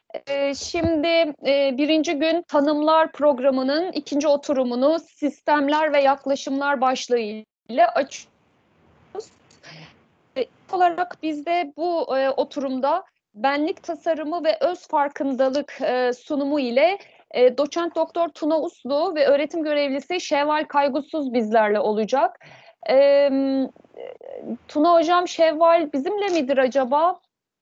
Şimdi birinci gün tanımlar programının ikinci oturumunu sistemler ve yaklaşımlar başlığıyla açıyoruz. İlk olarak biz de bu oturumda benlik tasarımı ve öz farkındalık sunumu ile doçent doktor Tuna Uslu ve öğretim görevlisi Şevval Kaygusuz bizlerle olacak. E, Tuna hocam, Şevval bizimle midir acaba?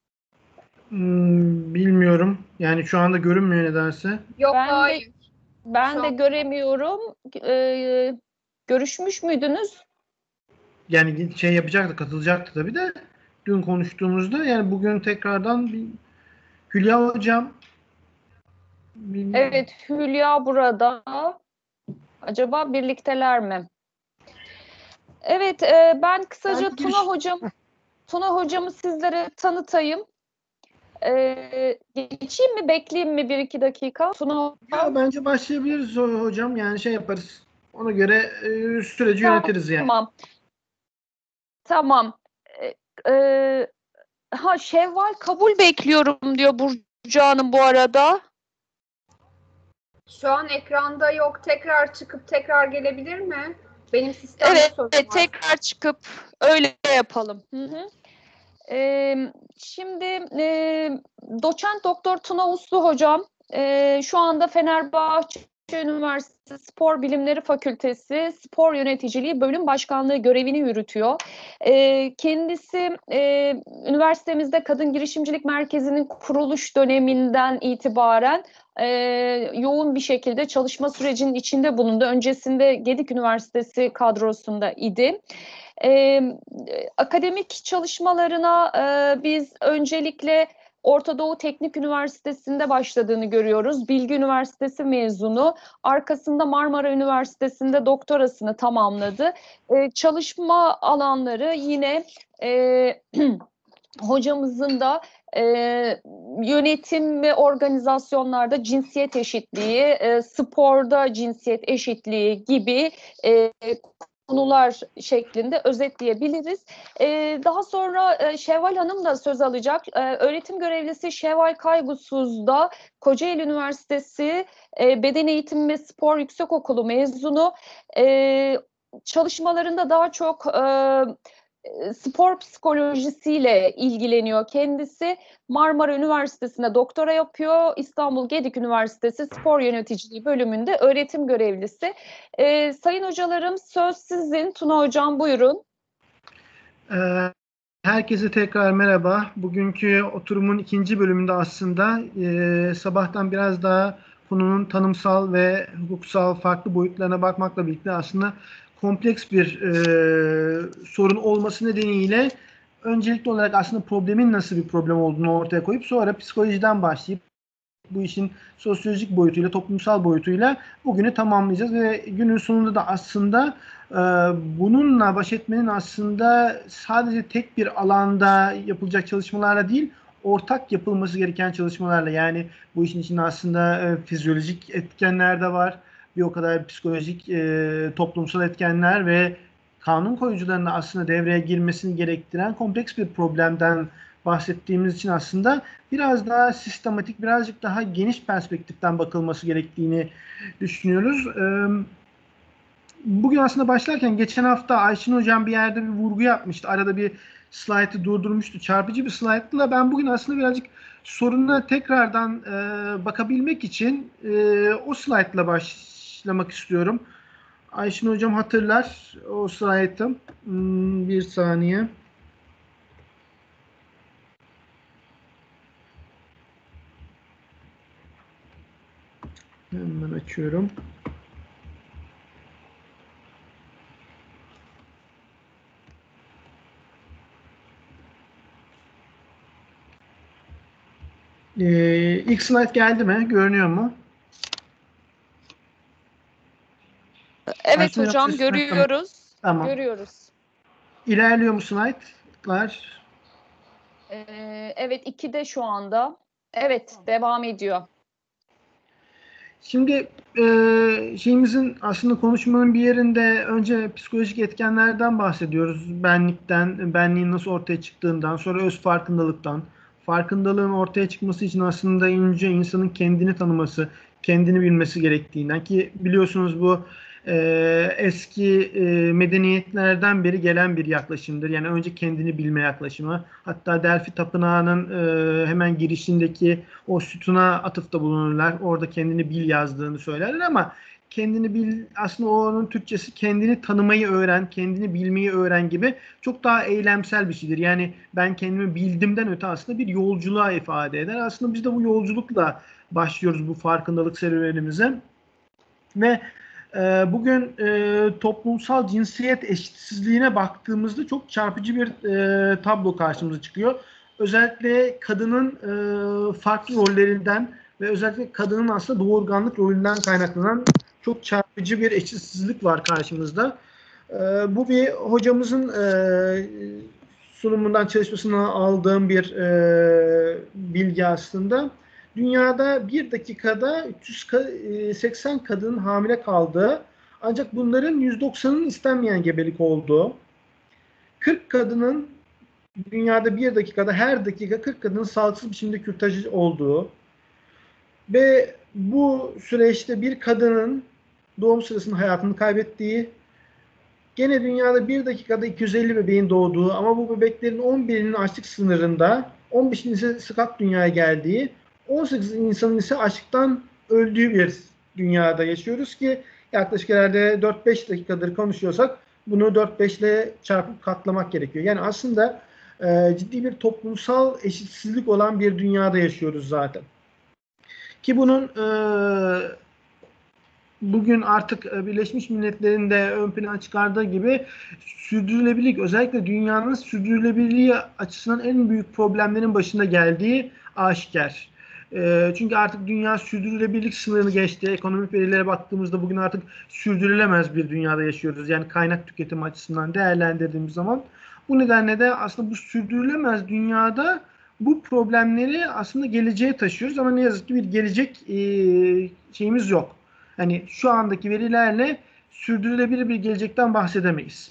Bilmiyorum. Yani şu anda görünmüyor nedense. Yok, Ben hayır. de göremiyorum. Görüşmüş müydünüz? Yani şey yapacaktı, katılacaktı tabii de dün konuştuğumuzda yani bugün tekrardan bir Hülya hocam Evet, Hülya burada. Acaba birlikteler mi? Evet, ben kısaca Tuna hocamı sizlere tanıtayım. Geçeyim mi, bekleyeyim mi bir iki dakika? Tuna ya bence başlayabiliriz hocam. Yani şey yaparız. Ona göre süreci yönetiriz yani. Tamam. Şevval kabul bekliyorum diyor Burcu Hanım bu arada. Şu an ekranda yok. Tekrar çıkıp tekrar gelebilir mi? Benim sistemde sorun var. Tekrar çıkıp öyle yapalım. Şimdi doçent doktor Tuna Uslu hocam şu anda Fenerbahçe Üniversitesi Spor Bilimleri Fakültesi Spor Yöneticiliği Bölüm Başkanlığı görevini yürütüyor. Kendisi üniversitemizde Kadın Girişimcilik Merkezi'nin kuruluş döneminden itibaren yoğun bir şekilde çalışma sürecinin içinde bulundu. Öncesinde Gedik Üniversitesi kadrosunda idi. Akademik çalışmalarına biz öncelikle Orta Doğu Teknik Üniversitesi'nde başladığını görüyoruz. Bilgi Üniversitesi mezunu. Arkasında Marmara Üniversitesi'nde doktorasını tamamladı. Çalışma alanları yine hocamızın da yönetim ve organizasyonlarda cinsiyet eşitliği, sporda cinsiyet eşitliği gibi konular şeklinde özetleyebiliriz. Daha sonra Şevval Hanım da söz alacak. Öğretim görevlisi Şevval Kaygusuz da Kocaeli Üniversitesi Beden Eğitimi ve Spor Yüksekokulu mezunu. Çalışmalarında daha çok spor psikolojisiyle ilgileniyor kendisi. Marmara Üniversitesi'nde doktora yapıyor. İstanbul Gedik Üniversitesi Spor Yöneticiliği bölümünde öğretim görevlisi. Sayın hocalarım, söz sizin. Tuna hocam buyurun. Herkese tekrar merhaba. Bugünkü oturumun ikinci bölümünde aslında sabahtan biraz daha konunun tanımsal ve hukuksal farklı boyutlarına bakmakla birlikte aslında kompleks bir sorun olması nedeniyle öncelikli olarak aslında problemin nasıl bir problem olduğunu ortaya koyup sonra psikolojiden başlayıp bu işin sosyolojik boyutuyla, toplumsal boyutuyla bugünü tamamlayacağız ve günün sonunda da aslında bununla baş etmenin aslında sadece tek bir alanda yapılacak çalışmalarla değil, ortak yapılması gereken çalışmalarla, yani bu işin içinde aslında fizyolojik etkenler de var, bir o kadar psikolojik, toplumsal etkenler ve kanun koyucularının aslında devreye girmesini gerektiren kompleks bir problemden bahsettiğimiz için aslında biraz daha sistematik, birazcık daha geniş perspektiften bakılması gerektiğini düşünüyoruz. Bugün aslında başlarken geçen hafta Ayşin Hocam bir yerde bir vurgu yapmıştı. Arada bir slaytı durdurmuştu. Çarpıcı bir slaytla ben bugün aslında birazcık sorununa tekrardan bakabilmek için o slaytla başlamak istiyorum. Ayşin Hocam hatırlar o slaytı. Bir saniye. Hemen açıyorum. İlk slide geldi mi? Görünüyor mu? Evet Ayşin hocam, görüyoruz. Tamam. Görüyoruz. İlerliyor mu slaytlar? Evet, 2'de şu anda. Evet, devam ediyor. Şimdi şeyimizin aslında konuşmanın bir yerinde önce psikolojik etkenlerden bahsediyoruz. Benlikten, benliğin nasıl ortaya çıktığından, sonra öz farkındalıktan, farkındalığın ortaya çıkması için aslında önce insanın kendini tanıması, kendini bilmesi gerektiğinden, ki biliyorsunuz bu eski medeniyetlerden beri gelen bir yaklaşımdır. Yani önce kendini bilme yaklaşımı. Hatta Delphi Tapınağı'nın hemen girişindeki o sütuna atıfta bulunurlar. Orada kendini bil yazdığını söylerler ama kendini bil aslında onun Türkçesi kendini tanımayı öğren, kendini bilmeyi öğren gibi çok daha eylemsel bir şeydir. Yani ben kendimi bildimden öte aslında bir yolculuğa ifade eder. Aslında biz de bu yolculukla başlıyoruz bu farkındalık serüvenimize. Ve bugün toplumsal cinsiyet eşitsizliğine baktığımızda çok çarpıcı bir tablo karşımıza çıkıyor. Özellikle kadının farklı rollerinden ve özellikle kadının aslında doğurganlık rolünden kaynaklanan çok çarpıcı bir eşitsizlik var karşımızda. Bu bir hocamızın sunumundan, çalışmasından aldığım bir bilgi aslında. Dünyada bir dakikada 380 kadının hamile kaldığı, ancak bunların 190'ının istenmeyen gebelik olduğu, 40 kadının dünyada bir dakikada her dakika 40 kadının sağlıksız biçimde kürtaj olduğu ve bu süreçte bir kadının doğum sırasında hayatını kaybettiği, gene dünyada bir dakikada 250 bebeğin doğduğu ama bu bebeklerin 11'inin açlık sınırında, 15'inin ise sıkat dünyaya geldiği, 18 insanın ise açlıktan öldüğü bir dünyada yaşıyoruz ki yaklaşık herhalde 4-5 dakikadır konuşuyorsak bunu 4-5 ile çarpıp katlamak gerekiyor. Yani aslında ciddi bir toplumsal eşitsizlik olan bir dünyada yaşıyoruz zaten. Ki bunun bugün artık Birleşmiş Milletler'in de ön plana çıkardığı gibi sürdürülebilirlik, özellikle dünyanın sürdürülebilirliği açısından en büyük problemlerin başında geldiği aşikar. Çünkü artık dünya sürdürülebilirlik sınırını geçti. Ekonomik verilere baktığımızda bugün artık sürdürülemez bir dünyada yaşıyoruz. Yani kaynak tüketimi açısından değerlendirdiğimiz zaman. Bu nedenle de aslında bu sürdürülemez dünyada bu problemleri aslında geleceğe taşıyoruz ama ne yazık ki bir gelecek şeyimiz yok. Hani şu andaki verilerle sürdürülebilir bir gelecekten bahsedemeyiz.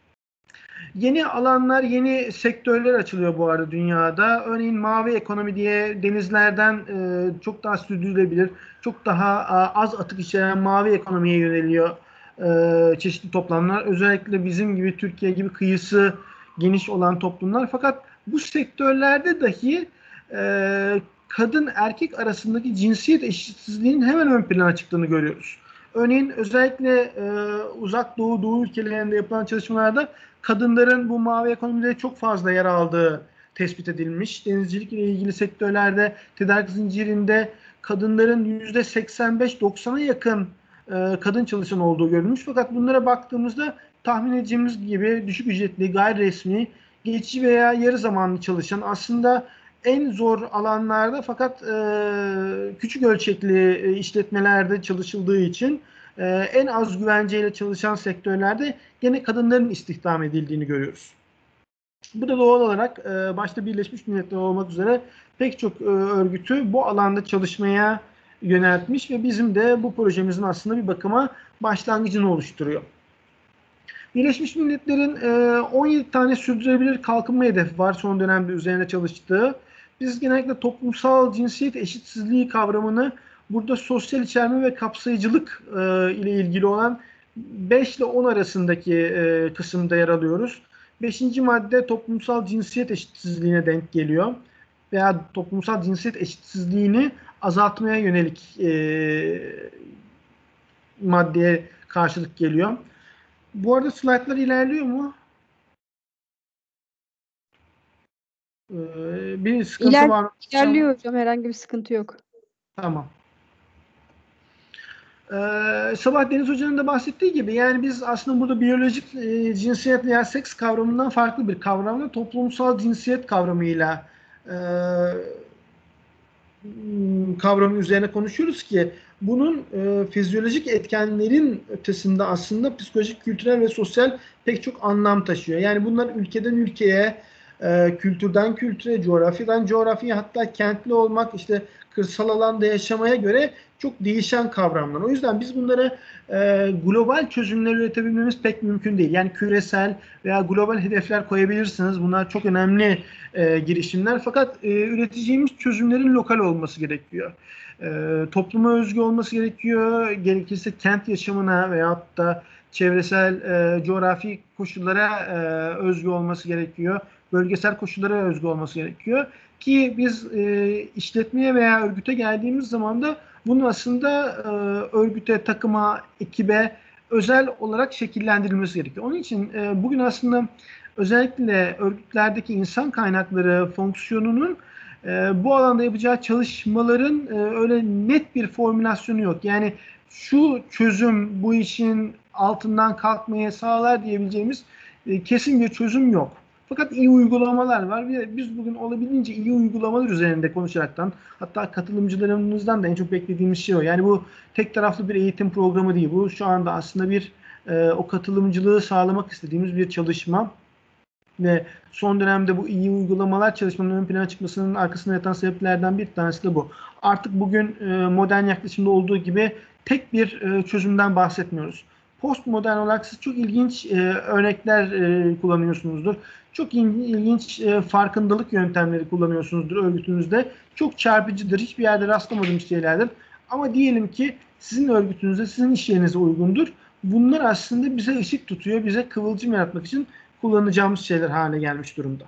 Yeni alanlar, yeni sektörler açılıyor bu arada dünyada. Örneğin mavi ekonomi diye denizlerden çok daha sürdürülebilir, çok daha az atık içeren mavi ekonomiye yöneliyor çeşitli toplumlar. Özellikle bizim gibi, Türkiye gibi kıyısı geniş olan toplumlar. Fakat bu sektörlerde dahi kadın erkek arasındaki cinsiyet eşitsizliğinin hemen ön plana çıktığını görüyoruz. Örneğin özellikle uzak doğu ülkelerinde yapılan çalışmalarda kadınların bu mavi ekonomide çok fazla yer aldığı tespit edilmiş. Denizcilik ile ilgili sektörlerde, tedarik zincirinde kadınların %85-90'a yakın kadın çalışan olduğu görülmüş. Fakat bunlara baktığımızda tahmin edeceğimiz gibi düşük ücretli, gayri resmi, geçici veya yarı zamanlı çalışan, aslında en zor alanlarda fakat küçük ölçekli işletmelerde çalışıldığı için en az güvenceyle çalışan sektörlerde gene kadınların istihdam edildiğini görüyoruz. Bu da doğal olarak başta Birleşmiş Milletler olmak üzere pek çok örgütü bu alanda çalışmaya yöneltmiş ve bizim de bu projemizin aslında bir bakıma başlangıcını oluşturuyor. Birleşmiş Milletler'in 17 tane sürdürülebilir kalkınma hedefi var son dönemde üzerine çalıştığı. Biz genellikle toplumsal cinsiyet eşitsizliği kavramını burada sosyal içerme ve kapsayıcılık ile ilgili olan 5 ile 10 arasındaki kısımda yer alıyoruz. 5. madde toplumsal cinsiyet eşitsizliğine denk geliyor. Veya toplumsal cinsiyet eşitsizliğini azaltmaya yönelik maddeye karşılık geliyor. Bu arada slaytlar ilerliyor mu? Bir sıkıntı var mı? İlerliyor hocam. Herhangi bir sıkıntı yok. Tamam. Sabah Deniz Hoca'nın da bahsettiği gibi yani biz aslında burada biyolojik cinsiyet veya seks kavramından farklı bir kavramla toplumsal cinsiyet kavramıyla kavramı üzerine konuşuyoruz ki bunun fizyolojik etkenlerin ötesinde aslında psikolojik, kültürel ve sosyal pek çok anlam taşıyor. Yani bunlar ülkeden ülkeye, kültürden kültüre, coğrafyadan coğrafyaya, hatta kentli olmak, işte kırsal alanda yaşamaya göre çok değişen kavramlar. O yüzden biz bunları global çözümler üretebilmemiz pek mümkün değil. Yani küresel veya global hedefler koyabilirsiniz. Bunlar çok önemli girişimler. Fakat üreteceğimiz çözümlerin lokal olması gerekiyor. Topluma özgü olması gerekiyor. Gerekirse kent yaşamına veyahut da çevresel coğrafi koşullara özgü olması gerekiyor. Bölgesel koşullara özgü olması gerekiyor. Ki biz işletmeye veya örgüte geldiğimiz zaman da bunun aslında örgüte, takıma, ekibe özel olarak şekillendirilmesi gerekiyor. Onun için bugün aslında özellikle örgütlerdeki insan kaynakları fonksiyonunun bu alanda yapacağı çalışmaların öyle net bir formülasyonu yok. Yani şu çözüm bu işin altından kalkmaya sağlar diyebileceğimiz kesin bir çözüm yok. Fakat iyi uygulamalar var ve biz bugün olabildiğince iyi uygulamalar üzerinde konuşaraktan, hatta katılımcılarımızdan da en çok beklediğimiz şey o. Yani bu tek taraflı bir eğitim programı değil. Bu şu anda aslında bir o katılımcılığı sağlamak istediğimiz bir çalışma. Ve son dönemde bu iyi uygulamalar çalışmanın ön plana çıkmasının arkasında yatan sebeplerden bir tanesi de bu. Artık bugün modern yaklaşımda olduğu gibi tek bir çözümden bahsetmiyoruz. Postmodern olarak siz çok ilginç örnekler kullanıyorsunuzdur. Çok ilginç farkındalık yöntemleri kullanıyorsunuzdur örgütünüzde. Çok çarpıcıdır, hiçbir yerde rastlamadığım şeylerdir. Ama diyelim ki sizin örgütünüzde, sizin iş yerinize uygundur. Bunlar aslında bize ışık tutuyor, bize kıvılcım yaratmak için kullanacağımız şeyler haline gelmiş durumda.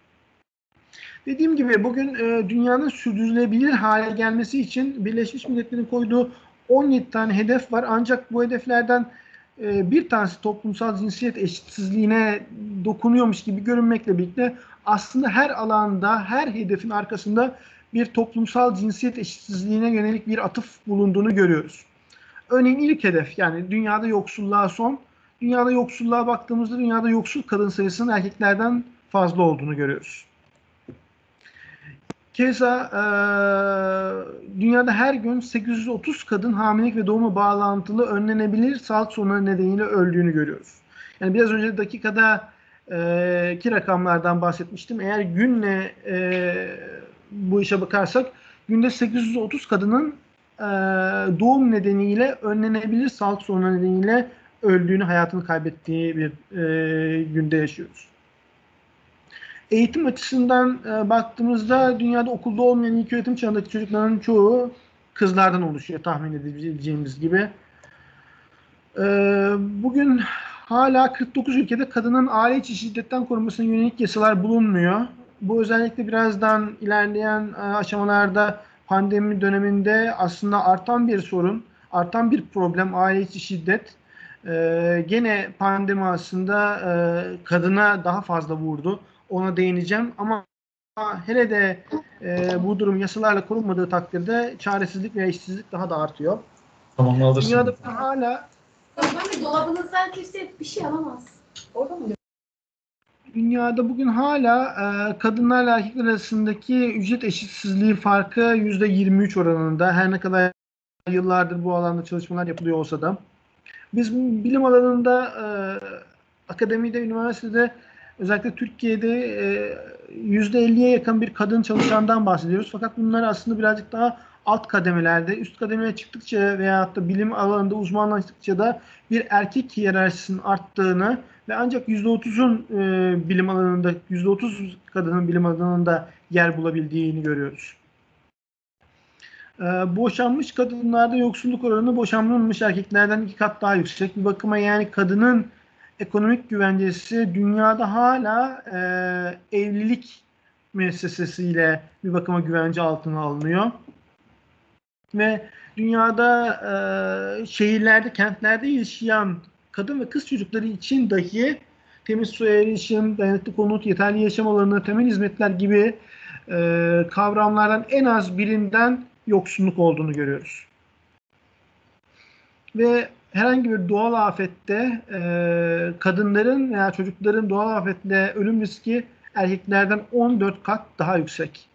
Dediğim gibi bugün dünyanın sürdürülebilir hale gelmesi için Birleşmiş Milletler'in koyduğu 17 tane hedef var. Ancak bu hedeflerden bir tanesi toplumsal cinsiyet eşitsizliğine dokunuyormuş gibi görünmekle birlikte aslında her alanda, her hedefin arkasında bir toplumsal cinsiyet eşitsizliğine yönelik bir atıf bulunduğunu görüyoruz. Örneğin ilk hedef, yani dünyada yoksulluğa son. Dünyada yoksulluğa baktığımızda dünyada yoksul kadın sayısının erkeklerden fazla olduğunu görüyoruz. Keza dünyada her gün 830 kadın hamilelik ve doğuma bağlantılı önlenebilir sağlık sorunları nedeniyle öldüğünü görüyoruz. Yani biraz önce dakikada ki rakamlardan bahsetmiştim. Eğer günle bu işe bakarsak günde 830 kadının doğum nedeniyle önlenebilir sağlık sorunları nedeniyle öldüğünü, hayatını kaybettiği bir günde yaşıyoruz. Eğitim açısından baktığımızda dünyada okulda olmayan ilköğretim çağındaki çocukların çoğu kızlardan oluşuyor tahmin edebileceğimiz gibi. Bugün hala 49 ülkede kadının aile içi şiddetten korunmasına yönelik yasalar bulunmuyor. Bu özellikle birazdan ilerleyen aşamalarda pandemi döneminde aslında artan bir sorun, artan bir problem aile içi şiddet. Gene pandemi aslında kadına daha fazla vurdu. Ona değineceğim ama hele de bu durum yasalarla korunmadığı takdirde çaresizlik ve eşitsizlik daha da artıyor. Tamam, alırsın. Dünyada hala Dolabınızdan kimse bir şey alamaz. Orada mı? Dünyada bugün hala kadınlarla erkekler arasındaki ücret eşitsizliği farkı %23 oranında. Her ne kadar yıllardır bu alanda çalışmalar yapılıyor olsa da. Biz bilim alanında akademide, üniversitede, özellikle Türkiye'de %50'ye yakın bir kadın çalışandan bahsediyoruz. Fakat bunlar aslında birazcık daha alt kademelerde, üst kademeye çıktıkça veyahut da bilim alanında uzmanlaştıkça da bir erkek hiyerarşisinin arttığını ve ancak %30'un bilim alanında, %30 kadının bilim alanında yer bulabildiğini görüyoruz. Boşanmış kadınlarda yoksulluk oranı boşanmamış erkeklerden 2 kat daha yüksek. Bir bakıma yani kadının ekonomik güvencesi dünyada hala evlilik müessesesiyle bir bakıma güvence altına alınıyor. Ve dünyada şehirlerde, kentlerde yaşayan kadın ve kız çocukları için dahi temiz suya erişim, dayanıklı konut, yeterli yaşam alanı, temel hizmetler gibi kavramlardan en az birinden yoksunluk olduğunu görüyoruz. Ve herhangi bir doğal afette kadınların veya çocukların doğal afetle ölüm riski erkeklerden 14 kat daha yüksek.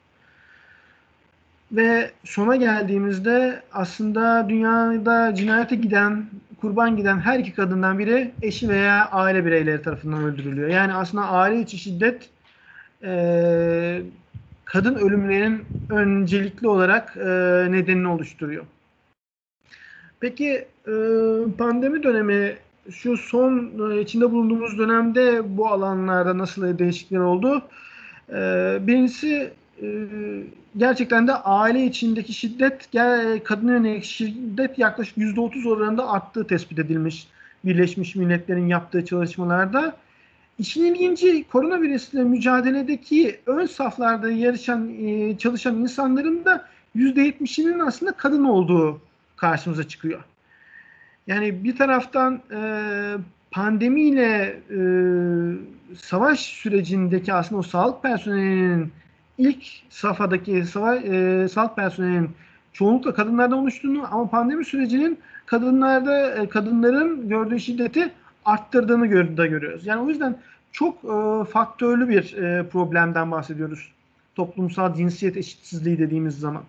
Ve sona geldiğimizde aslında dünyada cinayete giden, kurban giden her iki kadından biri eşi veya aile bireyleri tarafından öldürülüyor. Yani aslında aile içi şiddet kadın ölümlerinin öncelikli olarak nedenini oluşturuyor. Peki pandemi dönemi, şu son içinde bulunduğumuz dönemde bu alanlarda nasıl değişiklikler oldu? Birincisi gerçekten de aile içindeki şiddet, kadına yönelik şiddet yaklaşık %30 oranında arttığı tespit edilmiş Birleşmiş Milletler'in yaptığı çalışmalarda. İşin ilginci, koronavirüsle mücadeledeki ön saflarda yarışan, çalışan insanların da %70'inin aslında kadın olduğu karşımıza çıkıyor. Yani bir taraftan pandemiyle savaş sürecindeki aslında o sağlık personelinin ilk safhadaki sağlık personelinin çoğunlukla kadınlardan oluştuğunu ama pandemi sürecinin kadınların gördüğü şiddeti arttırdığını da görüyoruz. Yani o yüzden çok faktörlü bir problemden bahsediyoruz. Toplumsal cinsiyet eşitsizliği dediğimiz zaman.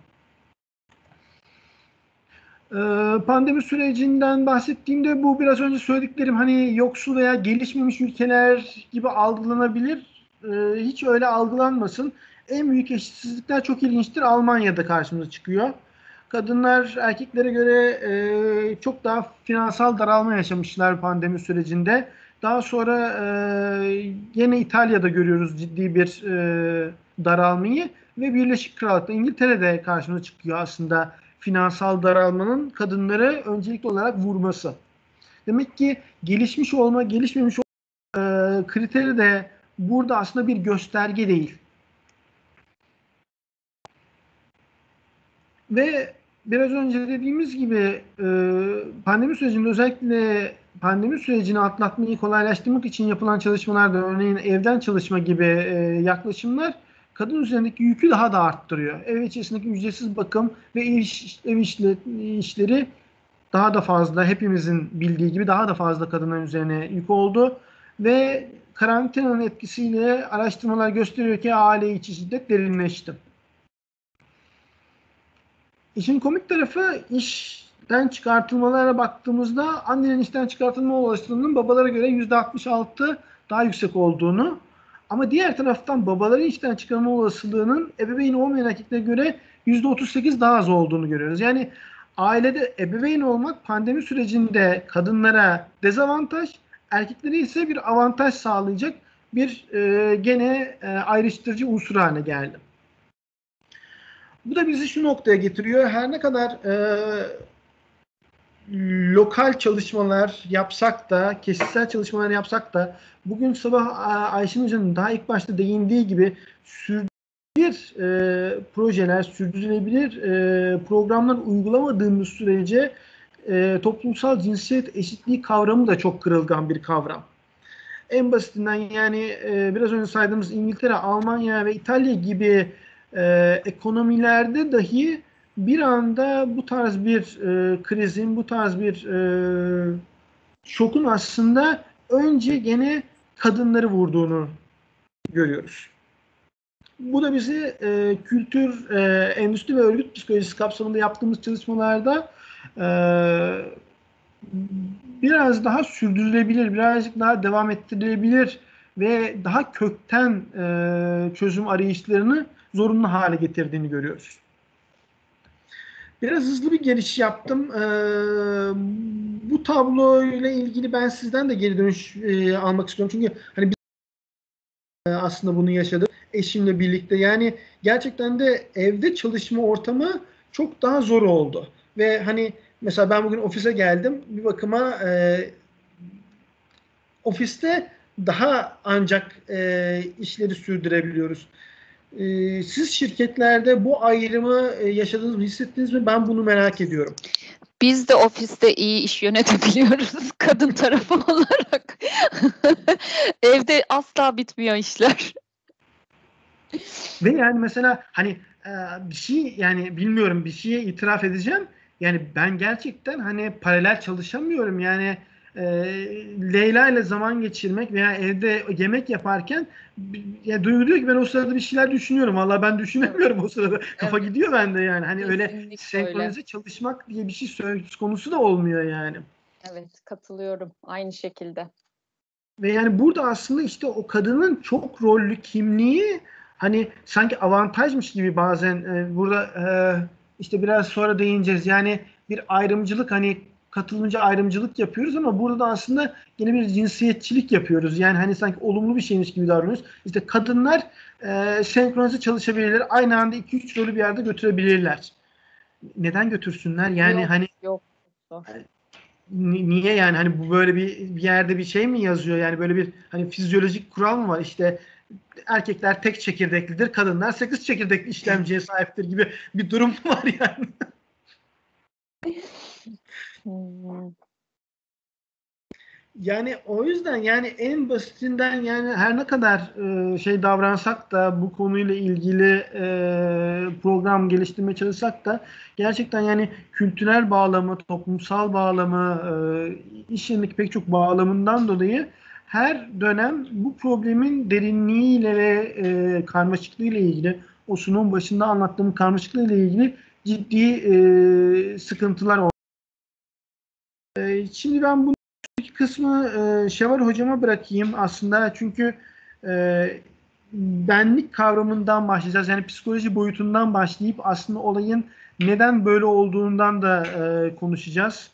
Pandemi sürecinden bahsettiğimde bu biraz önce söylediklerim hani yoksul veya gelişmemiş ülkeler gibi algılanabilir. Hiç öyle algılanmasın. En büyük eşitsizlikler çok ilginçtir. Almanya'da karşımıza çıkıyor. Kadınlar erkeklere göre çok daha finansal daralma yaşamışlar pandemi sürecinde. Daha sonra yine İtalya'da görüyoruz ciddi bir daralmayı ve Birleşik Krallık'ta, İngiltere'de karşımıza çıkıyor aslında finansal daralmanın kadınları öncelikli olarak vurması. Demek ki gelişmiş olma, gelişmemiş olma kriteri de burada aslında bir gösterge değil. Ve biraz önce dediğimiz gibi pandemi sürecinde özellikle pandemi sürecini atlatmayı kolaylaştırmak için yapılan çalışmalarda örneğin evden çalışma gibi yaklaşımlar kadın üzerindeki yükü daha da arttırıyor. Ev içerisindeki ücretsiz bakım ve ev işleri daha da fazla, hepimizin bildiği gibi daha da fazla kadının üzerine yük oldu. Ve karantinanın etkisiyle araştırmalar gösteriyor ki aile içi şiddet derinleşti. İşin komik tarafı işten çıkartılmalara baktığımızda annenin işten çıkartılma olasılığının babalara göre %66 daha yüksek olduğunu ama diğer taraftan babaların işten çıkarma olasılığının ebeveyn olmayan erkeklere göre %38 daha az olduğunu görüyoruz. Yani ailede ebeveyn olmak pandemi sürecinde kadınlara dezavantaj, erkeklere ise bir avantaj sağlayacak bir gene ayrıştırıcı unsur haline geldi. Bu da bizi şu noktaya getiriyor. Her ne kadar lokal çalışmalar yapsak da, kesitsel çalışmalar yapsak da bugün sabah Ayşen Hoca'nın daha ilk başta değindiği gibi sürdürülebilir projeler, sürdürülebilir programlar uygulamadığımız sürece toplumsal cinsiyet eşitliği kavramı da çok kırılgan bir kavram. En basitinden yani biraz önce saydığımız İngiltere, Almanya ve İtalya gibi ekonomilerde dahi bir anda bu tarz bir krizin, bu tarz bir şokun aslında önce gene kadınları vurduğunu görüyoruz. Bu da bizi kültür, endüstri ve örgüt psikolojisi kapsamında yaptığımız çalışmalarda biraz daha sürdürülebilir, birazcık daha devam ettirilebilir ve daha kökten çözüm arayışlarını zorunlu hale getirdiğini görüyoruz. Biraz hızlı bir giriş yaptım. Bu tabloyla ilgili ben sizden de geri dönüş almak istiyorum. Çünkü hani biz aslında bunu yaşadık eşimle birlikte. Yani gerçekten de evde çalışma ortamı çok daha zor oldu. Ve hani mesela ben bugün ofise geldim. Bir bakıma ofiste daha ancak işleri sürdürebiliyoruz. Siz şirketlerde bu ayrımı yaşadınız mı, hissettiniz mi? Ben bunu merak ediyorum. Biz de ofiste iyi iş yönetebiliyoruz kadın tarafı olarak. Evde asla bitmiyor işler. Ve yani mesela hani bir şey yani bilmiyorum bir şeye itiraf edeceğim. Yani ben gerçekten hani paralel çalışamıyorum. Yani Leyla ile zaman geçirmek veya evde yemek yaparken ya Duygu diyor ki ben o sırada bir şeyler düşünüyorum. Vallahi ben düşünemiyorum o sırada. Kafa gidiyor bende yani. Hani öyle senkronize çalışmak diye bir şey söz konusu da olmuyor yani. Evet, katılıyorum aynı şekilde. Ve yani burada aslında işte o kadının çok rollü kimliği hani sanki avantajmış gibi bazen burada işte biraz sonra değineceğiz. Yani bir ayrımcılık hani katılımcı ayrımcılık yapıyoruz ama burada da aslında yine bir cinsiyetçilik yapıyoruz. Yani hani sanki olumlu bir şeymiş gibi davranıyoruz. İşte kadınlar senkronize çalışabilirler. Aynı anda 2-3 rolü bir yerde götürebilirler. Neden götürsünler? Yani Yok, hani yok. Zor. niye yani hani bu böyle bir yerde bir şey mi yazıyor? Yani böyle bir hani fizyolojik kural mı var? İşte erkekler tek çekirdeklidir, kadınlar 8 çekirdekli işlemciye sahiptir gibi bir durum mu var yani? Hmm. Yani o yüzden yani en basitinden yani her ne kadar şey davransak da bu konuyla ilgili program geliştirmeye çalışsak da gerçekten yani kültürel bağlamı, toplumsal bağlamı, iş yerindeki pek çok bağlamından dolayı her dönem bu problemin derinliğiyle ve karmaşıklığıyla ilgili o sunum başında anlattığım karmaşıklığıyla ilgili ciddi sıkıntılar oldu. Şimdi ben bu kısmı Şevval hocama bırakayım aslında çünkü e, benlik kavramından başlayacağız. Yani psikoloji boyutundan başlayıp aslında olayın neden böyle olduğundan da konuşacağız.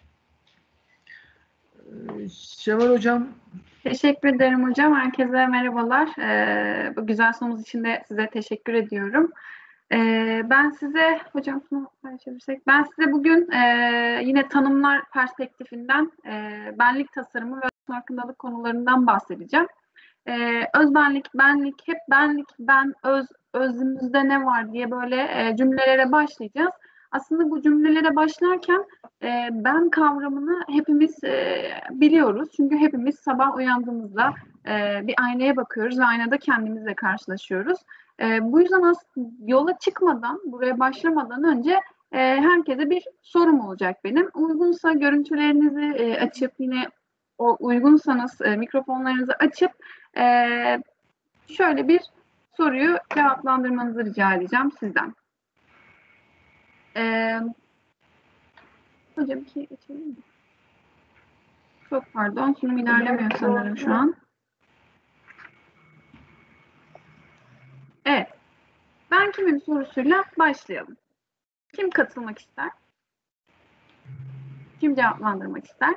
Şevval hocam. Teşekkür ederim hocam. Herkese merhabalar. Bu güzel sunumuz için de size teşekkür ediyorum. Ben size, hocam şunu paylaşabilirsek, ben size bugün yine tanımlar perspektifinden benlik tasarımı ve farkındalık konularından bahsedeceğim. Özbenlik, benlik, hep benlik, ben, özümüzde ne var diye böyle cümlelere başlayacağız. Aslında bu cümlelere başlarken ben kavramını hepimiz biliyoruz. Çünkü hepimiz sabah uyandığımızda bir aynaya bakıyoruz ve aynada kendimizle karşılaşıyoruz. Bu yüzden aslında yola çıkmadan, buraya başlamadan önce herkese bir sorum olacak benim. Uygunsa görüntülerinizi açıp yine o uygunsanız mikrofonlarınızı açıp şöyle bir soruyu cevaplandırmanızı rica edeceğim sizden. Hocam iki geçelim mi? Çok pardon, sunum ilerlemiyor sanırım şu an. Evet, ben kimim sorusuyla başlayalım. Kim katılmak ister? Kim cevaplandırmak ister?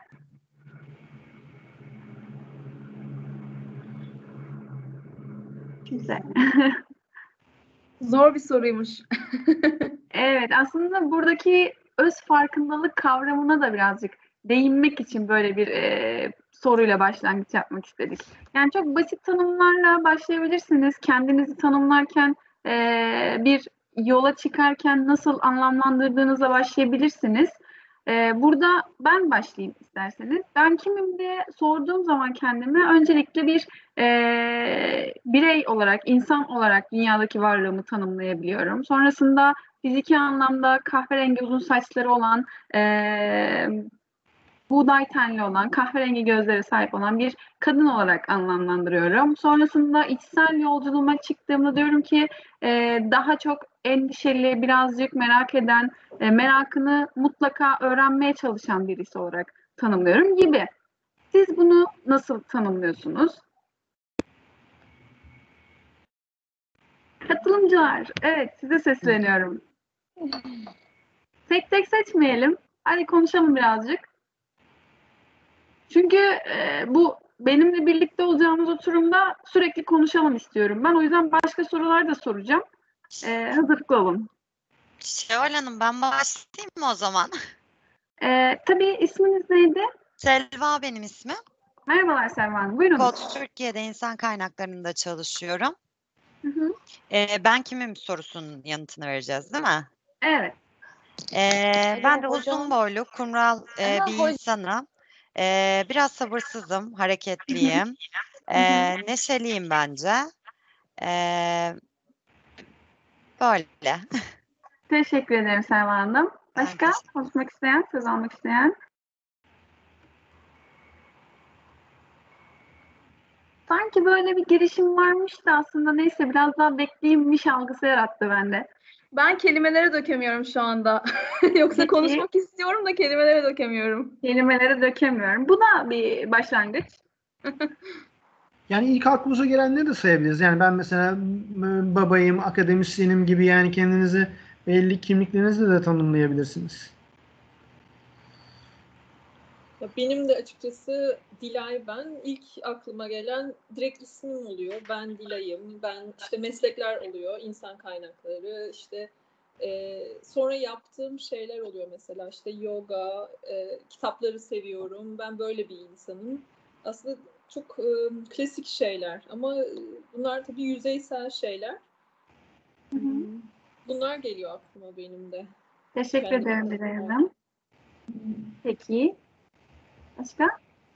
Kimse. Zor bir soruymuş. Evet, aslında buradaki öz farkındalık kavramına da birazcık değinmek için böyle bir soruyla başlangıç yapmak istedik. Yani çok basit tanımlarla başlayabilirsiniz. Kendinizi tanımlarken bir yola çıkarken nasıl anlamlandırdığınıza başlayabilirsiniz. Burada ben başlayayım isterseniz. Ben kimim diye sorduğum zaman kendime öncelikle bir birey olarak, insan olarak dünyadaki varlığımı tanımlayabiliyorum. Sonrasında fiziki anlamda kahverengi uzun saçları olan, buğday tenli olan, kahverengi gözlere sahip olan bir kadın olarak anlamlandırıyorum. Sonrasında içsel yolculuğuma çıktığımda diyorum ki daha çok endişeli, birazcık merak eden, merakını mutlaka öğrenmeye çalışan birisi olarak tanımlıyorum gibi. Siz bunu nasıl tanımlıyorsunuz? Katılımcılar, evet size sesleniyorum. Tek tek seçmeyelim. Hadi konuşalım birazcık. Çünkü bu benimle birlikte olacağımız oturumda sürekli konuşalım istiyorum. Ben o yüzden başka sorular da soracağım. Hazırlıklı olun. Şevval Hanım ben başlayayım mı o zaman? Tabii isminiz neydi? Selva benim ismim. Merhabalar Selva Hanım. Buyurun. Kod Türkiye'de insan kaynaklarında çalışıyorum. Hı hı. Ben kimim sorusunun yanıtını vereceğiz değil mi? Evet. Ben de uzun boylu, kumral bir insanım. Biraz sabırsızım, hareketliyim. Neşeliyim bence. Böyle. Teşekkür ederim Selva Hanım. Başka konuşmak isteyen, söz almak isteyen? Sanki böyle bir girişim varmış da aslında neyse biraz daha bekleyeyimmiş algısı yarattı bende. Ben kelimelere dökemiyorum şu anda. Yoksa Peki. konuşmak istiyorum da kelimelere dökemiyorum. Kelimelere dökemiyorum. Bu da bir başlangıç. Yani ilk aklımıza gelenleri de sayabiliriz. Yani ben mesela babayım, akademisyenim gibi yani kendinizi belli kimliklerinizle de tanımlayabilirsiniz. Ya benim de açıkçası Dilay ben. İlk aklıma gelen direkt ismim oluyor. Ben Dilay'ım. Ben işte meslekler oluyor. İnsan kaynakları, işte sonra yaptığım şeyler oluyor mesela işte yoga, kitapları seviyorum. Ben böyle bir insanım. Aslında çok klasik şeyler ama bunlar tabii yüzeysel şeyler. Bunlar geliyor aklıma benim de. Teşekkür Kendime ederim Dilay Hanım. Peki. Başka?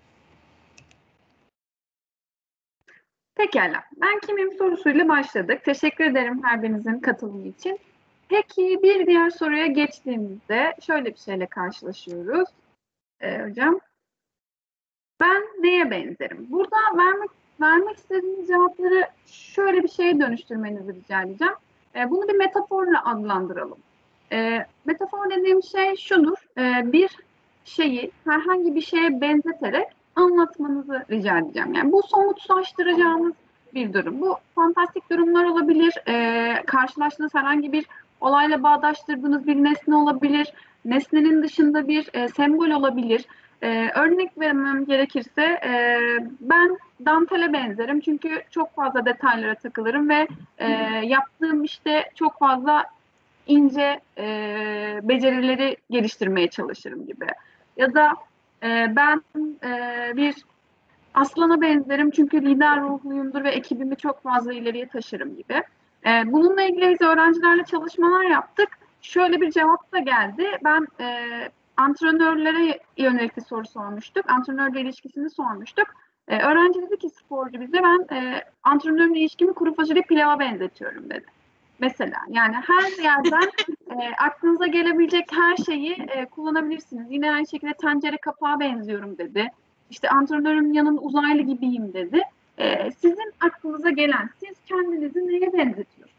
Pekala. Ben kimim sorusuyla başladık. Teşekkür ederim her birinizin katılımı için. Peki bir diğer soruya geçtiğimizde şöyle bir şeyle karşılaşıyoruz. Hocam. Ben neye benzerim? Burada vermek istediğiniz cevapları şöyle bir şeye dönüştürmenizi rica edeceğim. Bunu bir metaforla adlandıralım. Metafor dediğim şey şudur. Bir şeyi herhangi bir şeye benzeterek anlatmanızı rica edeceğim. Yani bu somutlaştıracağınız bir durum. Bu fantastik durumlar olabilir. Karşılaştığınız herhangi bir olayla bağdaştırdığınız bir nesne olabilir. Nesnenin dışında bir sembol olabilir. Örnek vermem gerekirse ben dantele benzerim çünkü çok fazla detaylara takılırım ve yaptığım işte çok fazla ince becerileri geliştirmeye çalışırım gibi. Ya da ben bir aslana benzerim çünkü lider ruhluyumdur ve ekibimi çok fazla ileriye taşırım gibi. Bununla ilgili biz öğrencilerle çalışmalar yaptık. Şöyle bir cevap da geldi. Ben antrenörlere yönelik bir soru sormuştuk. Antrenörle ilişkisini sormuştuk. Öğrenci dedi ki sporcu bize ben antrenörle ilişkimi kuru fasulye pilava benzetiyorum dedi. Mesela yani her yerden aklınıza gelebilecek her şeyi kullanabilirsiniz. Yine aynı şekilde tencere kapağı benziyorum dedi. İşte antrenörün yanında uzaylı gibiyim dedi. Sizin aklınıza gelen, siz kendinizi neye benzetiyorsunuz?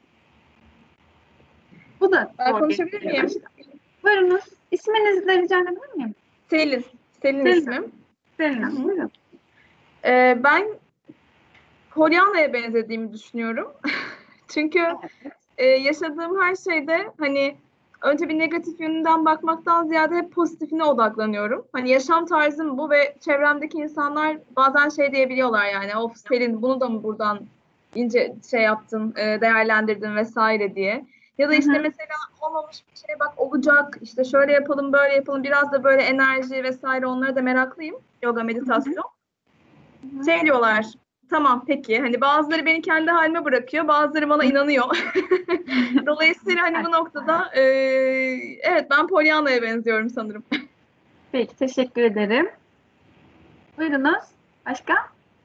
Bu da Ben zor konuşabilir geliyor miyim? başta. Buyurunuz. İsminizi de rica edebilir miyim? Selin. Selin Selin. ismim. Selin Hanım, buyurun. Ben Pollyanna'ya benzediğimi düşünüyorum. Çünkü yaşadığım her şeyde hani önce bir negatif yönünden bakmaktan ziyade hep pozitifine odaklanıyorum. Hani yaşam tarzım bu ve çevremdeki insanlar bazen şey diyebiliyorlar yani of Selin bunu da mı buradan ince şey yaptın, değerlendirdin vesaire diye. Ya da işte mesela olmamış bir şey bak olacak işte şöyle yapalım böyle yapalım biraz da böyle enerji vesaire onlara da meraklıyım. Yoga, meditasyon. Şey diyorlar tamam peki hani bazıları beni kendi halime bırakıyor bazıları bana inanıyor. Dolayısıyla hani bu noktada evet ben Pollyanna'ya benziyorum sanırım. Peki, teşekkür ederim. Buyurunuz. Başka?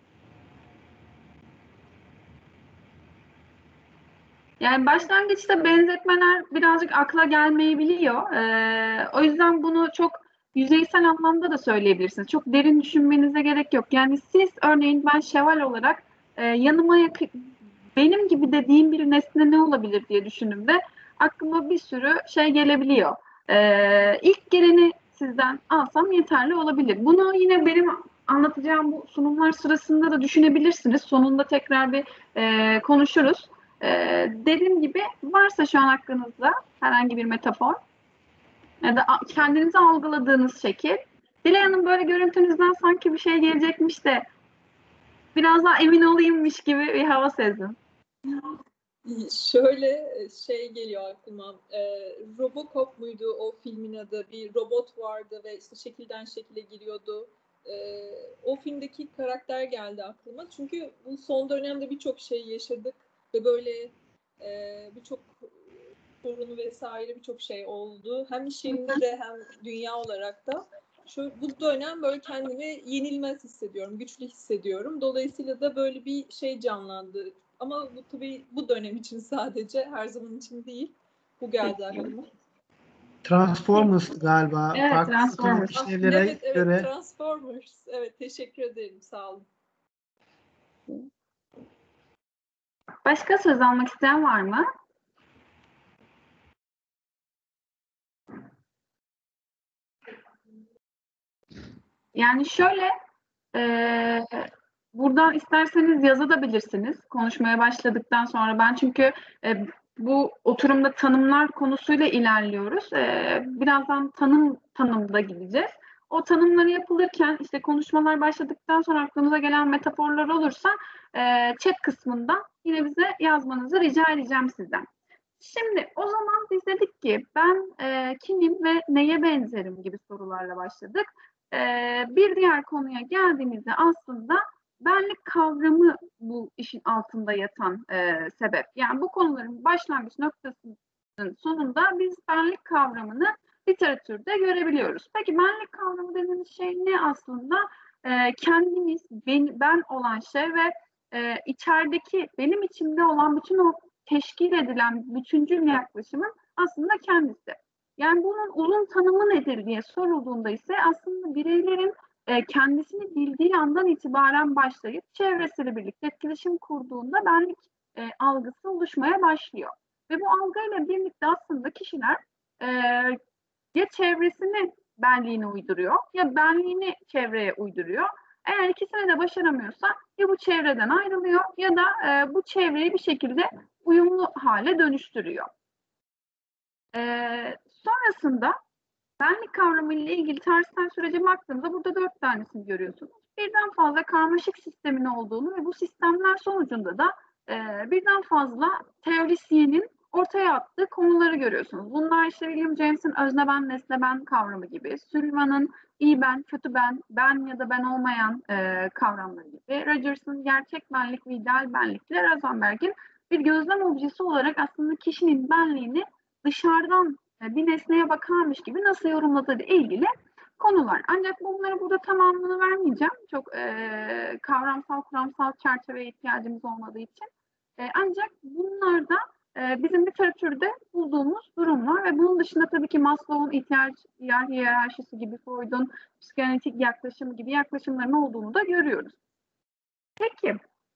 Yani başlangıçta benzetmeler birazcık akla gelmeyebiliyor. O yüzden bunu çok yüzeysel anlamda da söyleyebilirsiniz. Çok derin düşünmenize gerek yok. Yani siz örneğin ben şeval olarak yanıma benim gibi dediğim bir nesne ne olabilir diye düşündüğümde aklıma bir sürü şey gelebiliyor. İlk geleni sizden alsam yeterli olabilir. Bunu yine benim anlatacağım bu sunumlar sırasında da düşünebilirsiniz. Sonunda tekrar bir konuşuruz. Dediğim gibi varsa şu an aklınızda herhangi bir metafor ya da kendinizi algıladığınız şekil. Dilay Hanım böyle görüntünüzden sanki bir şey gelecekmiş de biraz daha emin olayımmış gibi bir hava sezdim. Şöyle şey geliyor aklıma. Robocop muydu o filmin adı? Bir robot vardı ve işte şekilden şekile giriyordu. O filmdeki karakter geldi aklıma. Çünkü bu son dönemde birçok şey yaşadık ve böyle birçok sorun vesaire birçok şey oldu. Hem iş yerimizde hem dünya olarak da. Bu dönem böyle kendimi yenilmez hissediyorum, güçlü hissediyorum. Dolayısıyla da böyle bir şey canlandı. Ama bu tabii bu dönem için sadece, her zaman için değil. Bu geldi aklıma. Transformers galiba. Evet, Farklı Transformers. işlevlere Evet, göre. Transformers. Evet, teşekkür ederim. Sağ olun. Başka söz almak isteyen var mı? Yani şöyle buradan isterseniz yazabilirsiniz konuşmaya başladıktan sonra. Ben çünkü bu oturumda tanımlar konusuyla ilerliyoruz. Birazdan tanımda gideceğiz. O tanımları yapılırken işte konuşmalar başladıktan sonra aklınıza gelen metaforlar olursa chat kısmında yine bize yazmanızı rica edeceğim sizden. Şimdi o zaman biz dedik ki ben kimim ve neye benzerim gibi sorularla başladık. Bir diğer konuya geldiğimizde aslında benlik kavramı bu işin altında yatan sebep. Yani bu konuların başlangıç noktasının sonunda biz benlik kavramını literatürde görebiliyoruz. Peki benlik kavramı dediğimiz şey ne aslında? Kendimiz, ben olan şey ve içerideki, benim içimde olan bütün o teşkil edilen bütüncül yaklaşımın aslında kendisi. Yani bunun uzun tanımı nedir diye sorulduğunda ise aslında bireylerin kendisini bildiği andan itibaren başlayıp çevresiyle birlikte etkileşim kurduğunda benlik algısı oluşmaya başlıyor. Ve bu algıyla birlikte aslında kişiler ya çevresini benliğine uyduruyor ya benliğini çevreye uyduruyor. Eğer ikisini de başaramıyorsa ya bu çevreden ayrılıyor ya da bu çevreyi bir şekilde uyumlu hale dönüştürüyor. Sonrasında benlik kavramı ile ilgili tarihsel sürece baktığımızda burada 4 tanesini görüyorsunuz. Birden fazla karmaşık sistemin olduğunu ve bu sistemler sonucunda da birden fazla teorisyenin ortaya attığı konuları görüyorsunuz. Bunlar işte William James'in özne ben, nesne ben kavramı gibi, Süleyman'ın iyi ben, kötü ben, ben ya da ben olmayan kavramları gibi, Rogers'ın gerçek benlik ve ideal benlikle, Rosenberg'in bir gözlem objesi olarak aslında kişinin benliğini dışarıdan bir nesneye bakarmış gibi nasıl yorumladığı ile ilgili konular. Ancak bunları burada tamamını vermeyeceğim. Çok kavramsal, kuramsal çerçeveye ihtiyacımız olmadığı için. Ancak bunlar da bizim literatürde bulduğumuz durumlar ve bunun dışında tabii ki Maslow'un ihtiyaç hiyerarşisi gibi, Freud'un psikanalitik yaklaşımı gibi yaklaşımların olduğunu da görüyoruz. Peki,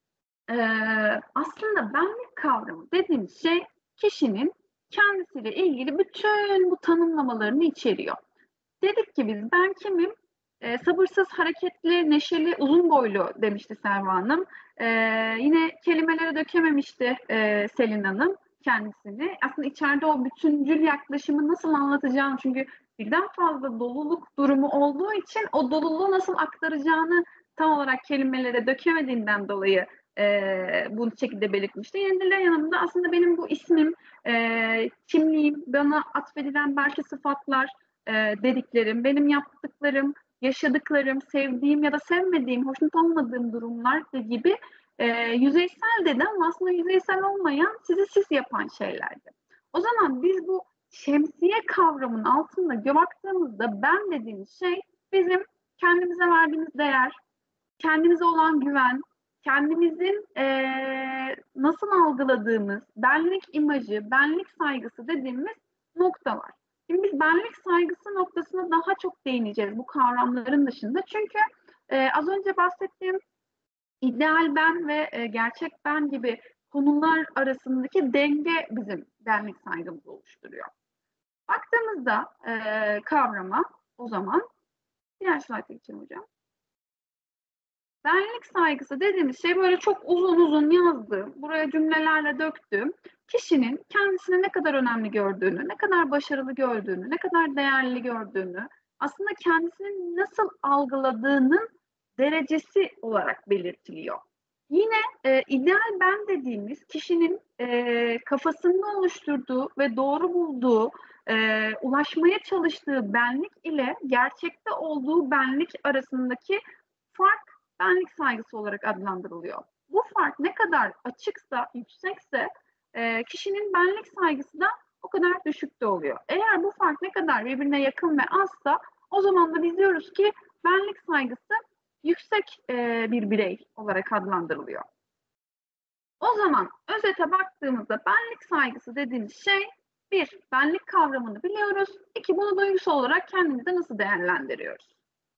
aslında benlik kavramı dediğimiz şey kişinin kendisiyle ilgili bütün bu tanımlamalarını içeriyor. Dedik ki biz ben kimim? Sabırsız, hareketli, neşeli, uzun boylu demişti Selva Hanım. Yine kelimelere dökememişti Selin Hanım kendisini. Aslında içeride o bütüncül yaklaşımı nasıl anlatacağını, çünkü birden fazla doluluk durumu olduğu için o doluluğu nasıl aktaracağını tam olarak kelimelere dökemediğinden dolayı bu şekilde belirtmişti. Yine Dilan Hanım da aslında benim bu ismim, kimliğim, bana atfedilen belki sıfatlar, dediklerim, benim yaptıklarım, yaşadıklarım, sevdiğim ya da sevmediğim, hoşnut olmadığım durumlar gibi yüzeysel dedi ama aslında yüzeysel olmayan, sizi siz yapan şeylerdi. O zaman biz bu şemsiye kavramının altında baktığımızda ben dediğimiz şey bizim kendimize verdiğimiz değer, kendimize olan güven, kendimizin nasıl algıladığımız benlik imajı, benlik saygısı dediğimiz noktalar. Şimdi biz benlik saygısı noktasına daha çok değineceğiz bu kavramların dışında. Çünkü az önce bahsettiğim ideal ben ve gerçek ben gibi konular arasındaki denge bizim benlik saygımızı oluşturuyor. Baktığımızda kavrama o zaman, diğer slayta geçelim hocam. Benlik saygısı dediğimiz şey böyle çok uzun uzun yazdığım, buraya cümlelerle döktüğüm, kişinin kendisini ne kadar önemli gördüğünü, ne kadar başarılı gördüğünü, ne kadar değerli gördüğünü, aslında kendisini nasıl algıladığının derecesi olarak belirtiliyor. Yine ideal ben dediğimiz kişinin kafasında oluşturduğu ve doğru bulduğu, ulaşmaya çalıştığı benlik ile gerçekte olduğu benlik arasındaki fark benlik saygısı olarak adlandırılıyor. Bu fark ne kadar açıksa, yüksekse kişinin benlik saygısı da o kadar düşükte oluyor. Eğer bu fark ne kadar birbirine yakın ve azsa o zaman da biz diyoruz ki benlik saygısı yüksek bir birey olarak adlandırılıyor. O zaman özete baktığımızda benlik saygısı dediğimiz şey, bir, benlik kavramını biliyoruz. İki, bunu duygusal olarak kendimizde nasıl değerlendiriyoruz?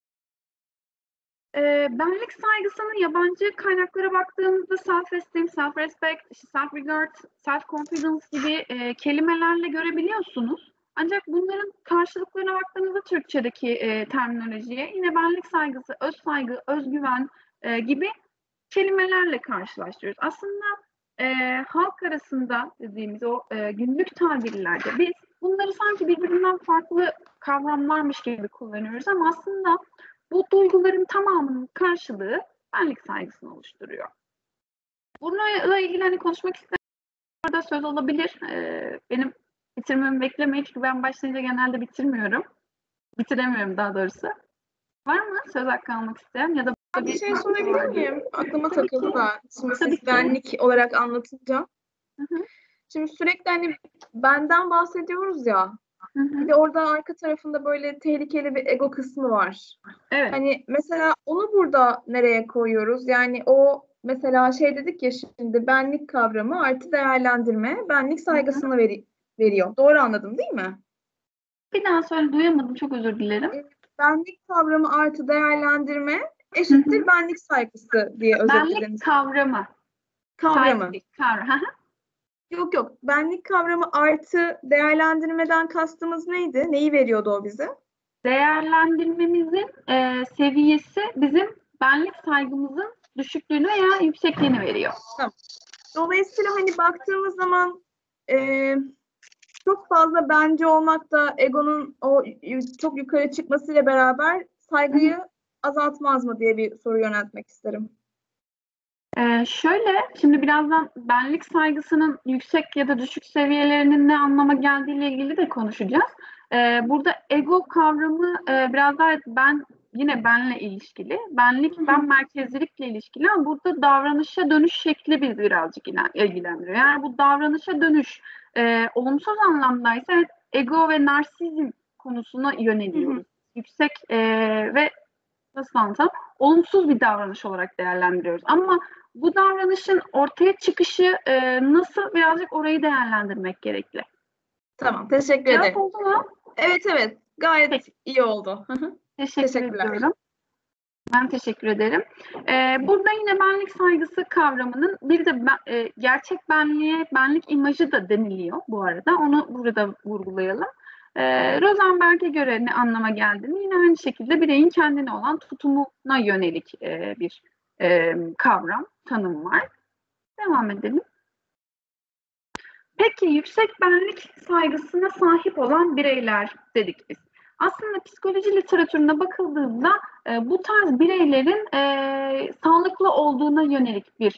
Benlik saygısının yabancı kaynaklara baktığımızda self-esteem, self-respect, self-regard, self-confidence gibi kelimelerle görebiliyorsunuz. Ancak bunların karşılıklarına baktığımızda Türkçedeki terminolojiye yine benlik saygısı, öz saygı, özgüven gibi kelimelerle karşılaştırıyoruz. Aslında halk arasında dediğimiz o günlük tabirlerde biz bunları sanki birbirinden farklı kavramlarmış gibi kullanıyoruz ama aslında bu duyguların tamamının karşılığı benlik saygısını oluşturuyor. Bununla ilgili hani konuşmak isteyen orada söz olabilir. Benim bitirmemi beklemeyin çünkü ben başlayınca genelde bitirmiyorum. Bitiremiyorum daha doğrusu. Var mı söz hakkı almak isteyen ya da Bir şey sorabilir miyim? Aklıma Tabii takıldı ki. da. Şimdi Tabii siz ki. benlik olarak anlatınca. Hı hı. Şimdi sürekli hani benden bahsediyoruz ya. Hı hı. Bir de orada arka tarafında böyle tehlikeli bir ego kısmı var. Evet. Hani mesela onu burada nereye koyuyoruz? Yani o mesela şey dedik ya şimdi benlik kavramı artı değerlendirme, benlik saygısını veriyor. Doğru anladım değil mi? Bir daha söyle, duyamadım, çok özür dilerim. Benlik kavramı artı değerlendirme eşittir benlik saygısı diye özetlediniz. Benlik kavramı. Kavramı. Saygılık kavramı. Yok. Benlik kavramı artı değerlendirmeden kastımız neydi? Neyi veriyordu o bize? Değerlendirmemizin seviyesi bizim benlik saygımızın düşüklüğünü veya yüksekliğini veriyor. Tamam. Dolayısıyla hani baktığımız zaman çok fazla bence olmak da egonun o çok yukarı çıkmasıyla beraber saygıyı azaltmaz mı diye bir soru yöneltmek isterim. Şöyle, şimdi birazdan benlik saygısının yüksek ya da düşük seviyelerinin ne anlama geldiğiyle ilgili de konuşacağız. Burada ego kavramı biraz daha yine benle ilişkili. Benlik, ben merkezlilikle ilişkili ama burada davranışa dönüş şekli bizi birazcık ilgilendiriyor. Yani bu davranışa dönüş olumsuz anlamdaysa evet, ego ve narsizm konusuna yöneliyoruz. Yüksek ve nasıl anlatsam olumsuz bir davranış olarak değerlendiriyoruz. Ama bu davranışın ortaya çıkışı nasıl, birazcık orayı değerlendirmek gerekli. Tamam, teşekkür Cevap ederim. oldu mu? Evet, gayet Peki. iyi oldu. Teşekkür Teşekkürler. ediyorum. Ben teşekkür ederim. Burada yine benlik saygısı kavramının bir de gerçek benliğe benlik imajı da deniliyor bu arada. Onu burada vurgulayalım. Rosenberg'e göre ne anlama geldiğini yine aynı şekilde bireyin kendine olan tutumuna yönelik bir kavram, tanım var. Devam edelim. Peki yüksek benlik saygısına sahip olan bireyler dedik biz. Aslında psikoloji literatürüne bakıldığında bu tarz bireylerin sağlıklı olduğuna yönelik bir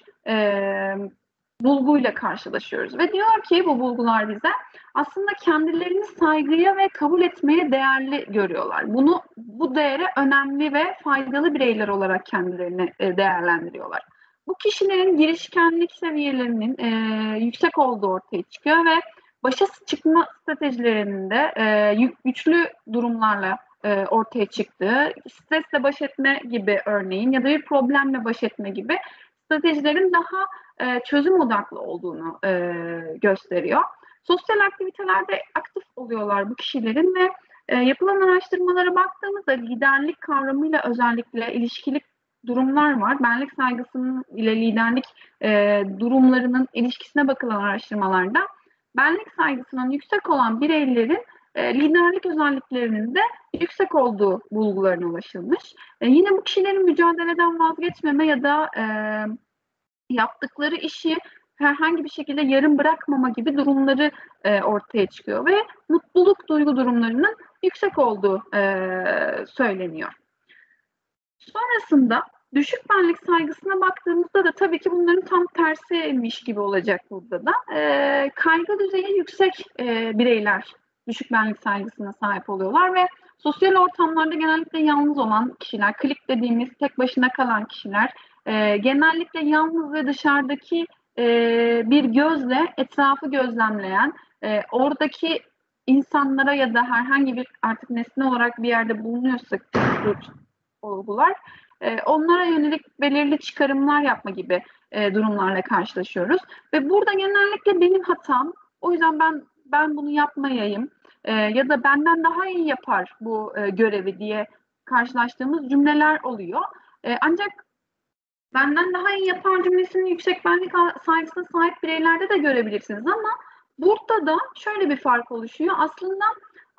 bulguyla karşılaşıyoruz. Ve diyor ki bu bulgular bize aslında kendilerini saygıya ve kabul etmeye değerli görüyorlar. Bu değere önemli ve faydalı bireyler olarak kendilerini değerlendiriyorlar. Bu kişilerin girişkenlik seviyelerinin yüksek olduğu ortaya çıkıyor ve başa çıkma stratejilerinin de güçlü durumlarla ortaya çıktığı, stresle baş etme gibi örneğin ya da bir problemle baş etme gibi stratejilerin daha çözüm odaklı olduğunu gösteriyor. Sosyal aktivitelerde aktif oluyorlar bu kişilerin ve yapılan araştırmalara baktığımızda liderlik kavramıyla özellikle ilişkili durumlar var. Benlik saygısının ile liderlik durumlarının ilişkisine bakılan araştırmalarda benlik saygısının yüksek olan bireylerin liderlik özelliklerinin de yüksek olduğu bulgularına ulaşılmış. Yine bu kişilerin mücadeleden vazgeçmeme ya da yaptıkları işi herhangi bir şekilde yarım bırakmama gibi durumları ortaya çıkıyor ve mutluluk duygu durumlarının yüksek olduğu söyleniyor. Sonrasında düşük benlik saygısına baktığımızda da tabii ki bunların tam tersiymiş gibi olacak burada da. Kaygı düzeyi yüksek bireyler düşük benlik saygısına sahip oluyorlar ve sosyal ortamlarda genellikle yalnız olan kişiler, klik dediğimiz tek başına kalan kişiler, genellikle yalnız ve dışarıdaki bir gözle etrafı gözlemleyen, oradaki insanlara ya da herhangi bir artık nesne olarak bir yerde bulunuyorsak olgular, onlara yönelik belirli çıkarımlar yapma gibi durumlarla karşılaşıyoruz. Ve burada genellikle benim hatam, o yüzden ben bunu yapmayayım ya da benden daha iyi yapar bu görevi diye karşılaştığımız cümleler oluyor. Ancak benden daha iyi yapar cümlesini yüksek benlik saygısına sahip bireylerde de görebilirsiniz ama burada da şöyle bir fark oluşuyor. Aslında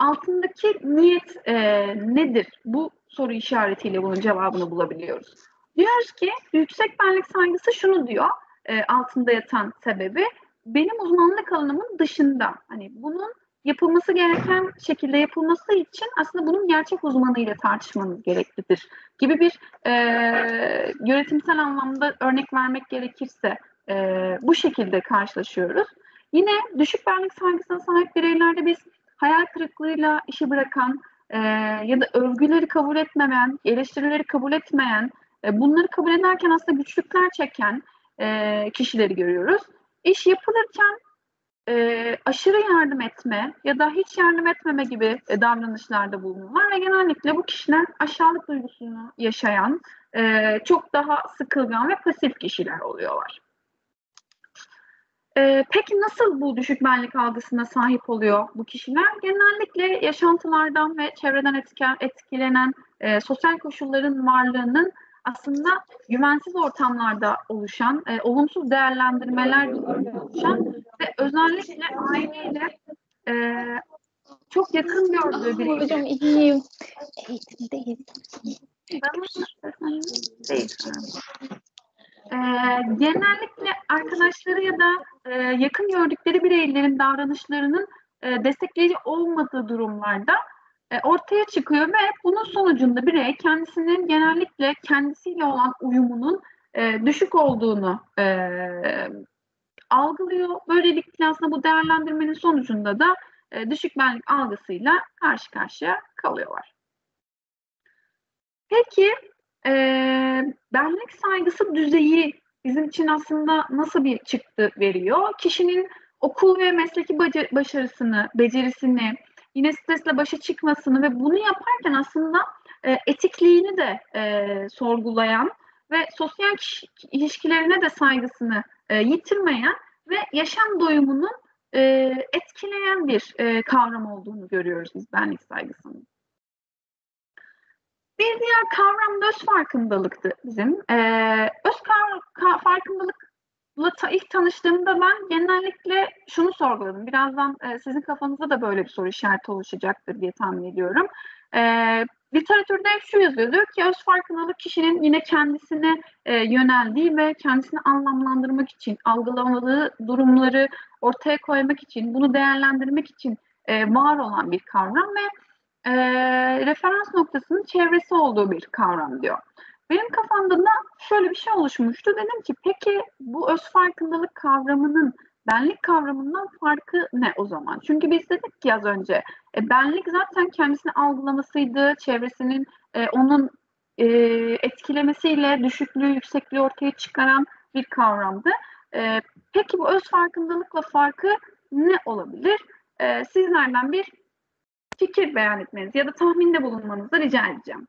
altındaki niyet nedir? Bu soru işaretiyle bunun cevabını bulabiliyoruz. Diyoruz ki yüksek benlik saygısı şunu diyor, altında yatan sebebi, benim uzmanlık alanımın dışında. Hani bunun yapılması gereken şekilde yapılması için aslında bunun gerçek uzmanıyla tartışmanız gereklidir gibi bir yönetimsel anlamda örnek vermek gerekirse bu şekilde karşılaşıyoruz. Yine düşük benlik saygısına sahip bireylerde biz hayal kırıklığıyla işi bırakan ya da övgüleri kabul etmeyen, eleştirileri kabul etmeyen, bunları kabul ederken aslında güçlükler çeken kişileri görüyoruz. İş yapılırken aşırı yardım etme ya da hiç yardım etmeme gibi davranışlarda bulunurlar ve genellikle bu kişiler aşağılık duygusunu yaşayan, çok daha sıkılgan ve pasif kişiler oluyorlar. Peki nasıl bu düşük benlik algısına sahip oluyor bu kişiler? Genellikle yaşantılardan ve çevreden etkilenen sosyal koşulların varlığının aslında güvensiz ortamlarda oluşan, olumsuz değerlendirmeler oluşan ve özellikle aileyle çok yakın gördüğü bir Hocam iyiyim. Eğitimdeyiz. Genellikle arkadaşları ya da yakın gördükleri bireylerin davranışlarının destekleyici olmadığı durumlarda ortaya çıkıyor ve bunun sonucunda birey kendisinin genellikle kendisiyle olan uyumunun düşük olduğunu algılıyor. Böylelikle aslında bu değerlendirmenin sonucunda da düşük benlik algısıyla karşı karşıya kalıyorlar. Peki benlik saygısı düzeyi bizim için aslında nasıl bir çıktı veriyor? Kişinin okul ve mesleki başarısını, becerisini, yine stresle başa çıkmasını ve bunu yaparken aslında etikliğini de sorgulayan ve sosyal ilişkilerine de saygısını yitirmeyen ve yaşam doyumunu etkileyen bir kavram olduğunu görüyoruz biz benlik saygısının. Bir diğer kavram da öz farkındalıktı bizim. Öz farkındalıkla ilk tanıştığımda ben genellikle şunu sorguladım. Birazdan sizin kafanızda da böyle bir soru işareti oluşacaktır diye tahmin ediyorum. Literatürde hep şu yazıyor. Diyor ki öz farkındalık kişinin yine kendisine yöneldiği ve kendisini anlamlandırmak için, algılamadığı durumları ortaya koymak için, bunu değerlendirmek için var olan bir kavram ve referans noktasının çevresi olduğu bir kavram diyor. Benim kafamda da şöyle bir şey oluşmuştu. Dedim ki peki bu öz farkındalık kavramının benlik kavramından farkı ne o zaman? Çünkü biz dedik ki az önce benlik zaten kendisini algılamasıydı, çevresinin onun etkilemesiyle düşüklüğü, yüksekliği ortaya çıkaran bir kavramdı. Peki bu öz farkındalıkla farkı ne olabilir? Sizlerden bir fikir beyan etmenizi ya da tahminde bulunmanızı rica edeceğim.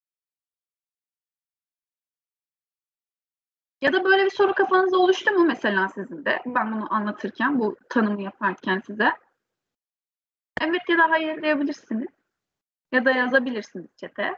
Ya da böyle bir soru kafanızda oluştu mu mesela sizin de? Ben bunu anlatırken, bu tanımı yaparken size. Evet ya da hayır diyebilirsiniz. Ya da yazabilirsiniz chat'e.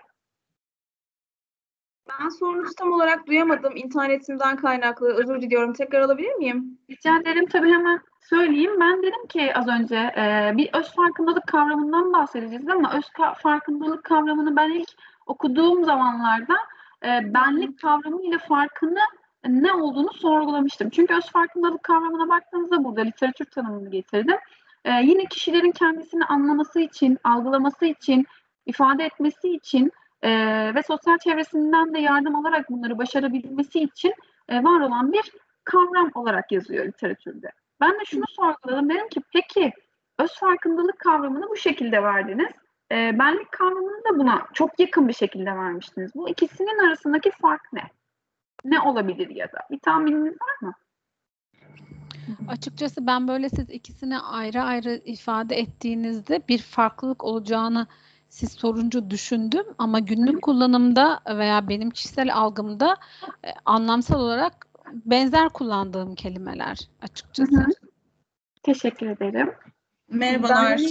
Ben sorunuzu tam olarak duyamadım. İnternetimden kaynaklı. Özür diliyorum. Tekrar alabilir miyim? Rica ederim. Tabii hemen söyleyeyim. Ben dedim ki az önce bir öz farkındalık kavramından bahsedeceğiz ama öz farkındalık kavramını ben ilk okuduğum zamanlarda benlik kavramı ile farkını ne olduğunu sorgulamıştım. Çünkü öz farkındalık kavramına baktığımızda burada literatür tanımını getirdim. Yine kişilerin kendisini anlaması için, algılaması için, ifade etmesi için ve sosyal çevresinden de yardım alarak bunları başarabilmesi için var olan bir kavram olarak yazıyor literatürde. Ben de şunu sorguladım. Dedim ki peki öz farkındalık kavramını bu şekilde verdiniz. Benlik kavramını da buna çok yakın bir şekilde vermiştiniz. Bu ikisinin arasındaki fark ne? Ne olabilir ya da? Bir tahmininiz var mı? Açıkçası ben böyle siz ikisini ayrı ayrı ifade ettiğinizde bir farklılık olacağını siz sorunca düşündüm ama günlük kullanımda veya benim kişisel algımda anlamsal olarak benzer kullandığım kelimeler açıkçası. Hı hı. Teşekkür ederim. Merhabalar.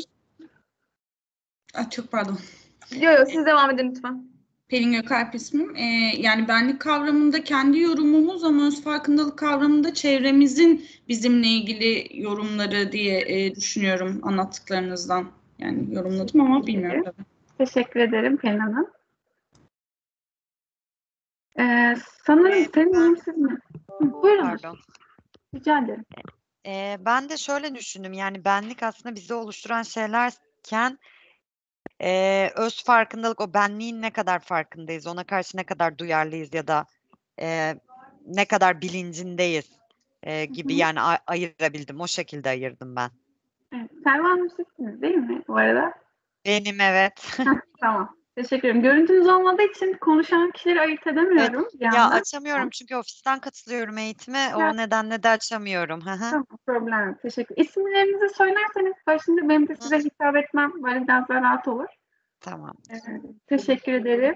Çok pardon. Yok, siz devam edin lütfen. Pelin Gökalp ismim. Yani benlik kavramında kendi yorumumuz ama öz farkındalık kavramında çevremizin bizimle ilgili yorumları diye düşünüyorum anlattıklarınızdan. Yani yorumladım ama bilmiyorum tabii. Teşekkür ederim Pelin Hanım. Sanırım senin siz mi? Buyurunuz. Pardon. Rica ederim. Ben de şöyle düşündüm. Yani benlik aslında bizi oluşturan şeylerken öz farkındalık, o benliğin ne kadar farkındayız, ona karşı ne kadar duyarlıyız ya da ne kadar bilincindeyiz gibi yani ayırabildim. O şekilde ayırdım ben. Evet. Selva Hanım sizsiniz değil mi bu arada? Benim evet. Tamam. Teşekkür ederim. Görüntünüz olmadığı için konuşan kişileri ayırt edemiyorum. bir Ya yandan. açamıyorum çünkü ofisten katılıyorum eğitime. O nedenle de açamıyorum. Hı hı. Tamam, problem yok. Teşekkür. İsimlerinizi söylerseniz başında benim de size hitap etmem böyle biraz daha rahat olur. Tamam. Teşekkür ederim.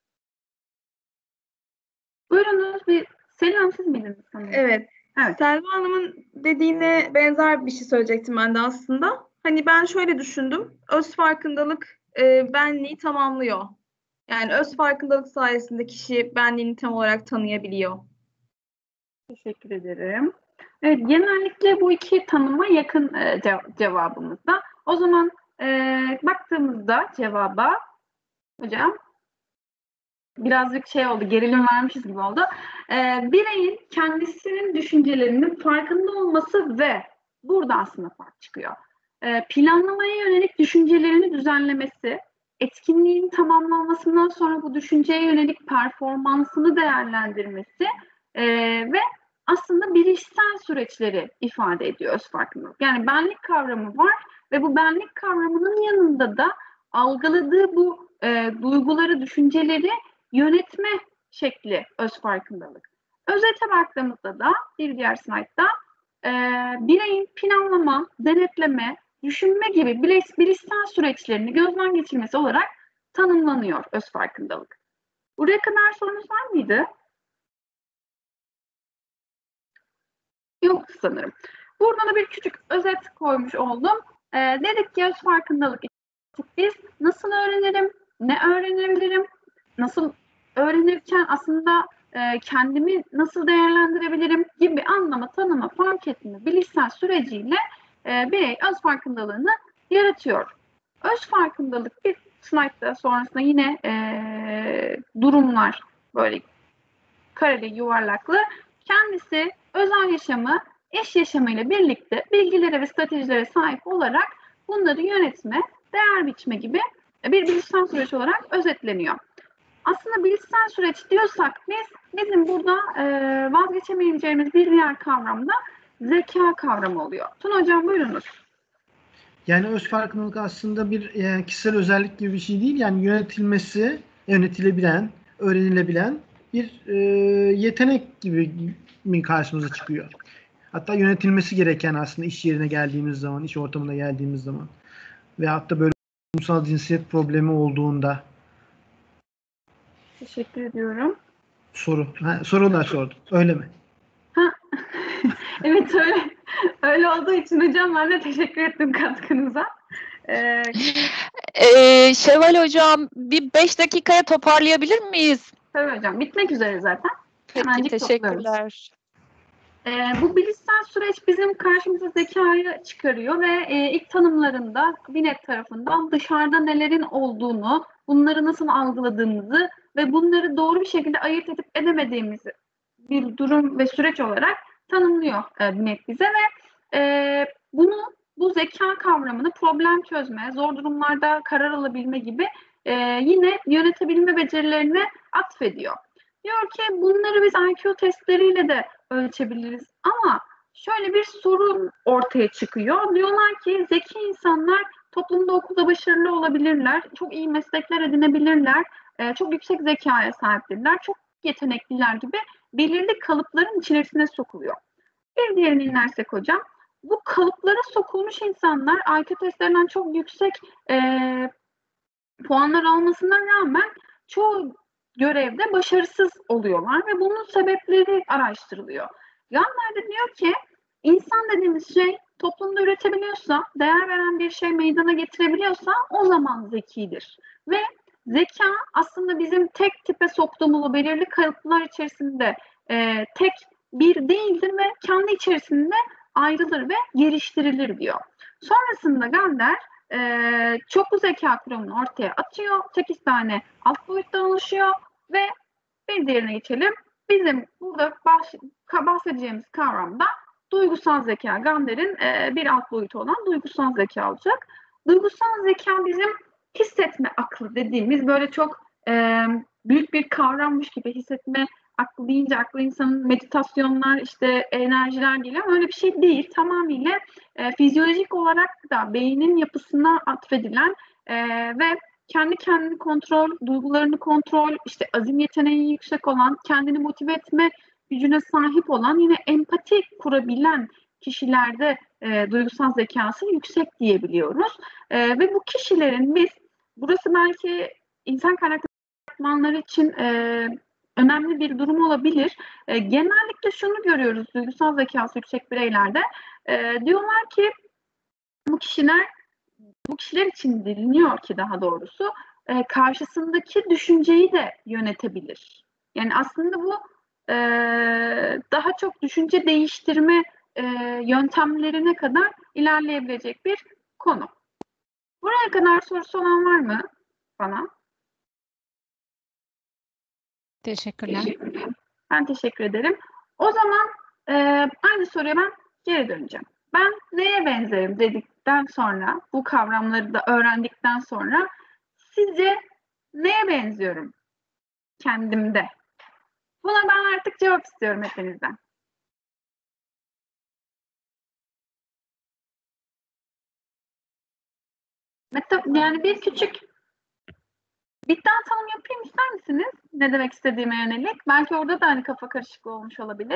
Buyurunuz, bir Selin siz miydiniz sanırım? Evet. Evet. Selva Hanım'ın dediğine benzer bir şey söyleyecektim ben de aslında. Hani ben şöyle düşündüm. Öz farkındalık benliği tamamlıyor. Yani öz farkındalık sayesinde kişi benliğini tam olarak tanıyabiliyor. Teşekkür ederim. Evet, genellikle bu iki tanıma yakın cevabımızda. O zaman baktığımızda cevaba hocam birazcık şey oldu, gerilim vermişiz gibi oldu. Bireyin kendisinin düşüncelerinin farkında olması ve burada aslında fark çıkıyor. Planlamaya yönelik düşüncelerini düzenlemesi, etkinliğin tamamlanmasından sonra bu düşünceye yönelik performansını değerlendirmesi ve aslında bilişsel süreçleri ifade ediyor öz farkındalık. Yani benlik kavramı var ve bu benlik kavramının yanında da algıladığı bu duyguları, düşünceleri yönetme şekli öz farkındalık. Özete baktığımızda da bir diğer slaytta bireyin planlama, denetleme, düşünme gibi bilişsel süreçlerini gözden geçirmesi olarak tanımlanıyor öz farkındalık. Buraya kadar sorunuz var mıydı? Yok sanırım. Burada da bir küçük özet koymuş oldum. Dedik ki öz farkındalık biz nasıl öğrenirim, ne öğrenebilirim, nasıl öğrenirken aslında kendimi nasıl değerlendirebilirim gibi anlama, tanıma, fark etme, bilişsel süreciyle birey öz farkındalığını yaratıyor. Öz farkındalık bir slaytta sonrasında yine durumlar böyle kareli, yuvarlaklı. Kendisi özel yaşamı, eş yaşamıyla birlikte bilgilere ve stratejilere sahip olarak bunları yönetme, değer biçme gibi bir bilişsel süreç olarak özetleniyor. Aslında bilişsel süreç diyorsak bizim burada vazgeçemeyeceğimiz bir diğer kavram da zeka kavramı oluyor. Tuna Hocam buyurunuz. Yani öz farkındalık aslında bir kişisel özellik gibi bir şey değil. Yani yönetilmesi, yönetilebilen, öğrenilebilen bir yetenek gibi mi karşımıza çıkıyor. Hatta yönetilmesi gereken aslında iş yerine geldiğimiz zaman, iş ortamına geldiğimiz zaman ve hatta böyle toplumsal cinsiyet problemi olduğunda. Teşekkür ediyorum. Sorular sordum. Öyle mi? Evet öyle olduğu için hocam ben de teşekkür ettim katkınıza. Şevval Hocam bir 5 dakikaya toparlayabilir miyiz? Tabii hocam. Bitmek üzere zaten. Peki, teşekkürler. Bu bilişsel süreç bizim karşımıza zekayı çıkarıyor ve ilk tanımlarında Binet tarafından dışarıda nelerin olduğunu, bunları nasıl algıladığımızı ve bunları doğru bir şekilde ayırt edip edemediğimizi bir durum ve süreç olarak tanımlıyor Binet bize ve bu zeka kavramını problem çözme, zor durumlarda karar alabilme gibi yine yönetebilme becerilerine atfediyor. Diyor ki bunları biz IQ testleriyle de ölçebiliriz ama şöyle bir sorun ortaya çıkıyor. Diyorlar ki zeki insanlar toplumda okulda başarılı olabilirler, çok iyi meslekler edinebilirler, çok yüksek zekaya sahiptirler, çok yetenekliler gibi belirli kalıpların içerisine sokuluyor. Bir diğerini inersek hocam, bu kalıplara sokulmuş insanlar IQ testlerinden çok yüksek puanlar almasına rağmen çoğu görevde başarısız oluyorlar ve bunun sebepleri araştırılıyor. Gandler de diyor ki insan dediğimiz şey toplumda üretebiliyorsa, değer veren bir şey meydana getirebiliyorsa o zaman zekidir. Ve zeka aslında bizim tek tipe soktuğumuz belirli kalıplar içerisinde tek bir değildir ve kendi içerisinde ayrılır ve geliştirilir diyor. Sonrasında Gandler çoklu zeka kuramını ortaya atıyor. 8 tane alt boyuttan oluşuyor ve Bir diğerine geçelim. Bizim burada bahsedeceğimiz kavramda duygusal zeka. Gamder'in bir alt boyutu olan duygusal zeka olacak. Duygusal zeka bizim hissetme aklı dediğimiz böyle çok büyük bir kavrammış gibi hissetme aklı deyince aklı insanın meditasyonlar, işte enerjiler geliyor ama öyle bir şey değil. Tamamıyla fizyolojik olarak da beynin yapısına atfedilen ve kendi kendini kontrol, duygularını kontrol, işte azim yeteneği yüksek olan, kendini motive etme gücüne sahip olan, yine empati kurabilen kişilerde duygusal zekası yüksek diyebiliyoruz. Ve bu kişilerin burası belki insan kaynaklı uzmanları için önemli bir durum olabilir. Genellikle şunu görüyoruz duygusal zekası yüksek bireylerde. Diyorlar ki bu kişiler için biliniyor ki daha doğrusu karşısındaki düşünceyi de yönetebilir. Yani aslında bu daha çok düşünce değiştirme yöntemlerine kadar ilerleyebilecek bir konu. Buraya kadar sorusu olan var mı bana? Teşekkürler. Ben teşekkür ederim. O zaman aynı soruya ben geri döneceğim. Ben neye benzerim dedikten sonra, bu kavramları da öğrendikten sonra sizce neye benziyorum kendimde? Buna ben artık cevap istiyorum hepinizden. Yani bir küçük tanım yapayım ister misiniz? Ne demek istediğime yönelik. Belki orada da hani kafa karışıklığı olmuş olabilir.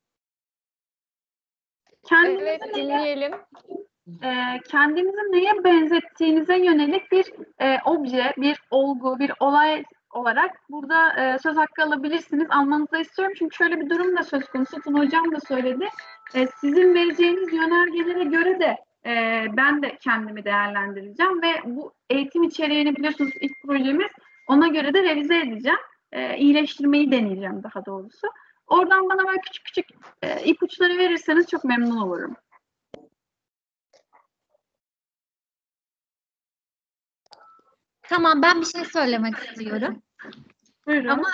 Evet, dinleyelim. Kendinizi neye benzettiğinize yönelik bir obje, bir olgu, bir olay olarak burada söz hakkı alabilirsiniz. Almanızı da istiyorum. Çünkü şöyle bir durum da söz konusu. Tuna Hocam da söyledi. Sizin vereceğiniz yönergelere göre de ben de kendimi değerlendireceğim ve bu eğitim içeriğini biliyorsunuz ilk projemiz, ona göre de revize edeceğim. İyileştirmeyi deneyeceğim daha doğrusu. Oradan bana böyle küçük küçük ipuçları verirseniz çok memnun olurum. Tamam, ben bir şey söylemek istiyorum. Buyurun. Ama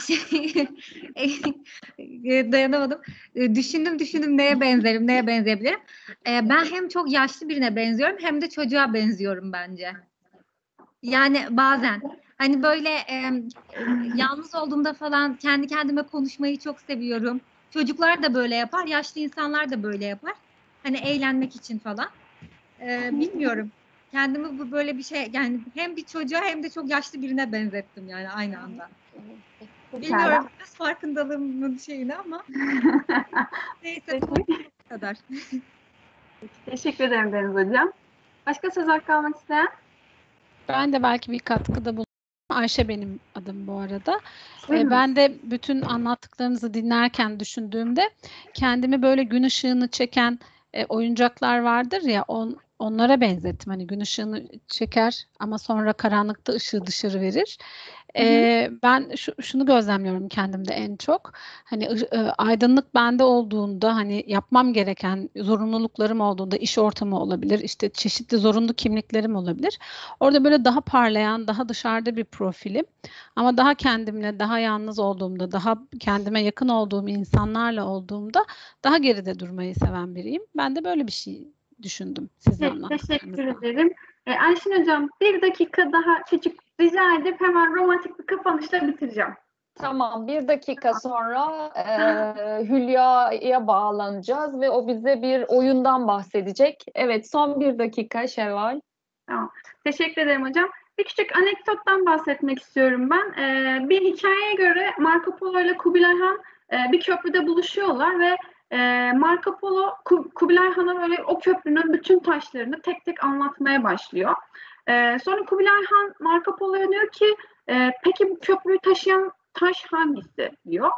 dayanamadım. Düşündüm neye benzerim, neye benzeyebilirim. Ben hem çok yaşlı birine benziyorum hem de çocuğa benziyorum bence. Yani bazen hani böyle yalnız olduğumda falan kendi kendime konuşmayı çok seviyorum. Çocuklar da böyle yapar, yaşlı insanlar da böyle yapar. Hani eğlenmek için falan. Bilmiyorum. Kendimi bu böyle bir şey, yani hem bir çocuğa hem de çok yaşlı birine benzettim yani aynı anda. Bilmiyorum biraz farkındalığımın şeyini ama neyse bu kadar. Teşekkür ederim Deniz Hocam. Başka söz hakkı almak isteyen? Ben de belki bir katkıda bulunayım. Ayşe benim adım bu arada. Ben de bütün anlattıklarınızı dinlerken düşündüğümde kendimi böyle gün ışığını çeken oyuncaklar vardır ya, onlara benzettim. Hani gün ışığını çeker ama sonra karanlıkta ışığı dışarı verir. Ben şunu gözlemliyorum kendimde en çok. Hani aydınlık bende olduğunda, hani yapmam gereken zorunluluklarım olduğunda, iş ortamı olabilir, işte çeşitli zorunlu kimliklerim olabilir. Orada böyle daha parlayan, daha dışarıda bir profilim. Ama daha kendimle, daha yalnız olduğumda, daha kendime yakın olduğum insanlarla olduğumda daha geride durmayı seven biriyim. Ben de böyle bir şey düşündüm sizle Teşekkür ederim. Ayşin Hocam, bir dakika daha küçük rica edip hemen romantik bir kapanışla bitireceğim. Tamam, bir dakika sonra Hülya'ya bağlanacağız ve o bize bir oyundan bahsedecek. Evet, son bir dakika Şevval. Tamam. Teşekkür ederim hocam. Bir küçük anekdottan bahsetmek istiyorum ben. Bir hikayeye göre Marco Polo ile Kubilay Han bir köprüde buluşuyorlar ve Marco Polo Kubilay Han'a böyle o köprünün bütün taşlarını tek tek anlatmaya başlıyor. Sonra Kubilay Han Marco Polo'ya diyor ki peki bu köprüyü taşıyan taş hangisi diyor.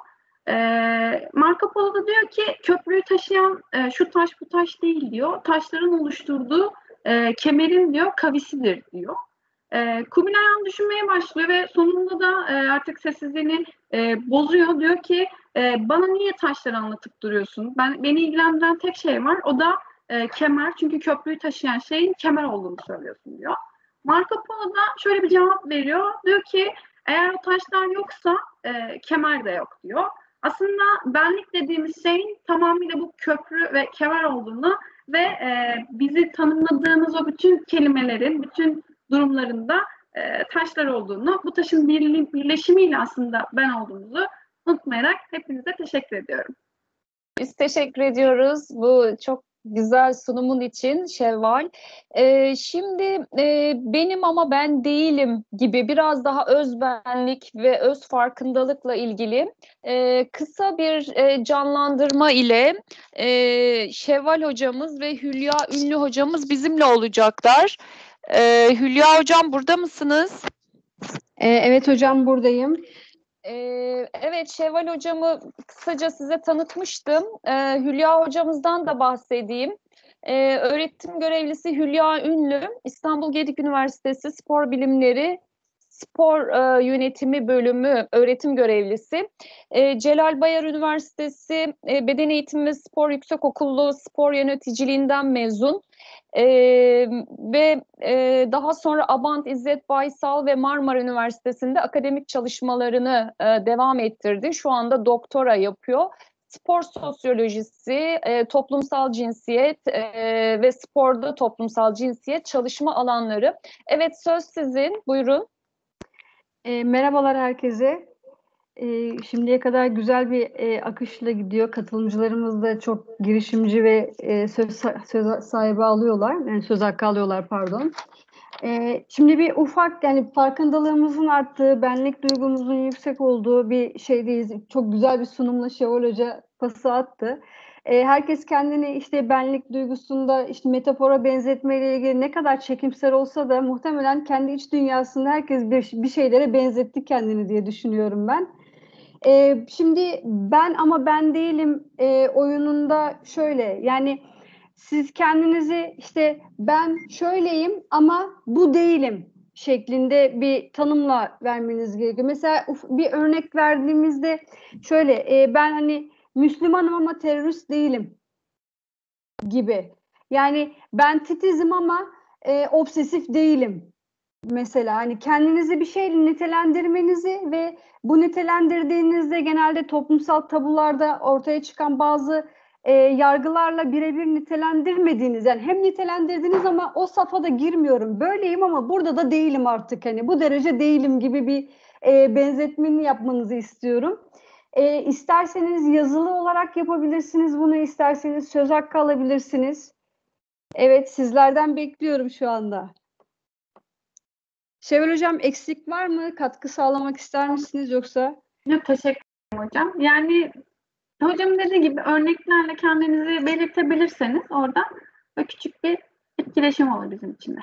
Marco Polo da diyor ki köprüyü taşıyan şu taş bu taş değil diyor. Taşların oluşturduğu kemerin diyor kavisidir diyor. Kubilay Han düşünmeye başlıyor ve sonunda da artık sessizliğini bozuyor. Diyor ki bana niye taşları anlatıp duruyorsun? Beni ilgilendiren tek şey var, o da kemer. Çünkü köprüyü taşıyan şeyin kemer olduğunu söylüyorsun diyor. Marco Polo da şöyle bir cevap veriyor. Diyor ki Eğer o taşlar yoksa kemer de yok diyor. Aslında benlik dediğimiz şeyin tamamıyla bu köprü ve kemer olduğunu ve bizi tanımladığımız o bütün kelimelerin, bütün durumlarında taşlar olduğunu, bu taşın birleşimiyle aslında ben olduğumuzu unutmayarak hepinize teşekkür ediyorum. Biz teşekkür ediyoruz bu çok güzel sunumun için Şevval. Şimdi benim ama ben değilim gibi biraz daha özbenlik ve öz farkındalıkla ilgili kısa bir canlandırma ile Şevval hocamız ve Hülya Ünlü hocamız bizimle olacaklar. Hülya hocam burada mısınız? Evet hocam buradayım. Evet, Şevval hocamı kısaca size tanıtmıştım. Hülya hocamızdan da bahsedeyim. Öğretim görevlisi Hülya Ünlü, İstanbul Gedik Üniversitesi Spor Bilimleri Spor Yönetimi Bölümü öğretim görevlisi. Celal Bayar Üniversitesi Beden Eğitimi ve Spor Yüksekokulu Spor Yöneticiliğinden mezun. Ve daha sonra Abant İzzet Baysal ve Marmara Üniversitesi'nde akademik çalışmalarını devam ettirdi. Şu anda doktora yapıyor. Spor sosyolojisi, toplumsal cinsiyet ve sporda toplumsal cinsiyet çalışma alanları. Evet, söz sizin. Buyurun. Merhabalar herkese. Şimdiye kadar güzel bir akışla gidiyor. Katılımcılarımız da çok girişimci ve söz sahibi alıyorlar. Yani söz hakkı alıyorlar pardon. Şimdi bir ufak yani farkındalığımızın arttığı, benlik duygumuzun yüksek olduğu bir şeydeyiz. Çok güzel bir sunumla Şevval Hoca pası attı. Herkes kendini işte benlik duygusunda işte metafora benzetmeyle ilgili ne kadar çekimser olsa da muhtemelen kendi iç dünyasında herkes bir şeylere benzetti kendini diye düşünüyorum ben. Şimdi ben ama ben değilim oyununda şöyle yani siz kendinizi işte ben şöyleyim ama bu değilim şeklinde bir tanımla vermeniz gerekiyor. Mesela bir örnek verdiğimizde şöyle ben hani Müslümanım ama terörist değilim gibi. Yani ben titizim ama obsesif değilim. Mesela hani kendinizi bir şeyle nitelendirmenizi ve bu nitelendirdiğinizde genelde toplumsal tabularda ortaya çıkan bazı yargılarla birebir nitelendirmediğiniz yani hem nitelendirdiniz ama o safhada girmiyorum böyleyim ama burada da değilim artık hani bu derece değilim gibi bir benzetmeni yapmanızı istiyorum. İsterseniz yazılı olarak yapabilirsiniz bunu isterseniz söz hakkı alabilirsiniz. Evet sizlerden bekliyorum şu anda. Şevval hocam eksik var mı? Katkı sağlamak ister misiniz yoksa? Yok, teşekkür ederim hocam. Yani hocam dediği gibi örneklerle kendinizi belirtebilirseniz orada böyle küçük bir etkileşim olur bizim için de.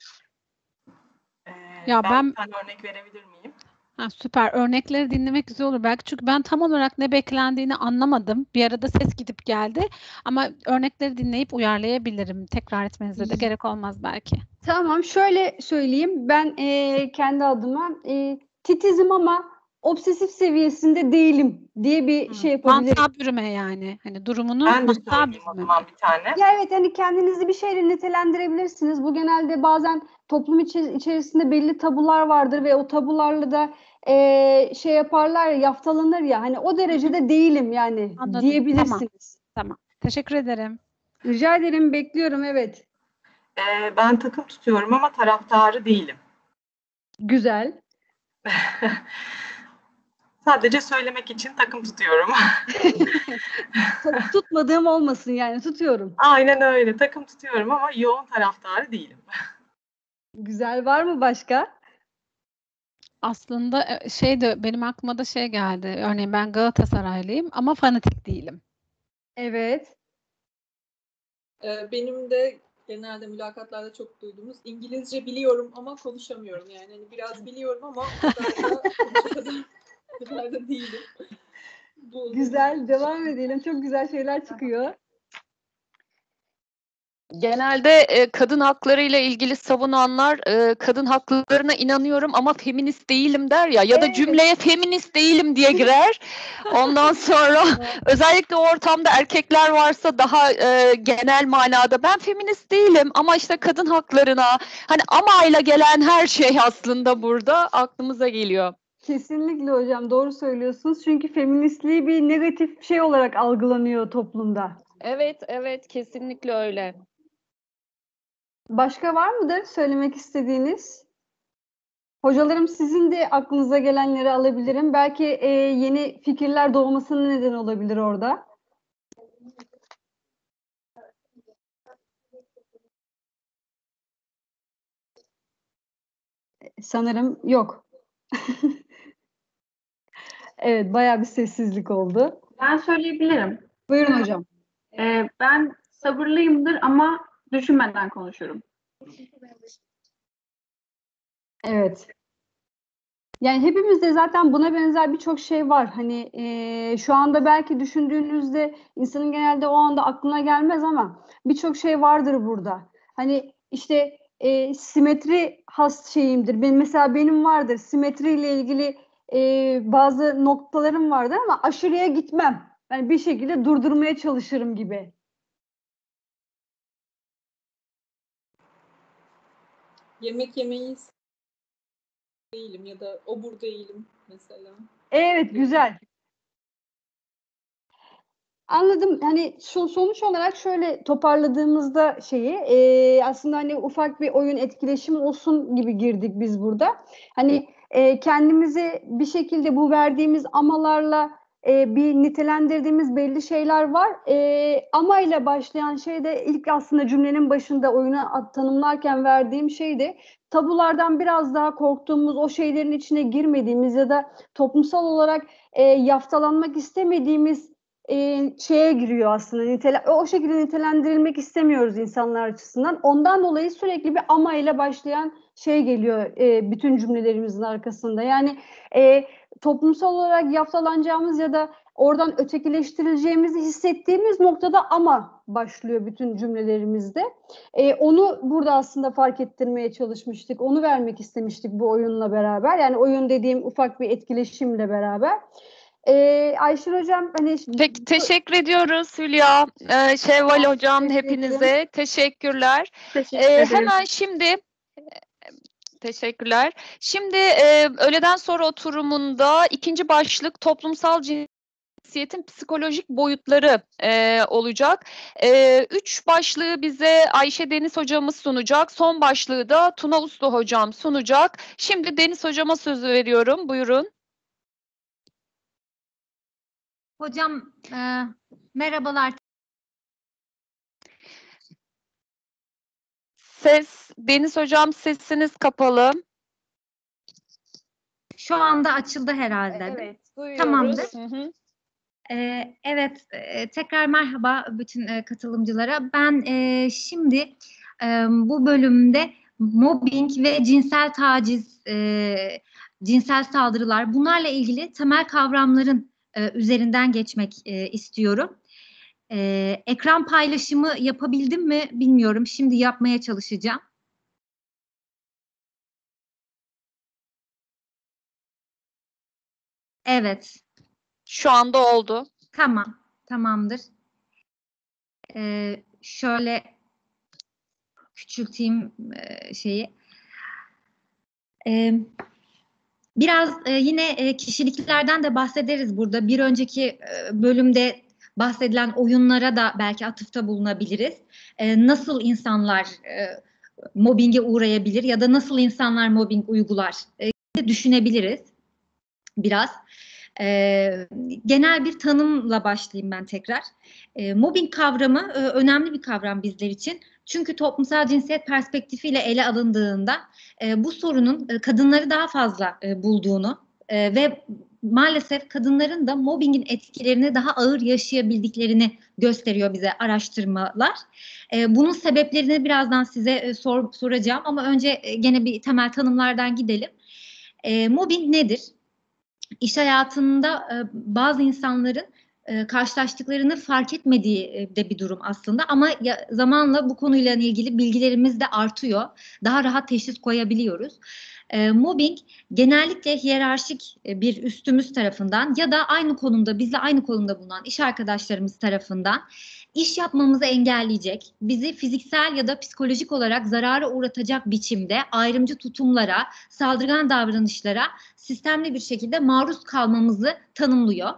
Ya Ben bir tane örnek verebilir miyim? Süper. Örnekleri dinlemek güzel olur belki. Çünkü ben tam olarak ne beklendiğini anlamadım. Bir arada ses gidip geldi. Ama örnekleri dinleyip uyarlayabilirim. Tekrar etmenize de gerek olmaz belki. Tamam. Şöyle söyleyeyim. Ben kendi adıma titizim ama obsesif seviyesinde değilim diye bir şey yapabilirim. Mantığa bürüme yani. Hani durumunu Ben de mantığa söyleyeyim o bürüme. zaman bir tane. Ya evet hani kendinizi bir şeyle nitelendirebilirsiniz. Bu genelde bazen toplum içerisinde belli tabular vardır ve o tabularla da şey yaparlar ya yaftalanır ya hani o derecede değilim yani Anladım. diyebilirsiniz. Tamam. Teşekkür ederim. Rica ederim bekliyorum evet. Ben takım tutuyorum ama taraftarı değilim. Güzel. Sadece söylemek için takım tutuyorum. Tutmadığım olmasın yani tutuyorum. Aynen öyle. Takım tutuyorum ama yoğun taraftarı değilim. Güzel. Var mı başka? Aslında benim aklıma da şey geldi. Örneğin ben Galatasaraylıyım ama fanatik değilim. Evet. Benim de genelde mülakatlarda çok duyduğumuz İngilizce biliyorum ama konuşamıyorum. Yani hani biraz biliyorum ama o kadar da değilim. Güzel. Devam edelim. Çok güzel şeyler çıkıyor. Genelde kadın haklarıyla ilgili savunanlar kadın haklarına inanıyorum ama feminist değilim der ya da cümleye feminist değilim diye girer. Ondan sonra özellikle o ortamda erkekler varsa daha genel manada ben feminist değilim ama işte kadın haklarına hani amayla gelen her şey aslında burada aklımıza geliyor. Kesinlikle hocam doğru söylüyorsunuz. Çünkü feministliği bir negatif şey olarak algılanıyor toplumda. Evet, evet, kesinlikle öyle. Başka var mıdır söylemek istediğiniz? Hocalarım sizin de aklınıza gelenleri alabilirim. Belki yeni fikirler doğmasına neden olabilir orada. Sanırım yok. Evet, bayağı bir sessizlik oldu. Ben söyleyebilirim. Buyurun hocam. Ben sabırlıyımdır ama düşünmeden konuşurum. Evet. Yani hepimizde zaten buna benzer birçok şey var. Hani şu anda belki düşündüğünüzde insanın genelde o anda aklına gelmez ama birçok şey vardır burada. Hani işte simetri has şeyimdir. Benim vardır. Simetriyle ilgili bazı noktalarım vardır ama aşırıya gitmem. Yani bir şekilde durdurmaya çalışırım gibi. Yemek yemeyi değilim ya da obur değilim mesela. Evet, güzel. Anladım. Hani sonuç olarak şöyle toparladığımızda aslında hani ufak bir oyun etkileşim olsun gibi girdik biz burada. Hani kendimizi bir şekilde bu verdiğimiz amalarla bir nitelendirdiğimiz belli şeyler var. Amayla başlayan şey de ilk aslında cümlenin başında oyunu tanımlarken verdiğim şeydi. Tabulardan biraz daha korktuğumuz, o şeylerin içine girmediğimiz ya da toplumsal olarak yaftalanmak istemediğimiz şeye giriyor aslında. O şekilde nitelendirilmek istemiyoruz insanlar açısından. Ondan dolayı sürekli bir ama ile başlayan şey geliyor bütün cümlelerimizin arkasında. Yani toplumsal olarak yaftalanacağımız ya da oradan ötekileştirileceğimizi hissettiğimiz noktada ama başlıyor bütün cümlelerimizde. Onu burada aslında fark ettirmeye çalışmıştık. Onu vermek istemiştik bu oyunla beraber. Yani oyun dediğim ufak bir etkileşimle beraber. Ayşin hocam hani Peki, teşekkür ediyoruz Hülya, Şevval hocam, teşekkür hepinize teşekkürler. Teşekkür ederim. Hemen şimdi teşekkürler. Şimdi öğleden sonra oturumunda ikinci başlık toplumsal cinsiyetin psikolojik boyutları olacak. 3 başlığı bize Ayşe Deniz hocamız sunacak. Son başlığı da Tuna Uslu hocam sunacak. Şimdi Deniz hocama sözü veriyorum. Buyurun. Hocam merhabalar. Deniz hocam, sesiniz kapalı. Şu anda açıldı herhalde. Evet, duyuyoruz. Tamamdır. Hı hı. Evet, tekrar merhaba bütün katılımcılara. Ben şimdi bu bölümde mobbing ve cinsel taciz, cinsel saldırılar, bunlarla ilgili temel kavramların üzerinden geçmek istiyorum. Ekran paylaşımı yapabildim mi bilmiyorum. Şimdi yapmaya çalışacağım. Evet. Şu anda oldu. Tamam, tamamdır. Şöyle küçülteyim şeyi. Biraz yine kişiliklerden de bahsederiz burada. Bir önceki bölümde bahsedilen oyunlara da belki atıfta bulunabiliriz. Nasıl insanlar mobbinge uğrayabilir ya da nasıl insanlar mobbing uygular düşünebiliriz biraz. Genel bir tanımla başlayayım ben tekrar. Mobbing kavramı önemli bir kavram bizler için. Çünkü toplumsal cinsiyet perspektifiyle ele alındığında bu sorunun kadınları daha fazla bulduğunu ve maalesef kadınların da mobbingin etkilerini daha ağır yaşayabildiklerini gösteriyor bize araştırmalar. Bunun sebeplerini birazdan size soracağım ama önce gene bir temel tanımlardan gidelim. Mobbing nedir? İş hayatında bazı insanların karşılaştıklarını fark etmediği de bir durum aslında ama zamanla bu konuyla ilgili bilgilerimiz de artıyor. Daha rahat teşhis koyabiliyoruz. Mobbing genellikle hiyerarşik bir üstümüz tarafından ya da bizle aynı konumda bulunan iş arkadaşlarımız tarafından iş yapmamızı engelleyecek, bizi fiziksel ya da psikolojik olarak zarara uğratacak biçimde ayrımcı tutumlara, saldırgan davranışlara sistemli bir şekilde maruz kalmamızı tanımlıyor.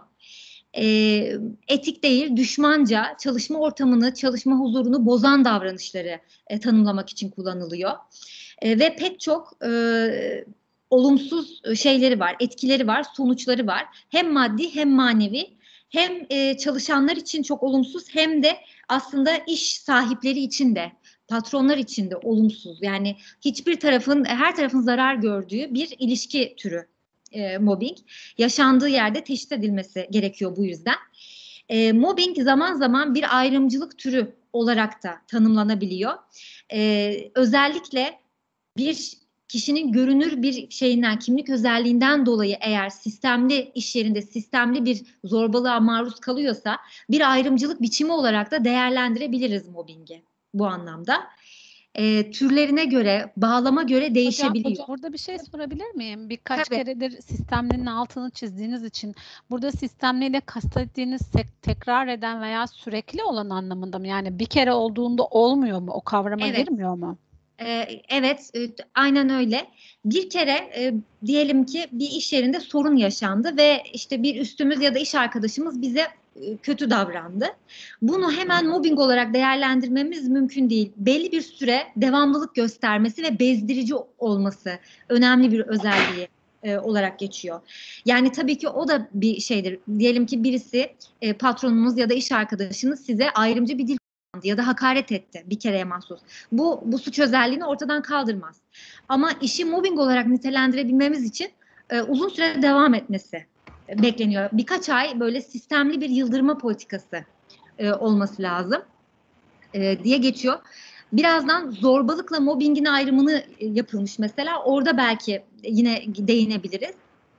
Etik değil, düşmanca, çalışma ortamını, çalışma huzurunu bozan davranışları tanımlamak için kullanılıyor. Ve pek çok olumsuz şeyleri var, etkileri var, sonuçları var. Hem maddi hem manevi, hem çalışanlar için çok olumsuz hem de aslında iş sahipleri için de, patronlar için de olumsuz. Yani her tarafın zarar gördüğü bir ilişki türü mobbing. Yaşandığı yerde teşhis edilmesi gerekiyor bu yüzden. Mobbing zaman zaman bir ayrımcılık türü olarak da tanımlanabiliyor. Özellikle bir kişinin görünür bir şeyinden, kimlik özelliğinden dolayı eğer sistemli iş yerinde sistemli bir zorbalığa maruz kalıyorsa bir ayrımcılık biçimi olarak da değerlendirebiliriz mobbingi bu anlamda. Türlerine göre, bağlama göre değişebiliyor. Hocam, burada bir şey sorabilir miyim? Birkaç Tabii. keredir sistemlinin altını çizdiğiniz için burada sistemliyle kastettiğiniz tekrar eden veya sürekli olan anlamında mı? Yani bir kere olduğunda olmuyor mu? O kavrama girmiyor mu? Evet, aynen öyle. Bir kere diyelim ki bir iş yerinde sorun yaşandı ve işte bir üstümüz ya da iş arkadaşımız bize kötü davrandı. Bunu hemen mobbing olarak değerlendirmemiz mümkün değil. Belli bir süre devamlılık göstermesi ve bezdirici olması önemli bir özelliği olarak geçiyor. Yani tabii ki o da bir şeydir. Diyelim ki birisi patronunuz ya da iş arkadaşınız size ayrımcı bir dil kullandı ya da hakaret etti bir kereye mahsus. Bu suç özelliğini ortadan kaldırmaz. Ama işi mobbing olarak nitelendirebilmemiz için uzun süre devam etmesi bekleniyor. Birkaç ay böyle sistemli bir yıldırma politikası olması lazım diye geçiyor. Birazdan zorbalıkla mobbingin ayrımını yapılmış mesela. Orada belki yine değinebiliriz.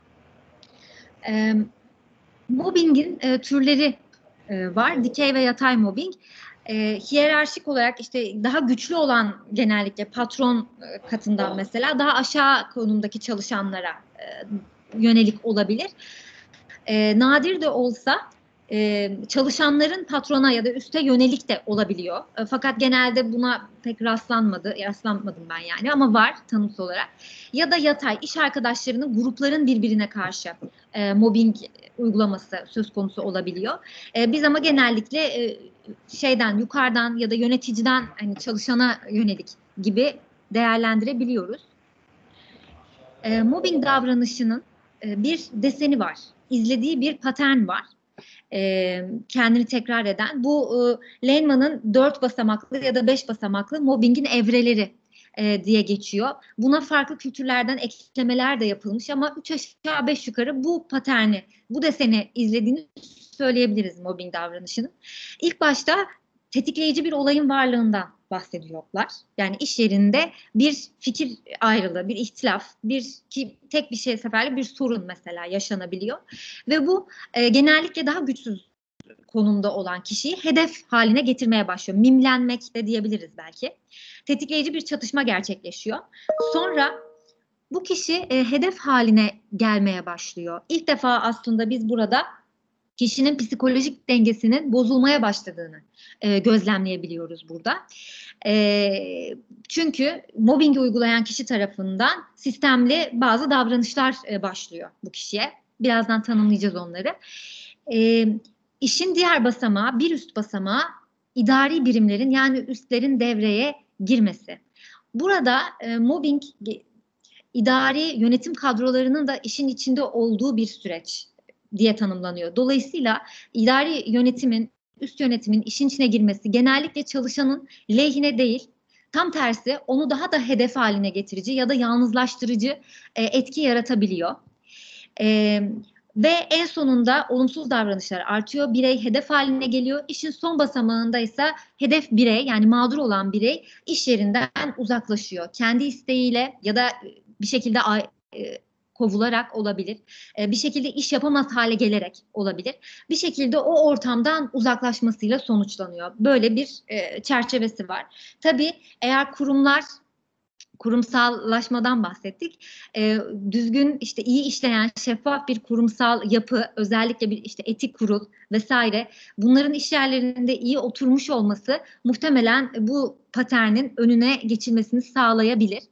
Mobbingin türleri var. Dikey ve yatay mobbing. Hiyerarşik olarak işte daha güçlü olan genellikle patron katından mesela daha aşağı konumdaki çalışanlara yönelik olabilir. Nadir de olsa çalışanların patrona ya da üste yönelik de olabiliyor. Fakat genelde buna pek rastlanmadım ben yani ama var tanımsal olarak. Ya da yatay, iş arkadaşlarının grupların birbirine karşı mobbing uygulaması söz konusu olabiliyor. Biz ama genellikle yukarıdan ya da yöneticiden hani çalışana yönelik gibi değerlendirebiliyoruz. Mobbing davranışının bir deseni var. İzlediği bir patern var. Kendini tekrar eden. Bu Lehnman'ın 4 basamaklı ya da 5 basamaklı mobbingin evreleri diye geçiyor. Buna farklı kültürlerden eklemeler de yapılmış ama 3 aşağı 5 yukarı bu paterni, bu deseni izlediğini söyleyebiliriz mobbing davranışının. İlk başta tetikleyici bir olayın varlığından bahsediyorlar. Yani iş yerinde bir fikir ayrılığı, bir ihtilaf, tek bir şey seferli bir sorun mesela yaşanabiliyor. Ve bu genellikle daha güçsüz konumda olan kişiyi hedef haline getirmeye başlıyor. Mimlenmek de diyebiliriz belki. Tetikleyici bir çatışma gerçekleşiyor. Sonra bu kişi hedef haline gelmeye başlıyor. İlk defa aslında biz burada kişinin psikolojik dengesinin bozulmaya başladığını gözlemleyebiliyoruz burada. Çünkü mobbingi uygulayan kişi tarafından sistemli bazı davranışlar başlıyor bu kişiye. Birazdan tanımlayacağız onları. İşin diğer basamağı, bir üst basamağı idari birimlerin yani üstlerin devreye girmesi. Burada mobbing idari yönetim kadrolarının da işin içinde olduğu bir süreç diye tanımlanıyor. Dolayısıyla idari yönetimin, üst yönetimin işin içine girmesi genellikle çalışanın lehine değil, tam tersi onu daha da hedef haline getirici ya da yalnızlaştırıcı etki yaratabiliyor. Ve en sonunda olumsuz davranışlar artıyor. Birey hedef haline geliyor. İşin son basamağında ise hedef birey yani mağdur olan birey iş yerinden uzaklaşıyor. Kendi isteğiyle ya da bir şekilde kovularak olabilir. Bir şekilde iş yapamaz hale gelerek olabilir. Bir şekilde o ortamdan uzaklaşmasıyla sonuçlanıyor. Böyle bir çerçevesi var. Tabii eğer kurumlar kurumsallaşmadan bahsettik. Düzgün, işte iyi işleyen, şeffaf bir kurumsal yapı, özellikle bir işte etik kurul vesaire, bunların iş yerlerinde iyi oturmuş olması muhtemelen bu paternin önüne geçilmesini sağlayabilir.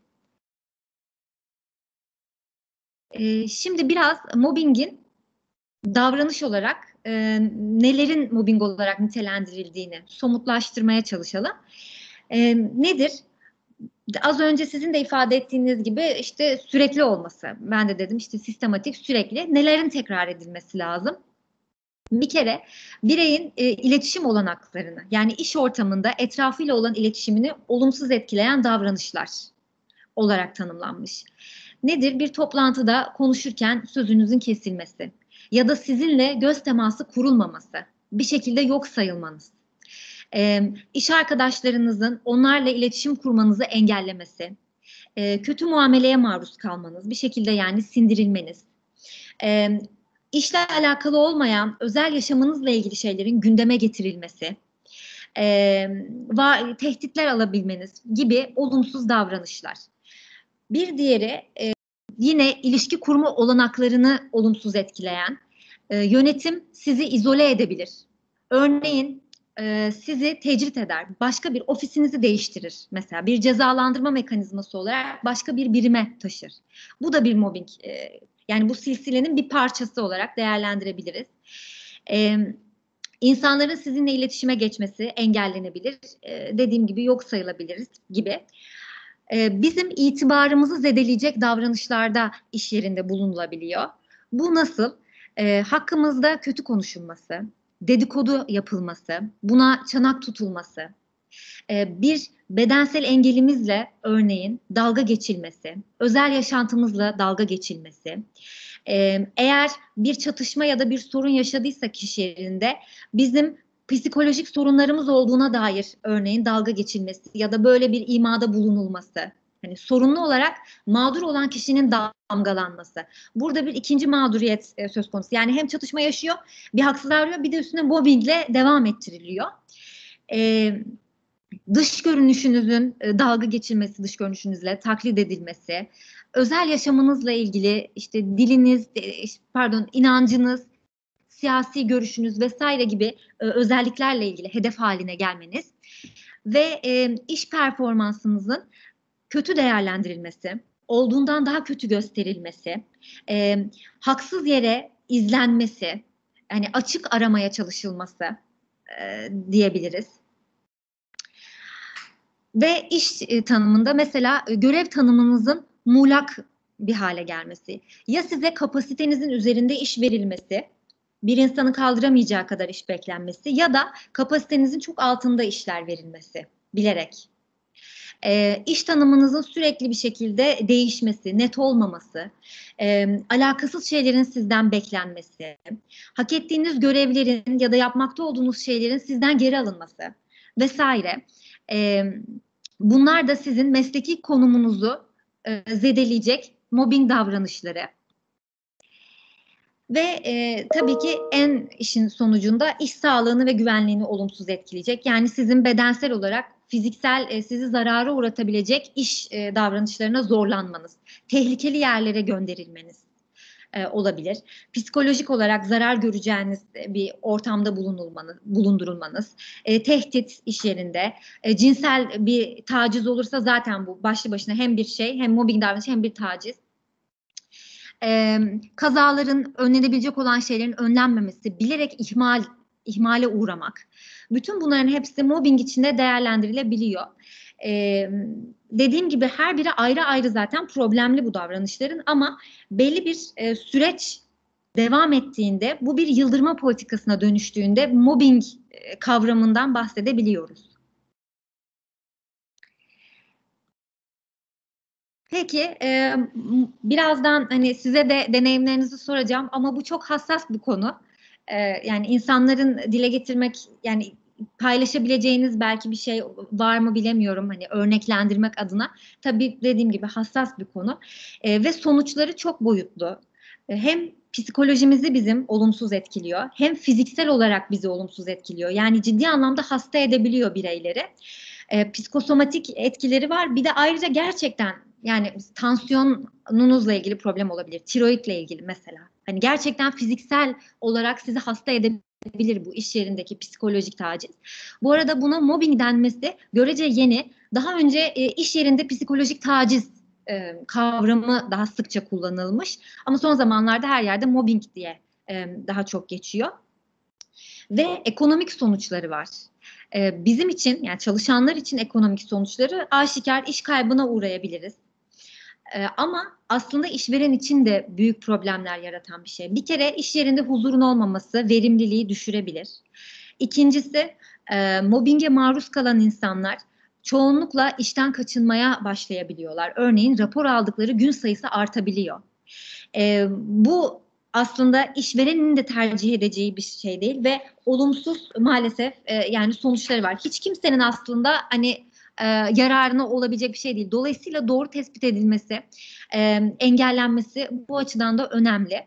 Şimdi biraz mobbingin davranış olarak nelerin mobbing olarak nitelendirildiğini somutlaştırmaya çalışalım. Nedir? Az önce sizin de ifade ettiğiniz gibi işte sürekli olması. Ben de dedim işte sistematik, sürekli. Nelerin tekrar edilmesi lazım? Bir kere bireyin iletişim olanaklarını, yani iş ortamında etrafıyla olan iletişimini olumsuz etkileyen davranışlar olarak tanımlanmış. Nedir? Bir toplantıda konuşurken sözünüzün kesilmesi ya da sizinle göz teması kurulmaması, bir şekilde yok sayılmanız. İş arkadaşlarınızın onlarla iletişim kurmanızı engellemesi, kötü muameleye maruz kalmanız, bir şekilde yani sindirilmeniz, işle alakalı olmayan özel yaşamınızla ilgili şeylerin gündeme getirilmesi, tehditler alabilmeniz gibi olumsuz davranışlar. Bir diğeri yine ilişki kurma olanaklarını olumsuz etkileyen, yönetim sizi izole edebilir. Örneğin sizi tecrit eder, başka bir ofisinizi değiştirir. Mesela bir cezalandırma mekanizması olarak başka bir birime taşır. Bu da bir mobbing. Yani bu silsilenin bir parçası olarak değerlendirebiliriz. İnsanların sizinle iletişime geçmesi engellenebilir. Dediğim gibi yok sayılabiliriz gibi. Bizim itibarımızı zedeleyecek davranışlarda iş yerinde bulunulabiliyor. Bu nasıl? Hakkımızda kötü konuşulması, dedikodu yapılması, buna çanak tutulması, bir bedensel engelimizle örneğin dalga geçilmesi, özel yaşantımızla dalga geçilmesi, eğer bir çatışma ya da bir sorun yaşadıysak iş yerinde bizim psikolojik sorunlarımız olduğuna dair örneğin dalga geçilmesi ya da böyle bir imada bulunulması, hani sorunlu olarak mağdur olan kişinin damgalanması. Burada bir ikinci mağduriyet söz konusu. Yani hem çatışma yaşıyor, bir haksızlığa uğruyor, bir de üstüne mobbingle devam ettiriliyor. Dış görünüşünüzün dalga geçilmesi, dış görünüşünüzle taklit edilmesi, özel yaşamınızla ilgili işte diliniz, inancınız, siyasi görüşünüz vesaire gibi özelliklerle ilgili hedef haline gelmeniz ve iş performansınızın kötü değerlendirilmesi, olduğundan daha kötü gösterilmesi, haksız yere izlenmesi, yani açık aramaya çalışılması diyebiliriz. Ve iş tanımında mesela görev tanımınızın muğlak bir hale gelmesi, ya size kapasitenizin üzerinde iş verilmesi, bir insanın kaldıramayacağı kadar iş beklenmesi ya da kapasitenizin çok altında işler verilmesi bilerek. İş tanımınızın sürekli bir şekilde değişmesi, net olmaması, alakasız şeylerin sizden beklenmesi, hak ettiğiniz görevlerin ya da yapmakta olduğunuz şeylerin sizden geri alınması vesaire. Bunlar da sizin mesleki konumunuzu zedeleyecek mobbing davranışları. Ve tabii ki en işin sonucunda iş sağlığını ve güvenliğini olumsuz etkileyecek. Yani sizin bedensel olarak fiziksel sizi zarara uğratabilecek iş davranışlarına zorlanmanız, tehlikeli yerlere gönderilmeniz olabilir. Psikolojik olarak zarar göreceğiniz bir ortamda bulundurulmanız, tehdit iş yerinde, cinsel bir taciz olursa zaten bu başlı başına hem bir şey, hem mobbing davranışı hem bir taciz. Kazaların önlenebilecek olan şeylerin önlenmemesi, bilerek ihmale uğramak. Bütün bunların hepsi mobbing içinde değerlendirilebiliyor. Dediğim gibi her biri ayrı ayrı zaten problemli bu davranışların ama belli bir süreç devam ettiğinde, bu bir yıldırma politikasına dönüştüğünde mobbing kavramından bahsedebiliyoruz. Peki, birazdan hani size de deneyimlerinizi soracağım ama bu çok hassas bir konu. Yani insanların dile getirmek, yani paylaşabileceğiniz belki bir şey var mı bilemiyorum, hani örneklendirmek adına. Tabii dediğim gibi hassas bir konu ve sonuçları çok boyutlu. Hem psikolojimizi bizim olumsuz etkiliyor, hem fiziksel olarak bizi olumsuz etkiliyor. Yani ciddi anlamda hasta edebiliyor bireyleri. Psikosomatik etkileri var. Bir de ayrıca gerçekten yani tansiyonunuzla ilgili problem olabilir. Tiroidle ilgili mesela. Hani gerçekten fiziksel olarak sizi hasta edebilir bu iş yerindeki psikolojik taciz. Bu arada buna mobbing denmesi görece yeni. Daha önce iş yerinde psikolojik taciz kavramı daha sıkça kullanılmış. Ama son zamanlarda her yerde mobbing diye daha çok geçiyor. Ve ekonomik sonuçları var. Bizim için yani çalışanlar için ekonomik sonuçları aşikar, iş kaybına uğrayabiliriz. Ama aslında işveren için de büyük problemler yaratan bir şey. Bir kere iş yerinde huzurun olmaması verimliliği düşürebilir. İkincisi mobbinge maruz kalan insanlar çoğunlukla işten kaçınmaya başlayabiliyorlar. Örneğin rapor aldıkları gün sayısı artabiliyor. Bu aslında işverenin de tercih edeceği bir şey değil ve olumsuz maalesef yani sonuçları var. Hiç kimsenin aslında hani yararına olabilecek bir şey değil. Dolayısıyla doğru tespit edilmesi, engellenmesi bu açıdan da önemli.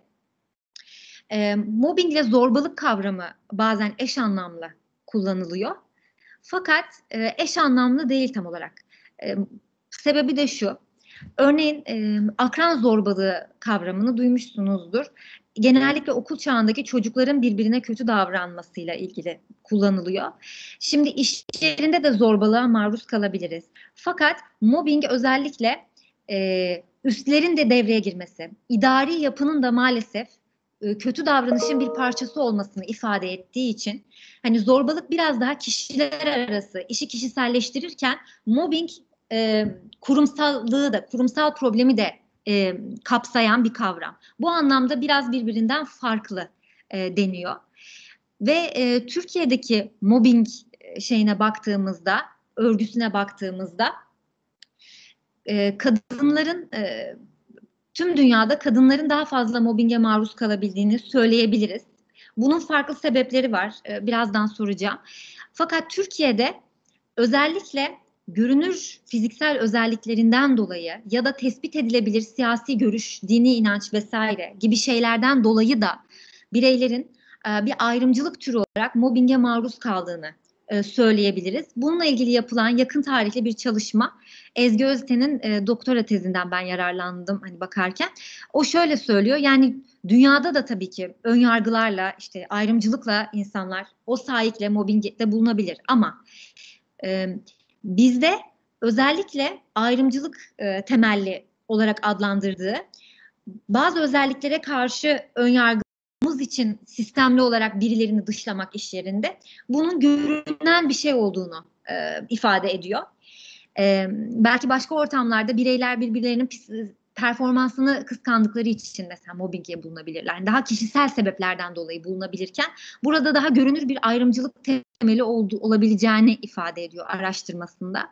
Mobbing ile zorbalık kavramı bazen eş anlamlı kullanılıyor. Fakat eş anlamlı değil tam olarak. Sebebi de şu. Örneğin akran zorbalığı kavramını duymuşsunuzdur. Genellikle okul çağındaki çocukların birbirine kötü davranmasıyla ilgili kullanılıyor. Şimdi iş yerinde de zorbalığa maruz kalabiliriz. Fakat mobbing özellikle üstlerin de devreye girmesi, idari yapının da maalesef kötü davranışın bir parçası olmasını ifade ettiği için hani zorbalık biraz daha kişiler arası işi kişiselleştirirken mobbing kurumsallığı da kurumsal problemi de kapsayan bir kavram. Bu anlamda biraz birbirinden farklı deniyor. Ve Türkiye'deki mobbing şeyine baktığımızda, örgüsüne baktığımızda kadınların tüm dünyada kadınların daha fazla mobbinge maruz kalabildiğini söyleyebiliriz. Bunun farklı sebepleri var. Birazdan soracağım. Fakat Türkiye'de özellikle görünür fiziksel özelliklerinden dolayı ya da tespit edilebilir siyasi görüş, dini inanç vesaire gibi şeylerden dolayı da bireylerin bir ayrımcılık türü olarak mobbinge maruz kaldığını söyleyebiliriz. Bununla ilgili yapılan yakın tarihli bir çalışma, Ezgi Özten'in doktora tezinden ben yararlandım hani bakarken. O şöyle söylüyor, yani dünyada da tabii ki ön yargılarla, işte ayrımcılıkla insanlar o sahikle mobbingde bulunabilir ama bizde özellikle ayrımcılık temelli olarak adlandırdığı bazı özelliklere karşı ön yargımız için sistemli olarak birilerini dışlamak iş yerinde bunun görünen bir şey olduğunu ifade ediyor. Belki başka ortamlarda bireyler birbirlerinin performansını kıskandıkları için mesela mobbinge bulunabilirler. Yani daha kişisel sebeplerden dolayı bulunabilirken burada daha görünür bir ayrımcılık temeli olabileceğini ifade ediyor araştırmasında.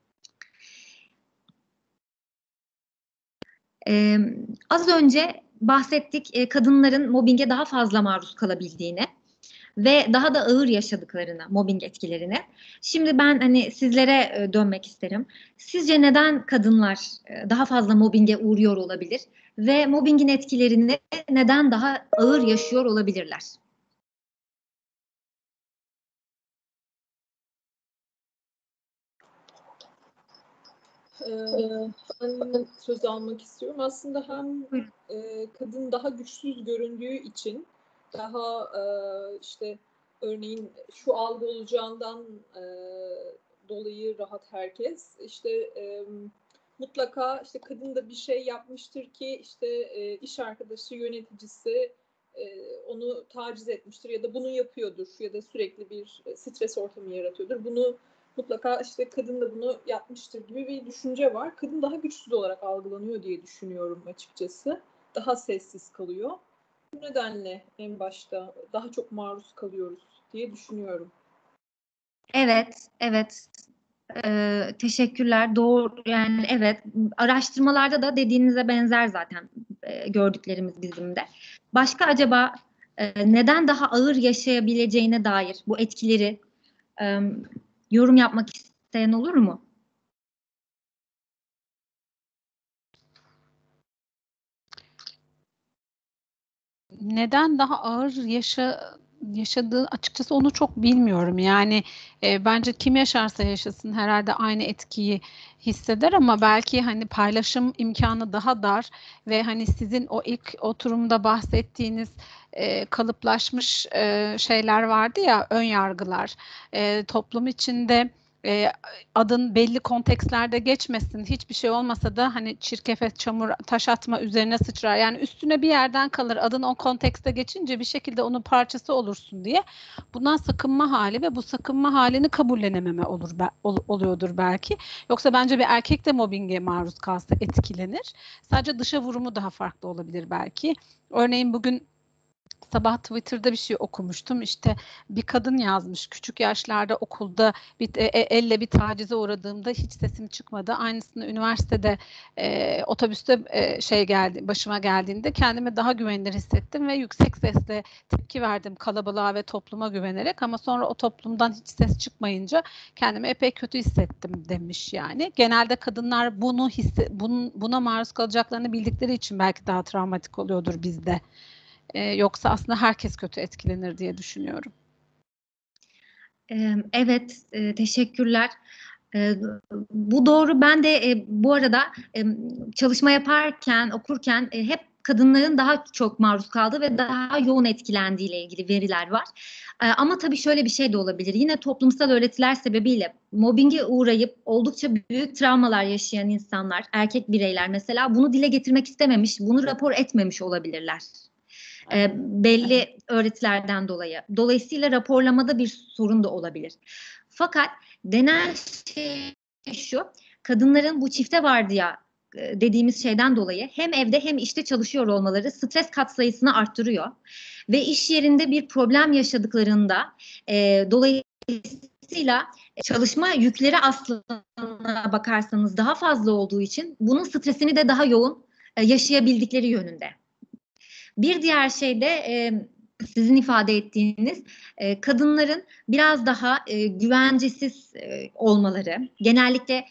Az önce bahsettik kadınların mobbinge daha fazla maruz kalabildiğini ve daha da ağır yaşadıklarını, mobbing etkilerini. Şimdi ben hani sizlere dönmek isterim. Sizce neden kadınlar daha fazla mobbinge uğruyor olabilir ve mobbingin etkilerini neden daha ağır yaşıyor olabilirler? Ben söz almak istiyorum. Aslında hem kadın daha güçsüz göründüğü için daha işte örneğin şu algı olacağından dolayı rahat herkes işte mutlaka işte kadın da bir şey yapmıştır ki işte iş arkadaşı, yöneticisi onu taciz etmiştir ya da bunu yapıyordur ya da sürekli bir stres ortamı yaratıyordur. Bunu mutlaka işte kadın da bunu yapmıştır gibi bir düşünce var. Kadın daha güçsüz olarak algılanıyor diye düşünüyorum açıkçası. Daha sessiz kalıyor. Bu nedenle en başta daha çok maruz kalıyoruz diye düşünüyorum. Evet, evet. Teşekkürler. Doğru, yani evet. Araştırmalarda da dediğinize benzer zaten gördüklerimiz bizim de. Başka acaba neden daha ağır yaşayabileceğine dair bu etkileri yorum yapmak isteyen olur mu? Neden daha ağır yaşadığı açıkçası onu çok bilmiyorum. Yani bence kim yaşarsa yaşasın herhalde aynı etkiyi hisseder ama belki hani paylaşım imkanı daha dar ve hani sizin o ilk oturumda bahsettiğiniz kalıplaşmış şeyler vardı ya, ön yargılar. Toplum içinde adın belli kontekstlerde geçmesin, hiçbir şey olmasa da hani çirkefe çamur taş atma üzerine sıçrar. Yani üstüne bir yerden kalır, adın o kontekste geçince bir şekilde onun parçası olursun diye. Bundan sakınma hali ve bu sakınma halini kabullenememe oluyordur belki. Yoksa bence bir erkek de mobbinge maruz kalsa etkilenir. Sadece dışa vurumu daha farklı olabilir belki. Örneğin bugün sabah Twitter'da bir şey okumuştum. İşte bir kadın yazmış. Küçük yaşlarda okulda elle bir tacize uğradığımda hiç sesim çıkmadı. Aynısını üniversitede otobüste başıma geldiğinde kendimi daha güvenilir hissettim ve yüksek sesle tepki verdim kalabalığa ve topluma güvenerek, ama sonra o toplumdan hiç ses çıkmayınca kendimi epey kötü hissettim demiş yani. Genelde kadınlar buna maruz kalacaklarını bildikleri için belki daha travmatik oluyordur bizde. Yoksa aslında herkes kötü etkilenir diye düşünüyorum. Evet, teşekkürler. Bu doğru. Ben de bu arada çalışma yaparken, okurken hep kadınların daha çok maruz kaldığı ve daha yoğun etkilendiği ile ilgili veriler var. Ama tabii şöyle bir şey de olabilir. Yine toplumsal öğretiler sebebiyle mobbinge uğrayıp oldukça büyük travmalar yaşayan insanlar, erkek bireyler mesela bunu dile getirmek istememiş, bunu rapor etmemiş olabilirler. Belli öğretilerden dolayı. Dolayısıyla raporlamada bir sorun da olabilir. Fakat denen şey şu, kadınların bu çifte vardiya dediğimiz şeyden dolayı hem evde hem işte çalışıyor olmaları stres katsayısını arttırıyor. Ve iş yerinde bir problem yaşadıklarında dolayısıyla çalışma yükleri aslına bakarsanız daha fazla olduğu için bunun stresini de daha yoğun yaşayabildikleri yönünde. Bir diğer şey de sizin ifade ettiğiniz kadınların biraz daha güvencesiz olmaları. Genellikle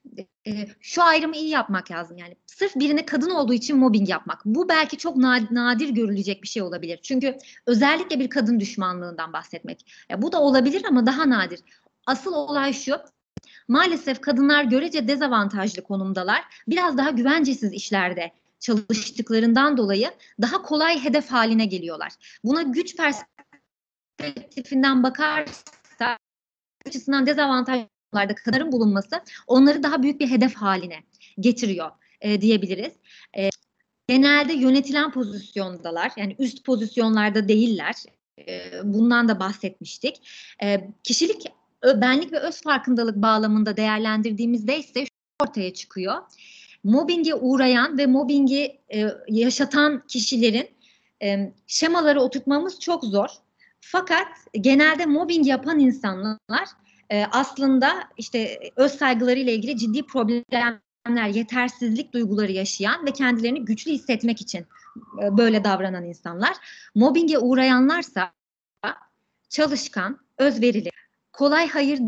şu ayrımı iyi yapmak lazım. Yani sırf birine kadın olduğu için mobbing yapmak. Bu belki çok nadir görülecek bir şey olabilir. Çünkü özellikle bir kadın düşmanlığından bahsetmek. Bu da olabilir ama daha nadir. Asıl olay şu. Maalesef kadınlar görece dezavantajlı konumdalar. Biraz daha güvencesiz işlerde çalıştıklarından dolayı daha kolay hedef haline geliyorlar. Buna güç perspektifinden bakarsak açısından dezavantajlarda kadınların bulunması onları daha büyük bir hedef haline getiriyor diyebiliriz. Genelde yönetilen pozisyondalar, yani üst pozisyonlarda değiller. Bundan da bahsetmiştik. Kişilik, benlik ve öz farkındalık bağlamında değerlendirdiğimizde ise şu ortaya çıkıyor. Mobbinge uğrayan ve mobbingi yaşatan kişilerin şemaları oturtmamız çok zor. Fakat genelde mobbing yapan insanlar aslında işte öz saygılarıyla ilgili ciddi problemler, yetersizlik duyguları yaşayan ve kendilerini güçlü hissetmek için böyle davranan insanlar. Mobbinge uğrayanlarsa çalışkan, özverili, kolay hayır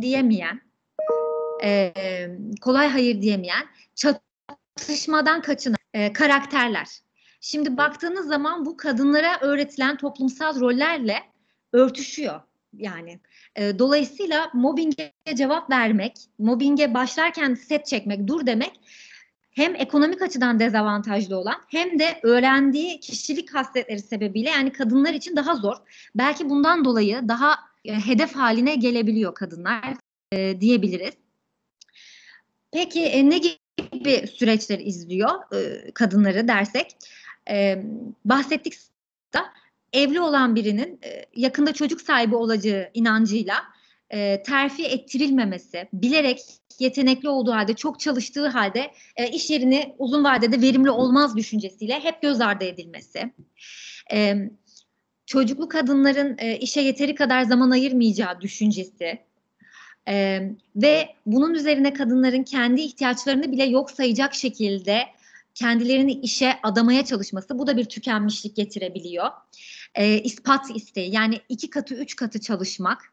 diyemeyen, çatışmadan kaçınan karakterler. Şimdi baktığınız zaman bu kadınlara öğretilen toplumsal rollerle örtüşüyor. Yani dolayısıyla mobbinge cevap vermek, mobbinge başlarken set çekmek, dur demek hem ekonomik açıdan dezavantajlı olan hem de öğrendiği kişilik hasletleri sebebiyle yani kadınlar için daha zor. Belki bundan dolayı daha hedef haline gelebiliyor kadınlar diyebiliriz. Peki ne gibi süreçler izliyor kadınları dersek? Bahsettik da evli olan birinin yakında çocuk sahibi olacağı inancıyla terfi ettirilmemesi, bilerek yetenekli olduğu halde, çok çalıştığı halde iş yerini uzun vadede verimli olmaz düşüncesiyle hep göz ardı edilmesi. Çocuklu kadınların işe yeteri kadar zaman ayırmayacağı düşüncesi ve bunun üzerine kadınların kendi ihtiyaçlarını bile yok sayacak şekilde kendilerini işe adamaya çalışması, bu da bir tükenmişlik getirebiliyor. İspat isteği, yani 2 katı 3 katı çalışmak.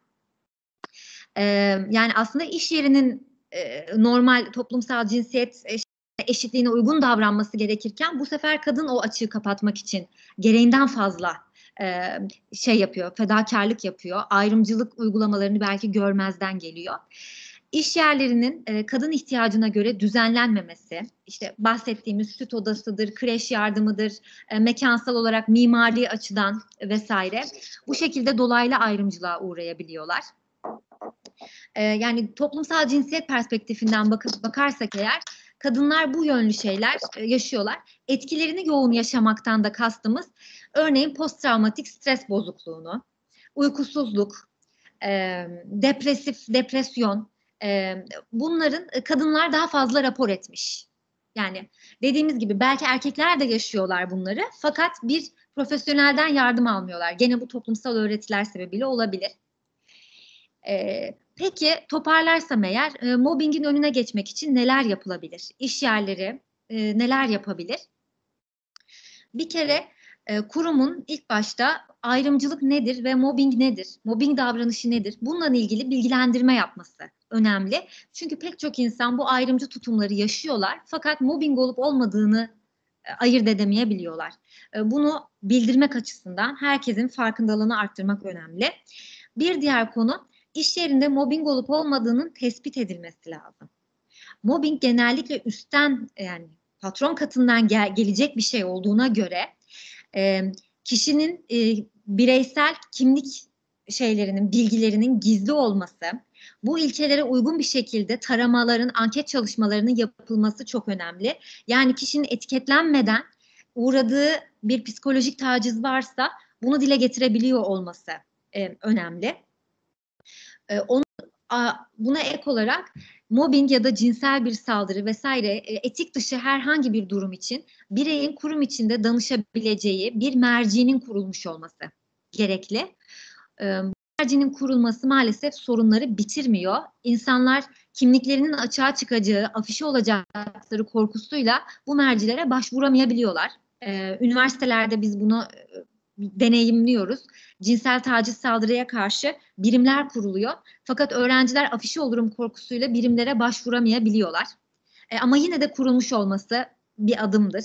Yani aslında iş yerinin normal toplumsal cinsiyet eşitliğine uygun davranması gerekirken bu sefer kadın o açığı kapatmak için gereğinden fazla şey yapıyor, fedakarlık yapıyor. Ayrımcılık uygulamalarını belki görmezden geliyor. İş yerlerinin kadın ihtiyacına göre düzenlenmemesi, işte bahsettiğimiz süt odasıdır, kreş yardımıdır, mekansal olarak mimari açıdan vesaire bu şekilde dolaylı ayrımcılığa uğrayabiliyorlar. Yani toplumsal cinsiyet perspektifinden bakarsak eğer kadınlar bu yönlü şeyler yaşıyorlar. Etkilerini yoğun yaşamaktan da kastımız örneğin posttravmatik stres bozukluğunu, uykusuzluk, depresyon, bunların kadınlar daha fazla rapor etmiş. Yani dediğimiz gibi belki erkekler de yaşıyorlar bunları fakat bir profesyonelden yardım almıyorlar. Gene bu toplumsal öğretiler sebebiyle olabilir. Peki toparlarsam eğer mobbingin önüne geçmek için neler yapılabilir? İş yerleri neler yapabilir? Bir kere kurumun ilk başta ayrımcılık nedir ve mobbing nedir? Mobbing davranışı nedir? Bununla ilgili bilgilendirme yapması önemli. Çünkü pek çok insan bu ayrımcı tutumları yaşıyorlar fakat mobbing olup olmadığını ayırt edemeyebiliyorlar. Bunu bildirmek açısından herkesin farkındalığını arttırmak önemli. Bir diğer konu iş yerinde mobbing olup olmadığının tespit edilmesi lazım. Mobbing genellikle üstten yani patron katından gelecek bir şey olduğuna göre kişinin bireysel kimlik bilgilerinin gizli olması, bu ilkelere uygun bir şekilde taramaların, anket çalışmalarının yapılması çok önemli. Yani kişinin etiketlenmeden uğradığı bir psikolojik taciz varsa bunu dile getirebiliyor olması önemli. Buna ek olarak mobbing ya da cinsel bir saldırı vesaire etik dışı herhangi bir durum için bireyin kurum içinde danışabileceği bir mercinin kurulmuş olması gerekli. Bu mercinin kurulması maalesef sorunları bitirmiyor. İnsanlar kimliklerinin açığa çıkacağı, afişe olacakları korkusuyla bu mercilere başvuramayabiliyorlar. Üniversitelerde biz bunu deneyimliyoruz. Cinsel taciz saldırıya karşı birimler kuruluyor. Fakat öğrenciler afişe olurum korkusuyla birimlere başvuramayabiliyorlar. Ama yine de kurulmuş olması bir adımdır.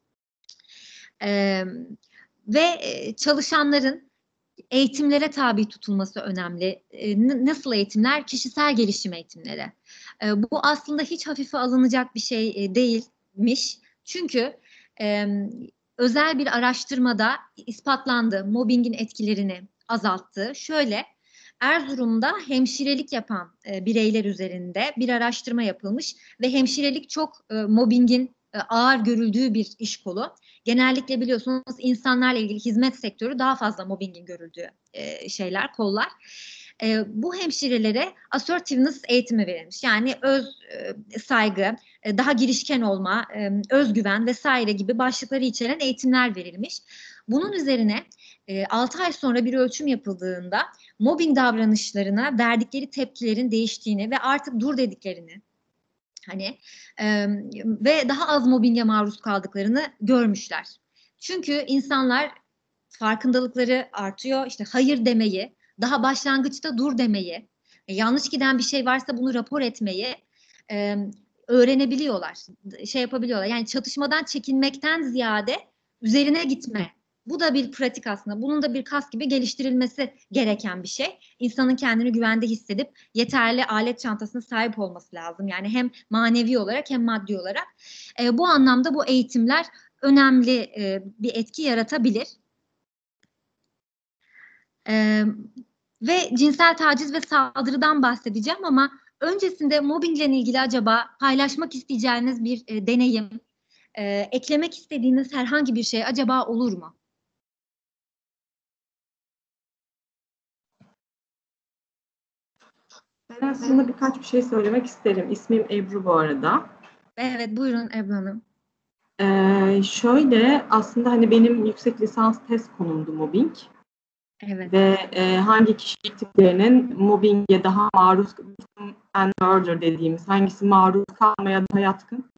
Ve çalışanların eğitimlere tabi tutulması önemli. Nasıl eğitimler? Kişisel gelişim eğitimleri. Bu aslında hiç hafife alınacak bir şey değilmiş. Çünkü özel bir araştırmada ispatlandı mobbingin etkilerini azalttı. Şöyle, Erzurum'da hemşirelik yapan bireyler üzerinde bir araştırma yapılmış ve hemşirelik çok mobbingin ağır görüldüğü bir iş kolu. Genellikle biliyorsunuz insanlarla ilgili hizmet sektörü daha fazla mobbingin görüldüğü kollar. Bu hemşirelere assertiveness eğitimi verilmiş. Yani öz saygı, daha girişken olma, özgüven vesaire gibi başlıkları içeren eğitimler verilmiş. Bunun üzerine 6 ay sonra bir ölçüm yapıldığında mobbing davranışlarına verdikleri tepkilerin değiştiğini ve artık dur dediklerini ve daha az mobbinge maruz kaldıklarını görmüşler. Çünkü insanlar farkındalıkları artıyor. İşte hayır demeyi, daha başlangıçta dur demeyi, yanlış giden bir şey varsa bunu rapor etmeyi öğrenebiliyorlar, yapabiliyorlar. Yani çatışmadan çekinmekten ziyade üzerine gitme. Bu da bir pratik aslında. Bunun da bir kas gibi geliştirilmesi gereken bir şey. İnsanın kendini güvende hissedip yeterli alet çantasına sahip olması lazım. Yani hem manevi olarak hem maddi olarak. Bu anlamda bu eğitimler önemli bir etki yaratabilir. Ve cinsel taciz ve saldırıdan bahsedeceğim ama öncesinde mobbingle ilgili acaba paylaşmak isteyeceğiniz bir deneyim, eklemek istediğiniz herhangi bir şey acaba olur mu? Ben aslında birkaç bir şey söylemek isterim. İsmim Ebru bu arada. Evet, buyurun Ebru Hanım. Şöyle aslında hani benim yüksek lisans tez konumdu mobbing. Evet. Ve hangi kişilik tiplerinin mobbinge daha maruz and murder dediğimiz hangisi maruz kalmaya daha yatkın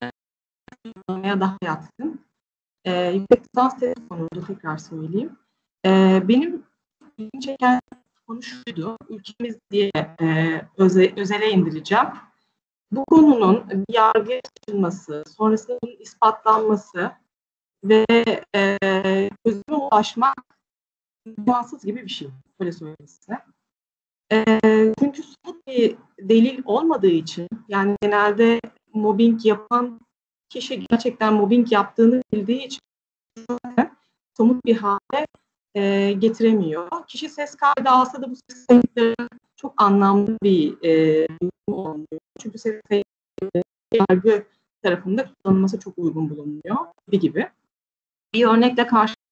yüksek lisans tez konumdu tekrar söyleyeyim. Benim ilgimi çeken konu şuydu. Ülkemiz diye özele indireceğim. Bu konunun bir yargıya açılması, sonrasında bunun ispatlanması ve çözüme ulaşmak imkansız gibi bir şey. Öyle söyleyeyim size. Çünkü somut bir delil olmadığı için, yani genelde mobbing yapan kişi gerçekten mobbing yaptığını bildiği için somut bir hale getiremiyor. Kişi ses kaydı alsa da bu ses kayıtları çok anlamlı bir durum olmuyor. Çünkü ses kayıtları yargı tarafında kullanılması çok uygun bulunmuyor gibi. Bir örnekle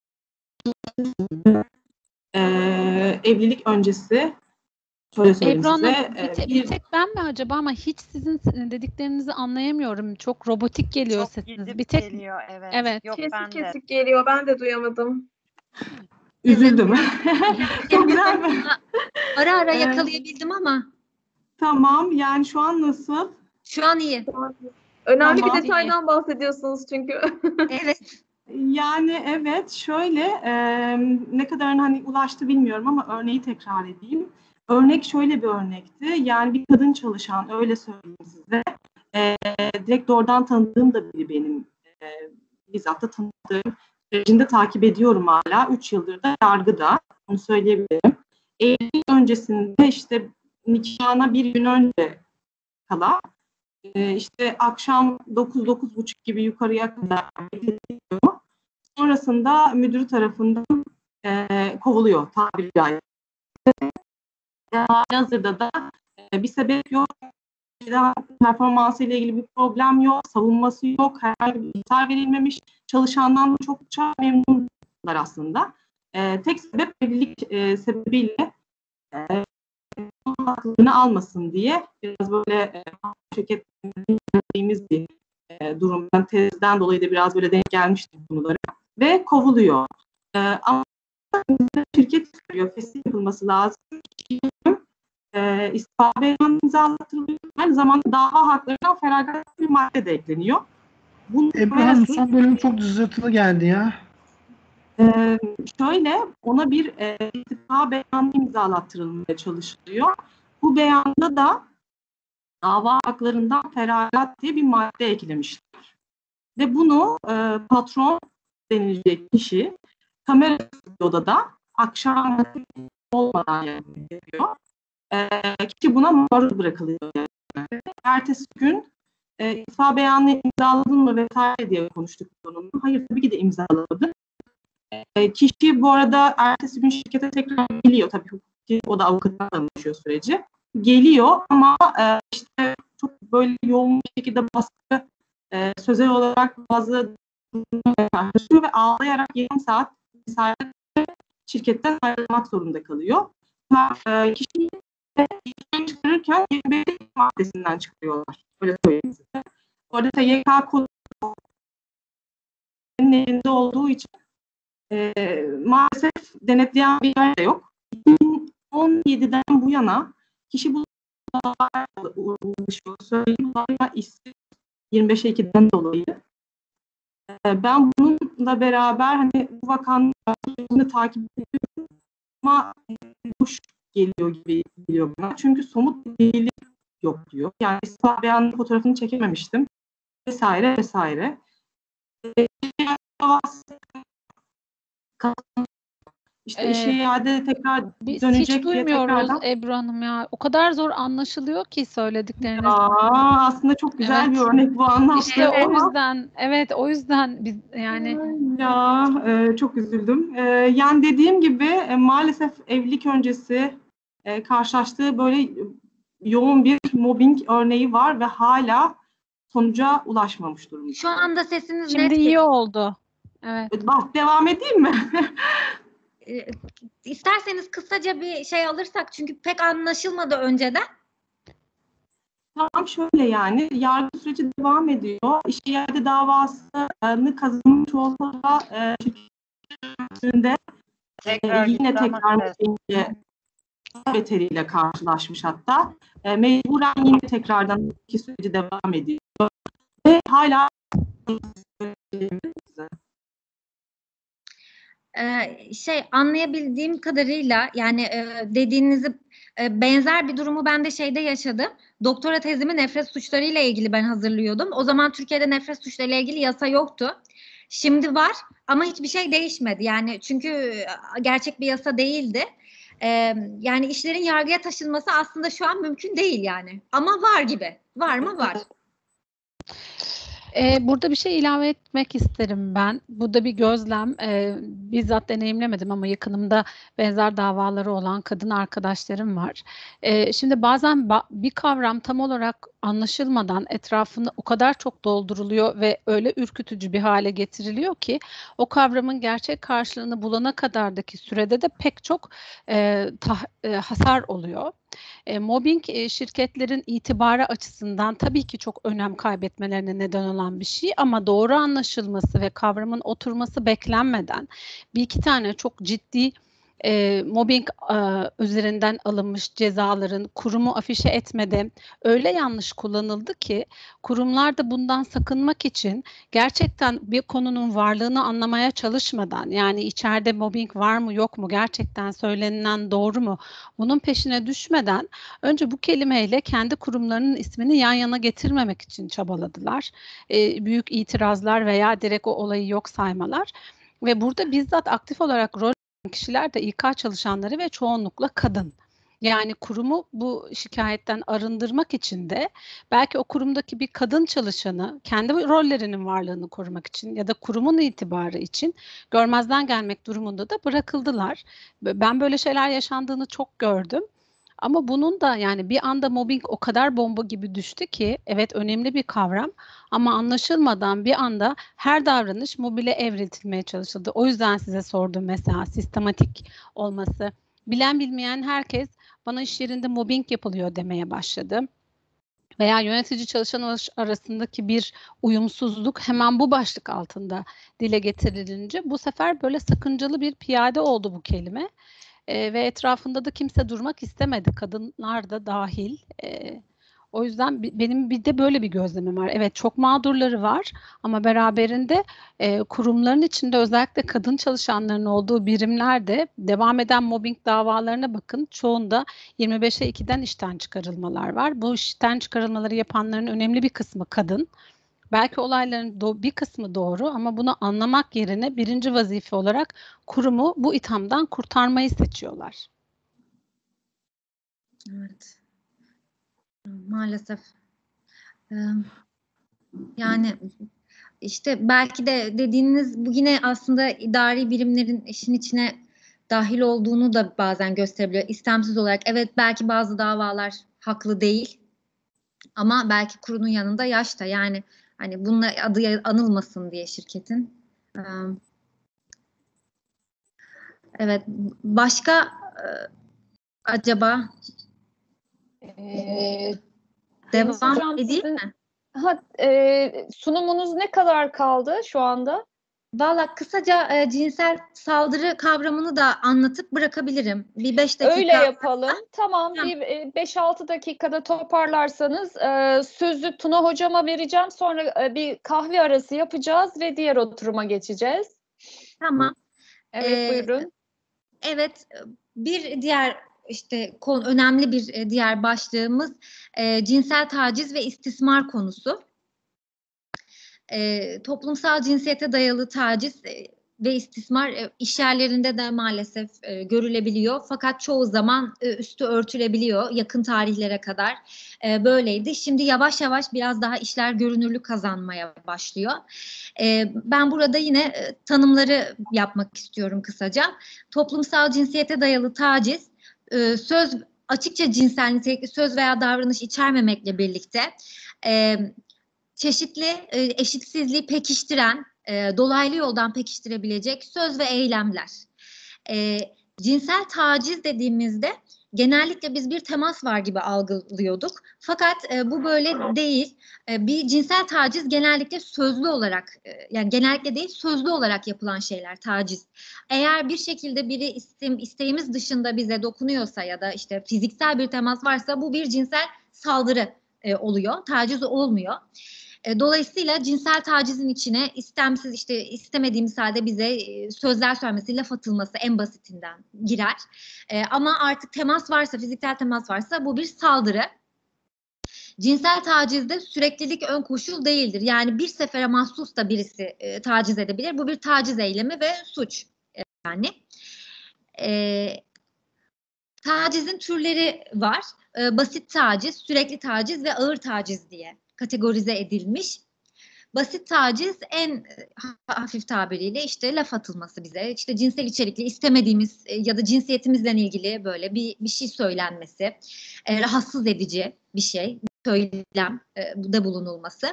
evlilik öncesi şöyle söyleyeyim Ebru Hanım, size. bir tek ben mi acaba, ama hiç sizin dediklerinizi anlayamıyorum. Çok robotik geliyor Çok sesiniz. gidip Bir tek geliyor, evet. evet. Yok, Kesik ben de. kesik geliyor. Ben de duyamadım. Üzüldüm. Çok güzel mi? Ara ara yakalayabildim ama Tamam. Yani şu an nasıl? şu an iyi. Önemli Tamam. bir detaydan bahsediyorsunuz çünkü. Evet. Yani evet, şöyle ne kadar hani ulaştı bilmiyorum ama örneği tekrar edeyim. Örnek şöyle bir örnekti. Yani bir kadın çalışan, öyle söyleyeyim size. Direkt doğrudan tanıdığım da biri benim. Bizzat da tanıdığım, sürecinde takip ediyorum hala. 3 yıldır da yargıda. Onu söyleyebilirim. Evlilik öncesinde işte nikahına bir gün önce kala işte akşam 9-9.30 gibi yukarıya kadar gidiyor. Sonrasında müdürü tarafından kovuluyor tabiri caizse. Hazırda da bir sebep yok. Performansı ile ilgili bir problem yok. Savunması yok. Herhangi bir ihtar verilmemiş. Çalışandan çokça memnunlar aslında. Tek sebep evlilik sebebiyle haklarını almasın diye biraz böyle şirketimiz bir durum. Ben tezden dolayı da biraz böyle denk gelmiştim konulara. Ve kovuluyor. Ama şirket istiyor, fesih yapılması lazım. İstifa beyanı imzalatılıyor. Aynı zamanda dava haklarından feragat bir madde de ekleniyor. Ebru Hanım, son bölüm çok cızırtılı geldi ya. Şöyle, ona bir istifa beyanı imzalattırılmaya çalışılıyor. Bu beyanda da dava haklarından feragat diye bir madde eklemişler. Ve bunu patron denilecek kişi kamera odada akşam olmadan yapıyor. Kişi buna maruz bırakılıyor. Ertesi gün istifa beyanı imzaladın mı vesaire diye konuştuk onunla. Hayır, tabii ki de imzaladım. Kişi bu arada ertesi gün şirkete tekrar geliyor. Tabii ki o da avukatla anlaşıyor süreci. Geliyor ama işte çok böyle yoğun bir şekilde baskı sözel olarak bazı durumlar karşılıyor ve ağlayarak yarım saat şirketten ayrılmak zorunda kalıyor. Kişiyi çıkarırken 25 maddesinden çıkarıyorlar. Öyle söyleyeyim size. Orada TYK kodu elinde olduğu için maalesef denetleyen bir yer de yok. 2017'den bu yana kişi bu ulaşıyor. Söyleyeyim, hala işsiz 25 Ekim'den dolayı. Ben bununla beraber hani bu vakanın takip ediyorum ama boş geliyor gibi geliyor bana. Çünkü somut bir delil yok diyor. Yani istifa beyanının fotoğrafını çekememiştim. Vesaire vesaire. İşte işe iade tekrar Biz dönecek hiç diye duymuyoruz tekrardan. Ebru Hanım ya. O kadar zor anlaşılıyor ki söyledikleriniz. Aslında çok güzel bir örnek bu anlamda. İşte o yüzden, evet, o yüzden biz yani ya çok üzüldüm. Yani dediğim gibi maalesef evlilik öncesi karşılaştığı böyle yoğun bir mobbing örneği var ve hala sonuca ulaşmamış durumda. Şu anda sesiniz şimdi net iyi geliyor. oldu. Evet. Bak, devam edeyim mi? İsterseniz kısaca bir şey alırsak, çünkü pek anlaşılmadı önceden. Tamam, şöyle yani yargı süreci devam ediyor. İş yerde davasını kazanmış olsa da şirketinde yine tekrar beteriyle karşılaşmış hatta. Mecburen yine tekrardan iki süreci devam ediyor. Ve hala Anlayabildiğim kadarıyla yani dediğinizi benzer bir durumu ben de şeyde yaşadım. Doktora tezimi nefret suçları ile ilgili ben hazırlıyordum. O zaman Türkiye'de nefret suçları ile ilgili yasa yoktu. Şimdi var ama hiçbir şey değişmedi. Yani çünkü gerçek bir yasa değildi. Yani işlerin yargıya taşınması aslında şu an mümkün değil yani. Ama var gibi. Var mı? Var. Burada bir şey ilave etmek isterim ben. Bu da bir gözlem. Bizzat deneyimlemedim ama yakınımda benzer davaları olan kadın arkadaşlarım var. Şimdi bazen bir kavram tam olarak anlaşılmadan etrafında o kadar çok dolduruluyor ve öyle ürkütücü bir hale getiriliyor ki o kavramın gerçek karşılığını bulana kadardaki sürede de pek çok hasar oluyor. Mobbing şirketlerin itibarı açısından tabii ki çok önem kaybetmelerine neden olan bir şey ama doğru anlaşılması ve kavramın oturması beklenmeden bir iki tane çok ciddi mobbing üzerinden alınmış cezaların kurumu afişe etmede öyle yanlış kullanıldı ki kurumlar da bundan sakınmak için gerçekten bir konunun varlığını anlamaya çalışmadan, yani içeride mobbing var mı yok mu, gerçekten söylenilen doğru mu, bunun peşine düşmeden önce bu kelimeyle kendi kurumlarının ismini yan yana getirmemek için çabaladılar. Büyük itirazlar veya direkt o olayı yok saymalar ve burada bizzat aktif olarak rol kişiler de İK çalışanları ve çoğunlukla kadın. Yani kurumu bu şikayetten arındırmak için de belki o kurumdaki bir kadın çalışanı kendi rollerinin varlığını korumak için ya da kurumun itibarı için görmezden gelmek durumunda da bırakıldılar. Ben böyle şeyler yaşandığını çok gördüm. Ama bunun da yani bir anda mobbing o kadar bomba gibi düştü ki evet önemli bir kavram ama anlaşılmadan bir anda her davranış mobile evriltilmeye çalışıldı. O yüzden size sordum mesela sistematik olması. Bilen bilmeyen herkes bana iş yerinde mobbing yapılıyor demeye başladı. Veya yönetici çalışan arasındaki bir uyumsuzluk hemen bu başlık altında dile getirilince bu sefer böyle sakıncalı bir piyade oldu bu kelime. Ve etrafında da kimse durmak istemedi. Kadınlar da dahil. O yüzden benim bir de böyle bir gözlemim var. Evet çok mağdurları var ama beraberinde kurumların içinde özellikle kadın çalışanların olduğu birimlerde devam eden mobbing davalarına bakın. Çoğunda 25'e 2'den işten çıkarılmalar var. Bu işten çıkarılmaları yapanların önemli bir kısmı kadın. Belki olayların bir kısmı doğru ama bunu anlamak yerine birinci vazife olarak kurumu bu ithamdan kurtarmayı seçiyorlar. Evet. Maalesef. Yani işte belki de dediğiniz bu yine aslında idari birimlerin işin içine dahil olduğunu da bazen gösterebiliyor. İstemsiz olarak evet belki bazı davalar haklı değil ama belki kurunun yanında yaş da yani hani bununla adı anılmasın diye şirketin. Evet. Başka acaba devam hocam, edeyim mi? Sunumunuz ne kadar kaldı şu anda? Valla kısaca cinsel saldırı kavramını da anlatıp bırakabilirim. Bir 5 dakika. Öyle yapalım. Tamam, bir 5-6 dakikada toparlarsanız sözü Tuna hocama vereceğim. Sonra bir kahve arası yapacağız ve diğer oturuma geçeceğiz. Tamam. Evet, buyurun. Evet, bir diğer işte önemli bir diğer başlığımız cinsel taciz ve istismar konusu. Toplumsal cinsiyete dayalı taciz ve istismar iş yerlerinde de maalesef görülebiliyor. Fakat çoğu zaman üstü örtülebiliyor yakın tarihlere kadar böyleydi. Şimdi yavaş yavaş biraz daha işler görünürlük kazanmaya başlıyor. Ben burada yine tanımları yapmak istiyorum kısaca. Toplumsal cinsiyete dayalı taciz, açıkça cinsel nitelikli söz veya davranış içermemekle birlikte çeşitli eşitsizliği pekiştiren, dolaylı yoldan pekiştirebilecek söz ve eylemler. Cinsel taciz dediğimizde genellikle biz bir temas var gibi algılıyorduk. Fakat bu böyle değil. Bir cinsel taciz genellikle sözlü olarak, yani genellikle değil sözlü olarak yapılan şeyler taciz. Eğer bir şekilde biri isteğimiz dışında bize dokunuyorsa ya da işte fiziksel bir temas varsa bu bir cinsel saldırı oluyor. Taciz olmuyor. Dolayısıyla cinsel tacizin içine istemsiz işte istemediğimiz halde bize sözler söylemesi, laf atılması en basitinden girer. Ama artık temas varsa, fiziksel temas varsa bu bir saldırı. Cinsel tacizde süreklilik ön koşul değildir. Yani bir sefere mahsus da birisi taciz edebilir. Bu bir taciz eylemi ve suç yani. Tacizin türleri var. Basit taciz, sürekli taciz ve ağır taciz diye kategorize edilmiş. Basit taciz en hafif tabiriyle işte laf atılması bize, işte cinsel içerikli istemediğimiz ya da cinsiyetimizle ilgili böyle bir şey söylenmesi, rahatsız edici bir şey, bir söylem da bulunulması.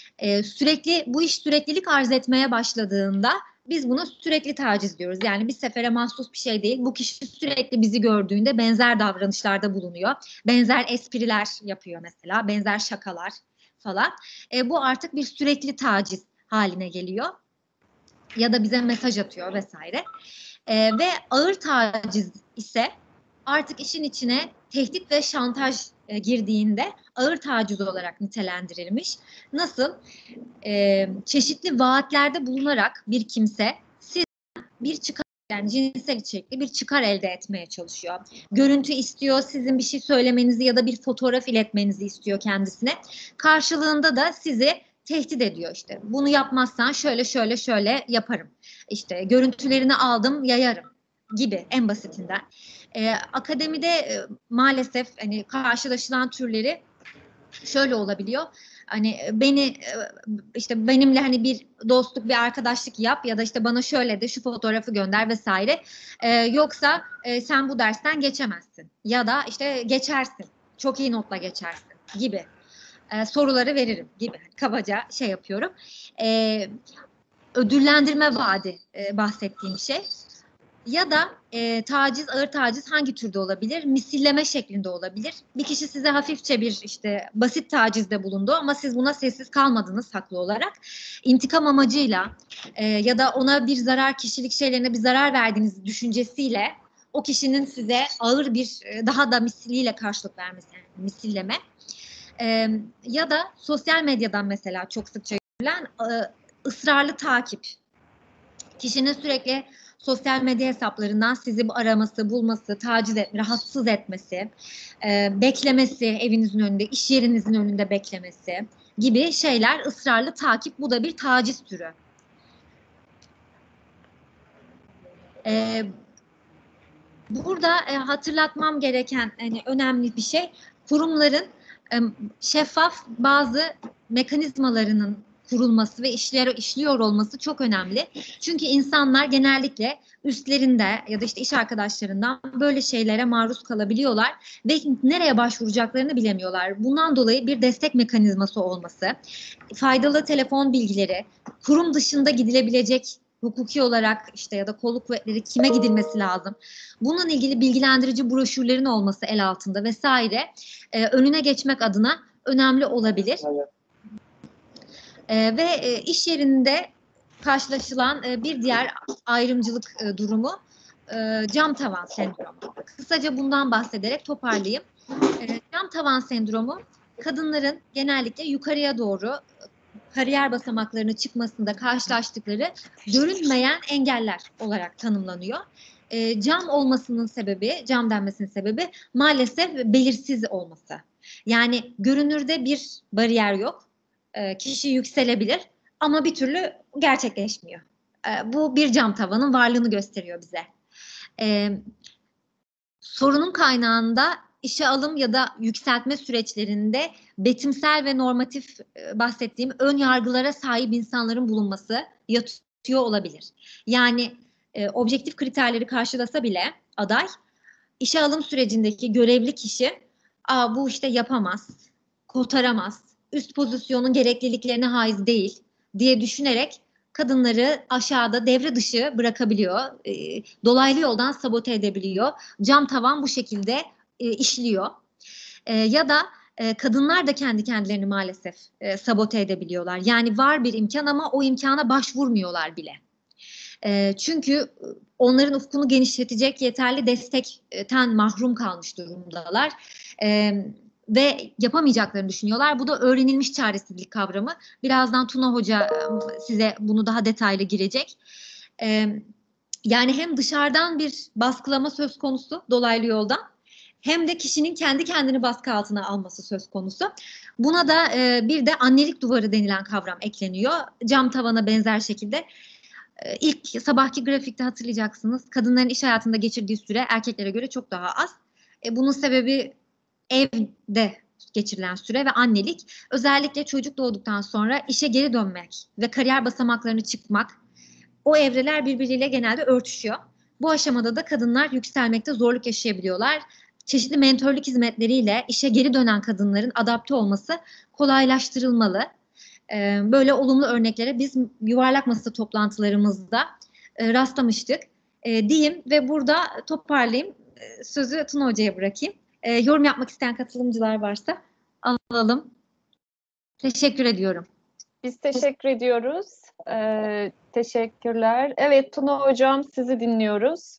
Bu iş süreklilik arz etmeye başladığında biz buna sürekli taciz diyoruz. Yani bir sefere mahsus bir şey değil. Bu kişi sürekli bizi gördüğünde benzer davranışlarda bulunuyor. Benzer espriler yapıyor mesela, benzer şakalar falan. Bu artık bir sürekli taciz haline geliyor. Ya da bize mesaj atıyor vesaire. Ve ağır taciz ise artık işin içine tehdit ve şantaj girdiğinde ağır taciz olarak nitelendirilmiş. Nasıl? Çeşitli vaatlerde bulunarak bir kimse sizden bir çıkar, yani cinsel içerikli bir çıkar elde etmeye çalışıyor. Görüntü istiyor, sizin bir şey söylemenizi ya da bir fotoğraf iletmenizi istiyor kendisine. Karşılığında da sizi tehdit ediyor işte. Bunu yapmazsan şöyle yaparım. İşte görüntülerini aldım, yayarım gibi en basitinden. Akademide maalesef hani karşılaşılan türleri şöyle olabiliyor. Hani işte benimle hani bir dostluk, bir arkadaşlık yap ya da işte bana şöyle de şu fotoğrafı gönder vesaire. Yoksa sen bu dersten geçemezsin ya da işte geçersin. Çok iyi notla geçersin gibi soruları veririm gibi. Kabaca şey yapıyorum. Ödüllendirme vaadi bahsettiğim şey. Ya da taciz, ağır taciz hangi türde olabilir? Misilleme şeklinde olabilir. Bir kişi size hafifçe bir işte basit tacizde bulundu ama siz buna sessiz kalmadınız haklı olarak. İntikam amacıyla ya da ona bir zarar, kişilik şeylerine bir zarar verdiğiniz düşüncesiyle o kişinin size ağır bir daha da misliyle karşılık vermesi, yani misilleme. Ya da sosyal medyadan mesela çok sıkça görülen ısrarlı takip. Kişinin sürekli sosyal medya hesaplarından sizi araması, bulması, taciz etmesi, rahatsız etmesi, beklemesi, evinizin önünde, iş yerinizin önünde beklemesi gibi şeyler, ısrarlı takip. Bu da bir taciz türü. Burada hatırlatmam gereken hani önemli bir şey, kurumların şeffaf bazı mekanizmalarının kurulması ve işliyor olması çok önemli. Çünkü insanlar genellikle üstlerinde ya da işte iş arkadaşlarından böyle şeylere maruz kalabiliyorlar ve nereye başvuracaklarını bilemiyorlar. Bundan dolayı bir destek mekanizması olması, faydalı telefon bilgileri, kurum dışında gidilebilecek hukuki olarak işte ya da kolluk kuvvetleri kime gidilmesi lazım? Bununla ilgili bilgilendirici broşürlerin olması el altında vesaire önüne geçmek adına önemli olabilir. Ve iş yerinde karşılaşılan bir diğer ayrımcılık durumu cam tavan sendromu. Kısaca bundan bahsederek toparlayayım. Cam tavan sendromu kadınların genellikle yukarıya doğru kariyer basamaklarına çıkmasında karşılaştıkları görünmeyen engeller olarak tanımlanıyor. Cam olmasının sebebi, cam denmesinin sebebi maalesef belirsiz olması. Yani görünürde bir bariyer yok. Kişi yükselebilir ama bir türlü gerçekleşmiyor. Bu bir cam tavanın varlığını gösteriyor bize. Sorunun kaynağında işe alım ya da yükseltme süreçlerinde betimsel ve normatif bahsettiğim ön yargılara sahip insanların bulunması yatıyor olabilir. Yani objektif kriterleri karşılasa bile aday işe alım sürecindeki görevli kişi bu işte yapamaz, kotaramaz, üst pozisyonun gerekliliklerine haiz değil diye düşünerek kadınları aşağıda devre dışı bırakabiliyor. Dolaylı yoldan sabote edebiliyor. Cam tavan bu şekilde işliyor. Ya da kadınlar da kendi kendilerini maalesef sabote edebiliyorlar. Yani var bir imkan ama o imkana başvurmuyorlar bile. Çünkü onların ufkunu genişletecek yeterli destekten mahrum kalmış durumdalar. Ve yapamayacaklarını düşünüyorlar. Bu da öğrenilmiş çaresizlik kavramı. Birazdan Tuna Hoca size bunu daha detaylı girecek. Yani hem dışarıdan bir baskılama söz konusu dolaylı yoldan, hem de kişinin kendi kendini baskı altına alması söz konusu. Buna da bir de annelik duvarı denilen kavram ekleniyor. Cam tavana benzer şekilde. İlk sabahki grafikte hatırlayacaksınız. Kadınların iş hayatında geçirdiği süre erkeklere göre çok daha az. Bunun sebebi evde geçirilen süre ve annelik. Özellikle çocuk doğduktan sonra işe geri dönmek ve kariyer basamaklarını çıkmak. O evreler birbiriyle genelde örtüşüyor. Bu aşamada da kadınlar yükselmekte zorluk yaşayabiliyorlar. Çeşitli mentörlük hizmetleriyle işe geri dönen kadınların adapte olması kolaylaştırılmalı. Böyle olumlu örneklere biz yuvarlak masa toplantılarımızda rastlamıştık diyeyim ve burada toparlayayım. Sözü Tuna Hoca'ya bırakayım. Yorum yapmak isteyen katılımcılar varsa alalım. Teşekkür ediyorum. Biz teşekkür ediyoruz. Teşekkürler. Evet Tuna Hocam sizi dinliyoruz.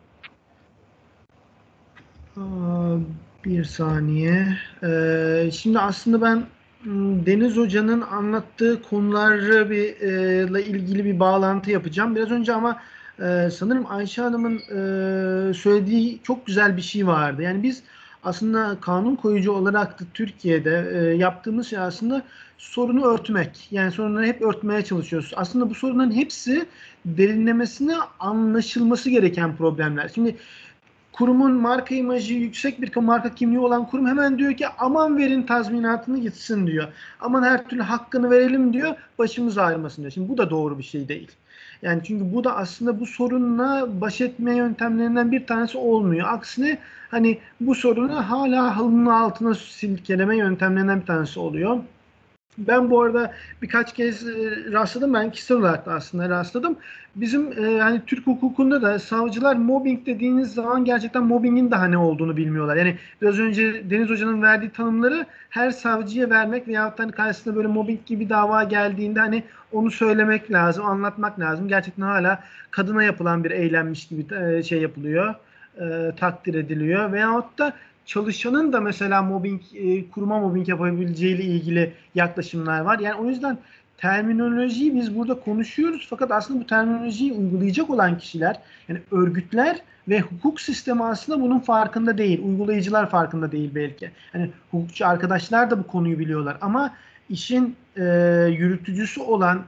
Bir saniye. Şimdi aslında ben Deniz Hoca'nın anlattığı konularla ilgili bir bağlantı yapacağım. Biraz önce ama sanırım Ayşe Hanım'ın söylediği çok güzel bir şey vardı. Yani biz aslında kanun koyucu olarak da Türkiye'de yaptığımız şey aslında sorunu örtmek. Yani sorunları hep örtmeye çalışıyoruz. Aslında bu sorunların hepsi derinlemesine anlaşılması gereken problemler. Şimdi kurumun marka imajı yüksek bir marka kimliği olan kurum hemen diyor ki aman verin tazminatını gitsin diyor. Aman her türlü hakkını verelim diyor. Başımız ağrımasın diyor. Şimdi bu da doğru bir şey değil. Yani çünkü bu da aslında bu sorunla baş etme yöntemlerinden bir tanesi olmuyor. Aksine hani bu sorunu hala halının altına silkeleme yöntemlerinden bir tanesi oluyor. Ben bu arada birkaç kez rastladım. Ben kişisel olarak da aslında rastladım. Bizim hani Türk hukukunda da savcılar mobbing dediğiniz zaman gerçekten mobbingin daha ne olduğunu bilmiyorlar. Yani biraz önce Deniz Hoca'nın verdiği tanımları her savcıya vermek veyahut da hani karşısında böyle mobbing gibi dava geldiğinde hani onu söylemek lazım, anlatmak lazım. Gerçekten hala kadına yapılan bir eylemmiş gibi şey yapılıyor, takdir ediliyor. Veyahut da çalışanın da mesela mobbing, kuruma mobbing yapabileceğiyle ilgili yaklaşımlar var. Yani o yüzden terminolojiyi biz burada konuşuyoruz fakat aslında bu terminolojiyi uygulayacak olan kişiler, yani örgütler ve hukuk sistemi aslında bunun farkında değil. Uygulayıcılar farkında değil belki. Hani hukukçu arkadaşlar da bu konuyu biliyorlar ama işin yürütücüsü olan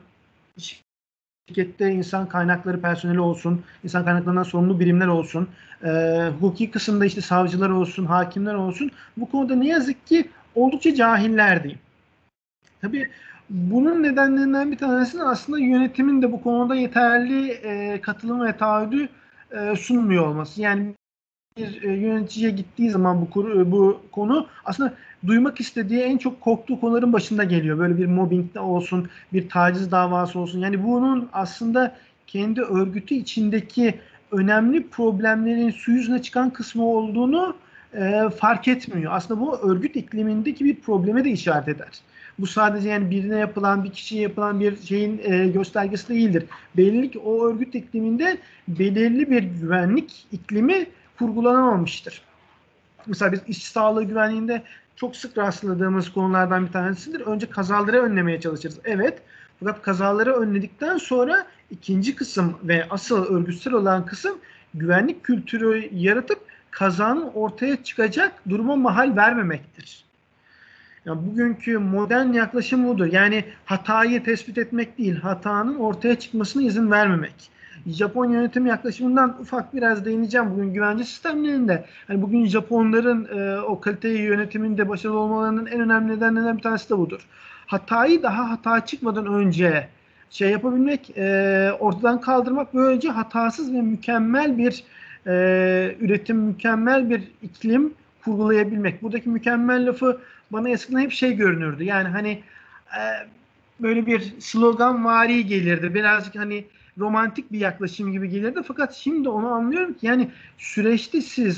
şirkette insan kaynakları personeli olsun, insan kaynaklarından sorumlu birimler olsun, hukuki kısımda işte savcılar olsun, hakimler olsun, bu konuda ne yazık ki oldukça cahiller diyeyim. Tabii bunun nedenlerinden bir tanesi aslında yönetimin de bu konuda yeterli katılım ve taahhüdü sunmuyor olması. Yani bir yöneticiye gittiği zaman bu konu aslında duymak istediği en çok korktuğu konuların başında geliyor. Böyle bir mobbing de olsun, bir taciz davası olsun. Yani bunun aslında kendi örgütü içindeki önemli problemlerin su yüzüne çıkan kısmı olduğunu fark etmiyor. Aslında bu örgüt iklimindeki bir probleme de işaret eder. Bu sadece yani birine yapılan, bir kişiye yapılan bir şeyin göstergesi değildir. Belli ki o örgüt ikliminde belirli bir güvenlik iklimi kurgulanamamıştır. Mesela biz iş sağlığı güvenliğinde çok sık rastladığımız konulardan bir tanesidir. Önce kazaları önlemeye çalışırız. Evet. Fakat kazaları önledikten sonra ikinci kısım ve asıl örgütsel olan kısım güvenlik kültürü yaratıp kazanın ortaya çıkacak duruma mahal vermemektir. Yani bugünkü modern yaklaşım budur. Yani hatayı tespit etmek değil, hatanın ortaya çıkmasına izin vermemek. Japon yönetim yaklaşımından ufak biraz değineceğim bugün güvence sistemlerinde. Hani bugün Japonların o kalite yönetiminde başarılı olmalarının en önemli nedenlerinden bir tanesi de budur. Hatayı daha hata çıkmadan önce şey yapabilmek, ortadan kaldırmak, böylece hatasız ve mükemmel bir üretim, mükemmel bir iklim kurgulayabilmek. Buradaki mükemmel lafı bana eskiden hep şey görünürdü. Yani hani böyle bir sloganvari gelirdi. Birazcık hani romantik bir yaklaşım gibi gelirdi. Fakat şimdi onu anlıyorum ki yani süreçte siz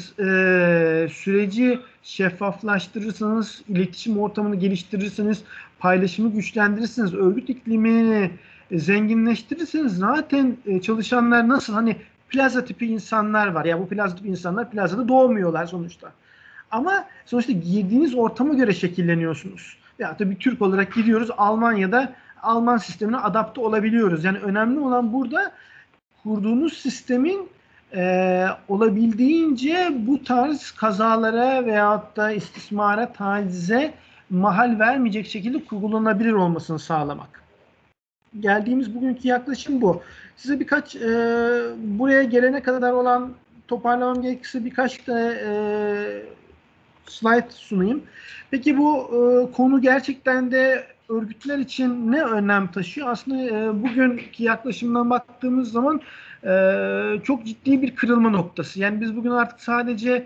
süreci şeffaflaştırırsanız, iletişim ortamını geliştirirseniz, paylaşımı güçlendirirseniz, örgüt iklimini zenginleştirirseniz zaten çalışanlar nasıl hani plaza tipi insanlar var. Ya bu plaza tipi insanlar plazada doğmuyorlar sonuçta. Ama sonuçta girdiğiniz ortama göre şekilleniyorsunuz. Ya tabii Türk olarak gidiyoruz Almanya'da Alman sistemine adapte olabiliyoruz. Yani önemli olan burada kurduğunuz sistemin olabildiğince bu tarz kazalara veyahut da istismara, tacize mahal vermeyecek şekilde kurgulanabilir olmasını sağlamak. Geldiğimiz bugünkü yaklaşım bu. Size birkaç buraya gelene kadar olan toparlamam gerekirse birkaç da slide sunayım. Peki bu konu gerçekten de örgütler için ne önem taşıyor? Aslında bugünkü yaklaşımdan baktığımız zaman çok ciddi bir kırılma noktası. Yani biz bugün artık sadece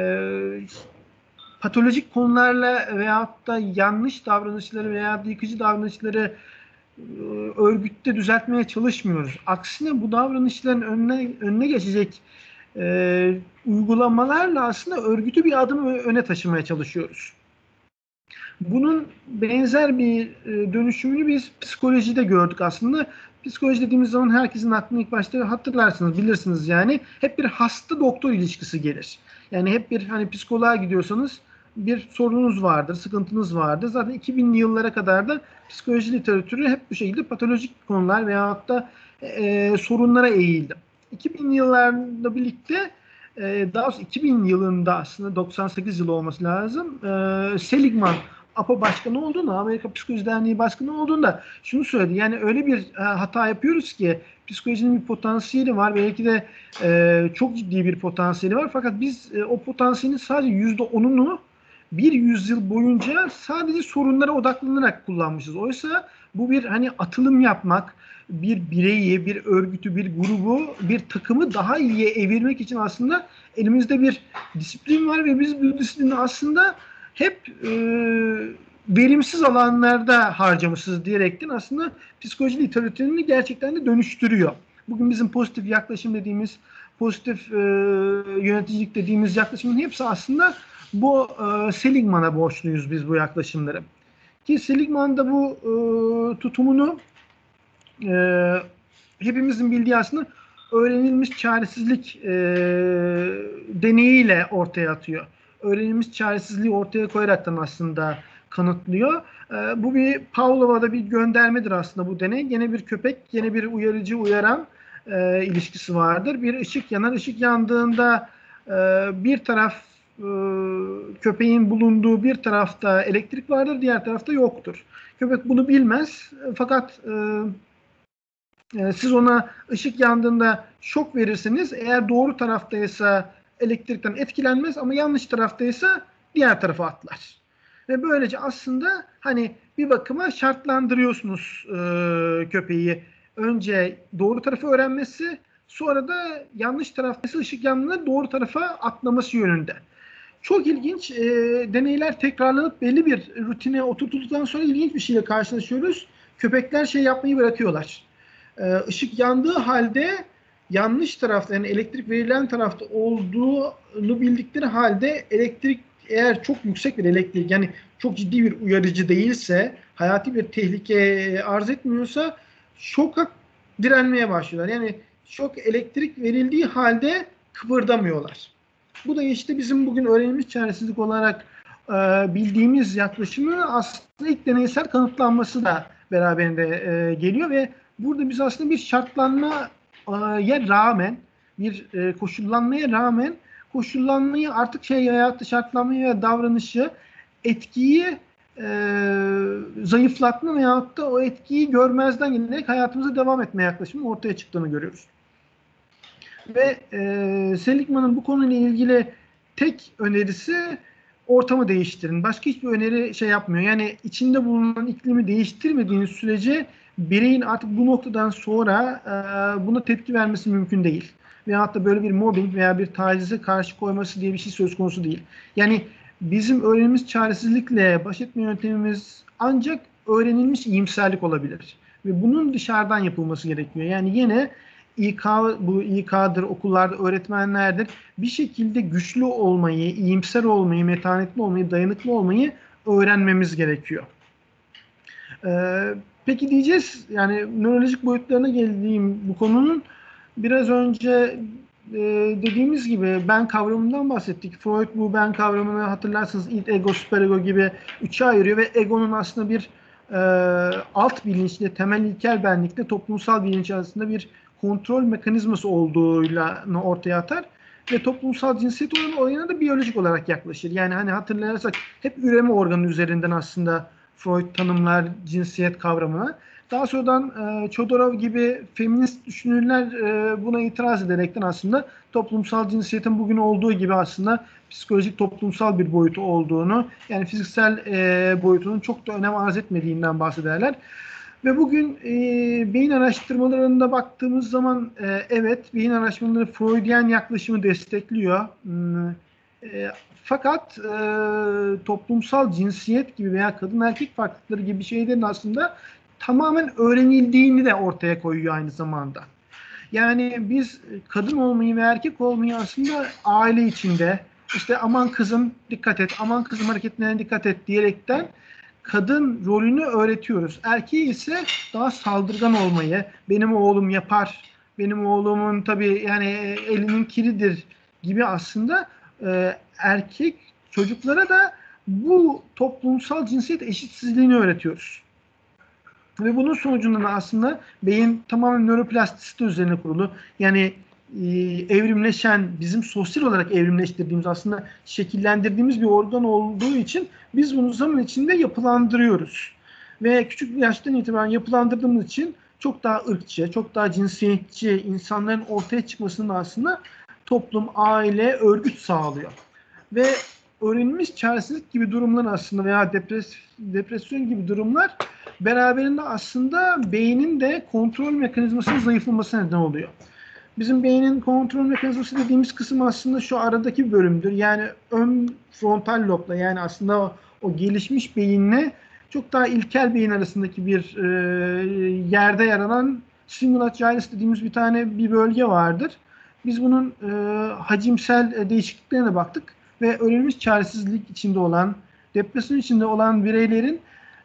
patolojik konularla veyahut da yanlış davranışları veya yıkıcı davranışları örgütte düzeltmeye çalışmıyoruz. Aksine bu davranışların önüne geçecek uygulamalarla aslında örgütü bir adım öne taşımaya çalışıyoruz. Bunun benzer bir dönüşümünü biz psikolojide gördük aslında. Psikoloji dediğimiz zaman herkesin aklına ilk başta hatırlarsınız, bilirsiniz yani. Hep bir hasta-doktor ilişkisi gelir. Yani hep bir hani psikoloğa gidiyorsanız bir sorununuz vardır, sıkıntınız vardır. Zaten 2000'li yıllara kadar da psikoloji literatürü hep bu şekilde patolojik konular veyahut da sorunlara eğildi. 2000'li yıllarla birlikte daha sonra 2000 yılında aslında 98 yılı olması lazım. Seligman APA başkanı olduğunda, Amerika Psikoloji Derneği başkanı olduğunda şunu söyledi. Yani öyle bir hata yapıyoruz ki psikolojinin bir potansiyeli var. Belki de çok ciddi bir potansiyeli var. Fakat biz o potansiyelin sadece %10'unu bir yüzyıl boyunca sadece sorunlara odaklanarak kullanmışız. Oysa bu bir hani atılım yapmak, bir bireyi, bir örgütü, bir grubu, bir takımı daha iyiye evirmek için aslında elimizde bir disiplin var ve biz bu disiplini aslında hep verimsiz alanlarda harcamışız diyerekten aslında psikoloji literatürünü gerçekten de dönüştürüyor. Bugün bizim pozitif yaklaşım dediğimiz, pozitif yöneticilik dediğimiz yaklaşımın hepsi aslında bu Seligman'a borçluyuz biz bu yaklaşımları. Ki Seligman da bu tutumunu hepimizin bildiği aslında öğrenilmiş çaresizlik deneyiyle ortaya atıyor. Öğrenilmiş çaresizliği ortaya koyaraktan aslında kanıtlıyor. Bu bir Pavlova'da bir göndermedir aslında bu deney. Gene bir köpek, gene bir uyarıcı uyaran ilişkisi vardır. Bir ışık yanar. Işık yandığında bir taraf köpeğin bulunduğu bir tarafta elektrik vardır, diğer tarafta yoktur. Köpek bunu bilmez. Fakat siz ona ışık yandığında şok verirsiniz. Eğer doğru taraftaysa elektrikten etkilenmez ama yanlış taraftaysa diğer tarafa atlar. Ve böylece aslında hani bir bakıma şartlandırıyorsunuz köpeği. Önce doğru tarafı öğrenmesi, sonra da yanlış taraftaysa ışık yandığında doğru tarafa atlaması yönünde. Çok ilginç deneyler tekrarlanıp belli bir rutine oturtulduktan sonra ilginç bir şeyle karşılaşıyoruz. Köpekler şey yapmayı bırakıyorlar. Işık yandığı halde yanlış tarafta, yani elektrik verilen tarafta olduğunu bildikleri halde elektrik eğer çok yüksek bir elektrik, yani çok ciddi bir uyarıcı değilse, hayati bir tehlike arz etmiyorsa şoka direnmeye başlıyorlar. Yani şok elektrik verildiği halde kıpırdamıyorlar. Bu da işte bizim bugün öğrenilmiş çaresizlik olarak bildiğimiz yaklaşımı aslında ilk deneysel kanıtlanması da beraberinde geliyor ve burada biz aslında bir şartlanmaya rağmen, bir koşullanmaya rağmen koşullanmayı artık şartlanmayı ve davranışı, etkiyi zayıflatma veyahut da o etkiyi görmezden gelerek hayatımıza devam etme yaklaşımı ortaya çıktığını görüyoruz. Ve Seligman'ın bu konuyla ilgili tek önerisi ortamı değiştirin. Başka hiçbir öneri yapmıyor. Yani içinde bulunan iklimi değiştirmediğiniz sürece bireyin artık bu noktadan sonra buna tepki vermesi mümkün değil. Veyahut da böyle bir mobbing veya bir tacize karşı koyması diye bir şey söz konusu değil. Yani bizim öğrenilmiş çaresizlikle baş etme yöntemimiz ancak öğrenilmiş iyimserlik olabilir. Ve bunun dışarıdan yapılması gerekiyor. Yani yine bu İK'dır, okullarda öğretmenlerdir. Bir şekilde güçlü olmayı, iyimser olmayı, metanetli olmayı, dayanıklı olmayı öğrenmemiz gerekiyor. Peki diyeceğiz, yani nörolojik boyutlarına geldiğim bu konunun biraz önce dediğimiz gibi ben kavramından bahsettik. Freud bu ben kavramını hatırlarsanız id, ego, süperego gibi üçe ayırıyor ve egonun aslında bir alt bilinçle, temel ilkel benlikle toplumsal bilinç arasında bir kontrol mekanizması olduğuyla ortaya atar ve toplumsal cinsiyet olayına da biyolojik olarak yaklaşır. Yani hani hatırlarsak hep üreme organı üzerinden aslında Freud tanımlar cinsiyet kavramına. Daha sonradan Chodorov gibi feminist düşünürler buna itiraz ederekten aslında toplumsal cinsiyetin bugün olduğu gibi aslında psikolojik toplumsal bir boyutu olduğunu, yani fiziksel boyutunun çok da önem arz etmediğinden bahsederler. Ve bugün beyin araştırmalarında baktığımız zaman evet, beyin araştırmaları Freudian yaklaşımı destekliyor. Fakat toplumsal cinsiyet gibi veya kadın erkek farklılıkları gibi şeylerin aslında tamamen öğrenildiğini de ortaya koyuyor aynı zamanda. Yani biz kadın olmayı ve erkek olmayı aslında aile içinde işte aman kızım dikkat et, aman kızım hareketlerine dikkat et diyerekten kadın rolünü öğretiyoruz. Erkeği ise daha saldırgan olmayı, benim oğlum yapar, benim oğlumun tabii yani elinin kiridir gibi aslında erkek çocuklara da bu toplumsal cinsiyet eşitsizliğini öğretiyoruz. Ve bunun sonucunda da aslında beyin tamamen nöroplastisite üzerine kurulu. Yani evrimleşen, bizim sosyal olarak evrimleştirdiğimiz, aslında şekillendirdiğimiz bir organ olduğu için biz bunu zaman içinde yapılandırıyoruz. Ve küçük bir yaştan itibaren yapılandırdığımız için çok daha ırkçı, çok daha cinsiyetçi insanların ortaya çıkmasını aslında toplum, aile, örgüt sağlıyor. Ve öğrenilmiş çaresizlik gibi durumlar aslında veya depresyon gibi durumlar beraberinde aslında beynin de kontrol mekanizmasının zayıflamasına neden oluyor. Bizim beynin kontrol mekanizması dediğimiz kısım aslında şu aradaki bir bölümdür. Yani ön frontal lobla, yani aslında o gelişmiş beyinle çok daha ilkel beyin arasındaki bir yerde yer alan cingulate gyrus dediğimiz bir bölge vardır. Biz bunun hacimsel değişikliklerine baktık ve öğrenilmiş çaresizlik içinde olan, depresyon içinde olan bireylerin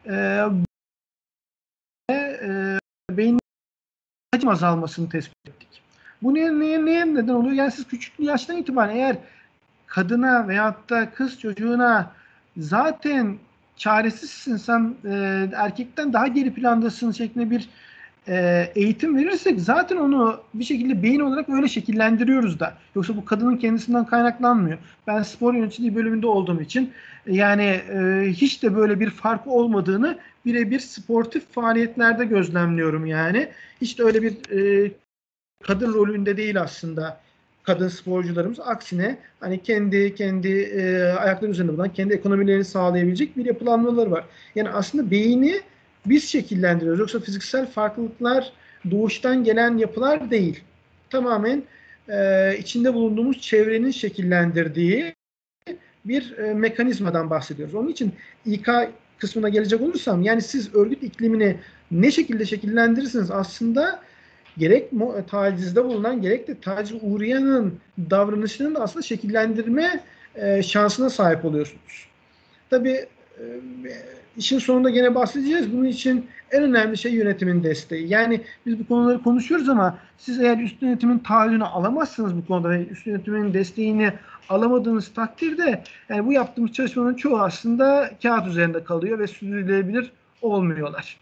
beyin hacim azalmasını tespit ettik. Bu neye neden oluyor? Yani siz küçük bir yaştan itibaren eğer kadına veyahut da kız çocuğuna zaten çaresizsin, sen erkekten daha geri plandasın şeklinde bir eğitim verirsek zaten onu bir şekilde beyin olarak öyle şekillendiriyoruz da. Yoksa bu kadının kendisinden kaynaklanmıyor. Ben spor yöneticiliği bölümünde olduğum için yani hiç de böyle bir farkı olmadığını birebir sportif faaliyetlerde gözlemliyorum yani. Hiç de öyle bir kadın rolünde değil aslında kadın sporcularımız. Aksine hani kendi ayakları üzerinde bulunan, kendi ekonomilerini sağlayabilecek bir yapılanmaları var. Yani aslında beyni biz şekillendiriyoruz. Yoksa fiziksel farklılıklar doğuştan gelen yapılar değil. Tamamen içinde bulunduğumuz çevrenin şekillendirdiği bir mekanizmadan bahsediyoruz. Onun için İK kısmına gelecek olursam, yani siz örgüt iklimini ne şekilde şekillendirirsiniz aslında gerek tacizde bulunan gerek de tacize uğrayanın davranışının da aslında şekillendirme şansına sahip oluyorsunuz. Tabii işin sonunda gene bahsedeceğiz. Bunun için en önemli şey yönetimin desteği. Yani biz bu konuları konuşuyoruz ama siz eğer üst yönetimin taahhüdünü alamazsınız bu konuda ve üst yönetimin desteğini alamadığınız takdirde yani bu yaptığımız çalışmaların çoğu aslında kağıt üzerinde kalıyor ve sürdürülebilir olmuyorlar.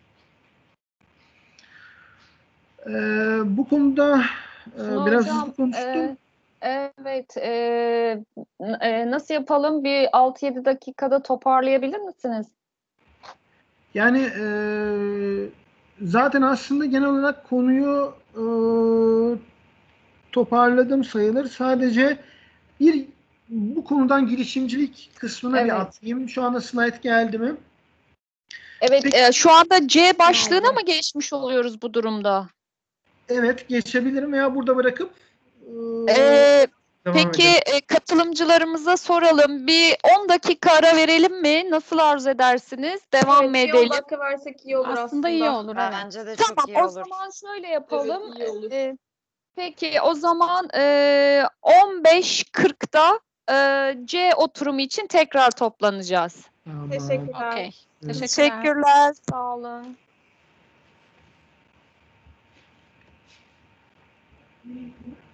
Bu konuda biraz Hocam, hızlı konuştum. Evet, nasıl yapalım? Bir 6-7 dakikada toparlayabilir misiniz? Yani zaten aslında genel olarak konuyu toparladım sayılır. Sadece bu konudan girişimcilik kısmına bir atlayayım. Şu anda slide geldi mi? Evet, şu anda C başlığına mı geçmiş oluyoruz bu durumda? Evet, geçebilirim veya burada bırakıp peki katılımcılarımıza soralım. Bir 10 dakika ara verelim mi? Nasıl arzu edersiniz? Devam mı edelim? 10 dakika versek iyi olur aslında. Aslında iyi olur. Evet. Bence de çok iyi O olur. zaman şöyle yapalım. Evet, iyi olur. Peki o zaman 15.40'da C oturumu için tekrar toplanacağız. Tamam. Teşekkürler. Okay. Evet. Teşekkürler. Sağ olun.